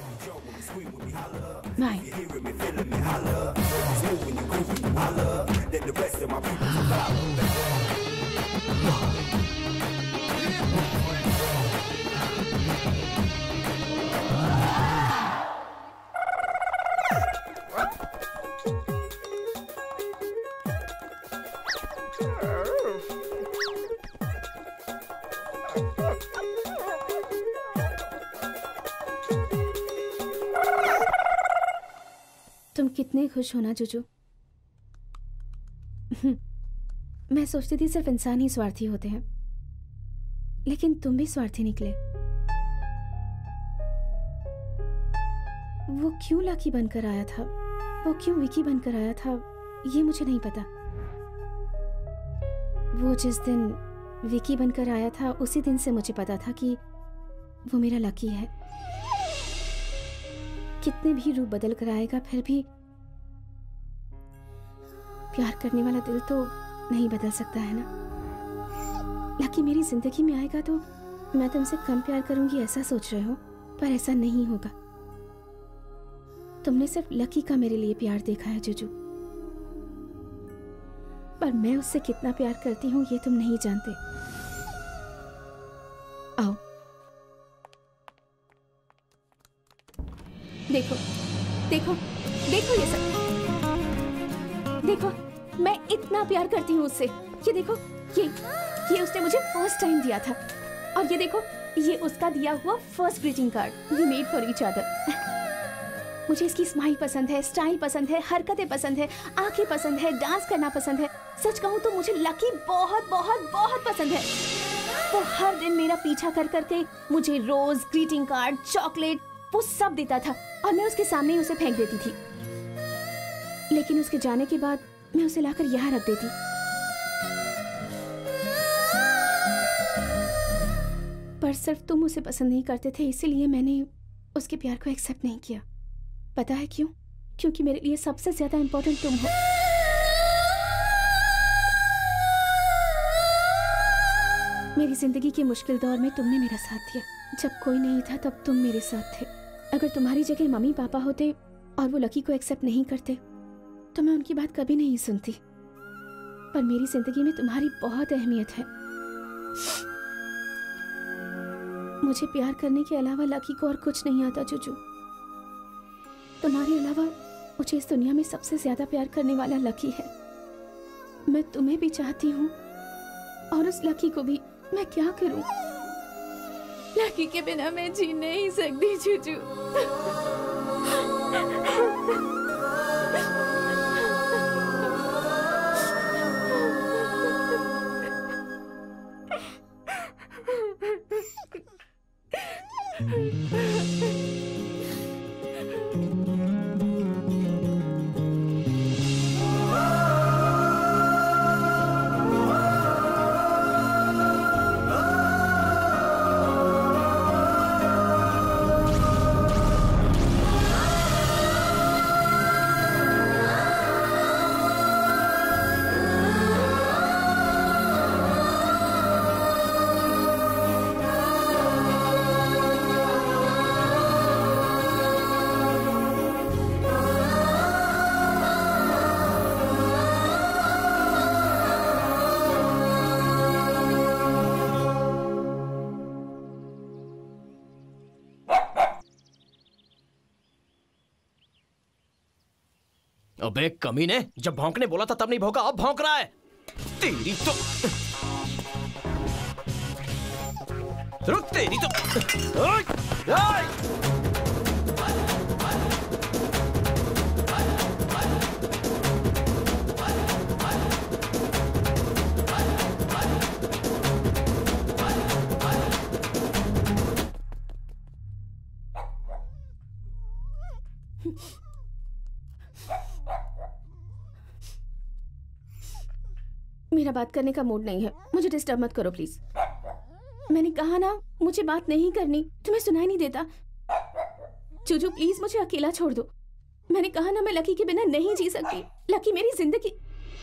बाय। तुम कितने खुश हो ना जुजू। मैं सोचती थी सिर्फ इंसान ही स्वार्थी होते हैं, लेकिन तुम भी स्वार्थी निकले। वो क्यों लकी बनकर आया था, वो क्यों विकी बनकर आया था, ये मुझे नहीं पता। वो जिस दिन विकी बनकर आया था उसी दिन से मुझे पता था कि वो मेरा लकी है। कितने भी रूप बदल कर आएगा फिर भी प्यार करने वाला दिल तो नहीं बदल सकता है ना। लकी मेरी जिंदगी में आएगा तो मैं तुमसे कम प्यार करूंगी ऐसा सोच रहे हो, पर ऐसा नहीं होगा। तुमने सिर्फ लकी का मेरे लिए प्यार देखा है जुजू, पर मैं उससे कितना प्यार करती हूँ ये तुम नहीं जानते। आओ देखो देखो देखो ये सब देखो, मैं इतना प्यार करती हूँ उससे। ये देखो, ये ये उसने मुझे फर्स्ट टाइम दिया था, और ये देखो ये उसका दिया हुआ first greeting card. We made for each other. मुझे इसकी स्माइल पसंद है, स्टाइल पसंद है, हरकतें पसंद है, आंखें पसंद है, डांस करना पसंद है। सच कहूँ तो मुझे लकी बहुत बहुत बहुत पसंद है। वो हर दिन मेरा पीछा कर करके मुझे रोज, ग्रीटिंग कार्ड, चॉकलेट, वो सब देता था और मैं उसके सामने ही उसे फेंक देती थी। लेकिन उसके जाने के बाद मैं उसे लाकर यहाँ रख देती। पर सिर्फ तुम उसे पसंद नहीं करते थे, इसीलिए मैंने उसके प्यार को एक्सेप्ट नहीं किया। पता है क्यों? क्योंकि मेरे लिए सबसे ज्यादा इम्पोर्टेंट तुम हो। मेरी जिंदगी के मुश्किल दौर में तुमने मेरा साथ दिया। जब कोई नहीं था तब तुम मेरे साथ थे। अगर तुम्हारी जगह मम्मी पापा होते और वो लकी को एक्सेप्ट नहीं करते तो मैं उनकी बात कभी नहीं सुनती। पर मेरी जिंदगी में तुम्हारी बहुत अहमियत है। मुझे प्यार करने के अलावा लकी को और कुछ नहीं आता चूचू। तुम्हारे अलावा मुझे इस दुनिया में सबसे ज्यादा प्यार करने वाला लकी है। मैं तुम्हें भी चाहती हूँ और उस लकी को भी। मैं क्या करूँ? लकी के बिना मैं जी नहीं सकती चूचू। अबे कमीने, जब भौंकने बोला था तब नहीं भौंका, अब भौंक रहा है। तेरी तो रुक, तेरी तो ओए, ओए। मेरा बात करने का मूड नहीं है, मुझे डिस्टर्ब मत करो प्लीज। मैंने कहा ना मुझे बात नहीं करनी, तुम्हें सुनाई नहीं देता? चूचू प्लीज मुझे अकेला छोड़ दो। मैंने कहा ना मैं लकी के बिना नहीं जी सकती। लकी मेरी जिंदगी।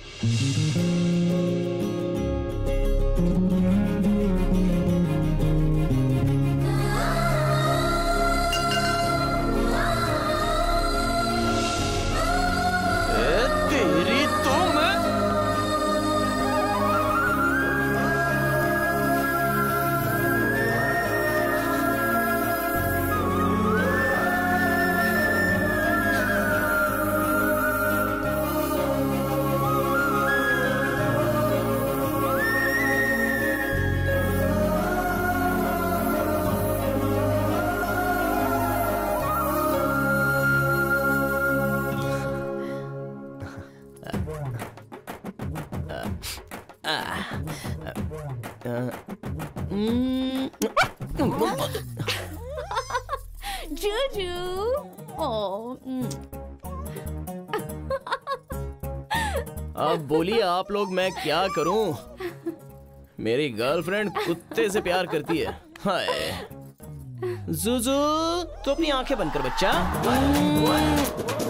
अब बोलिए आप लोग, मैं क्या करूं? मेरी गर्लफ्रेंड कुत्ते से प्यार करती है। हाय जुजू, तो अपनी आंखें बंद कर बच्चा।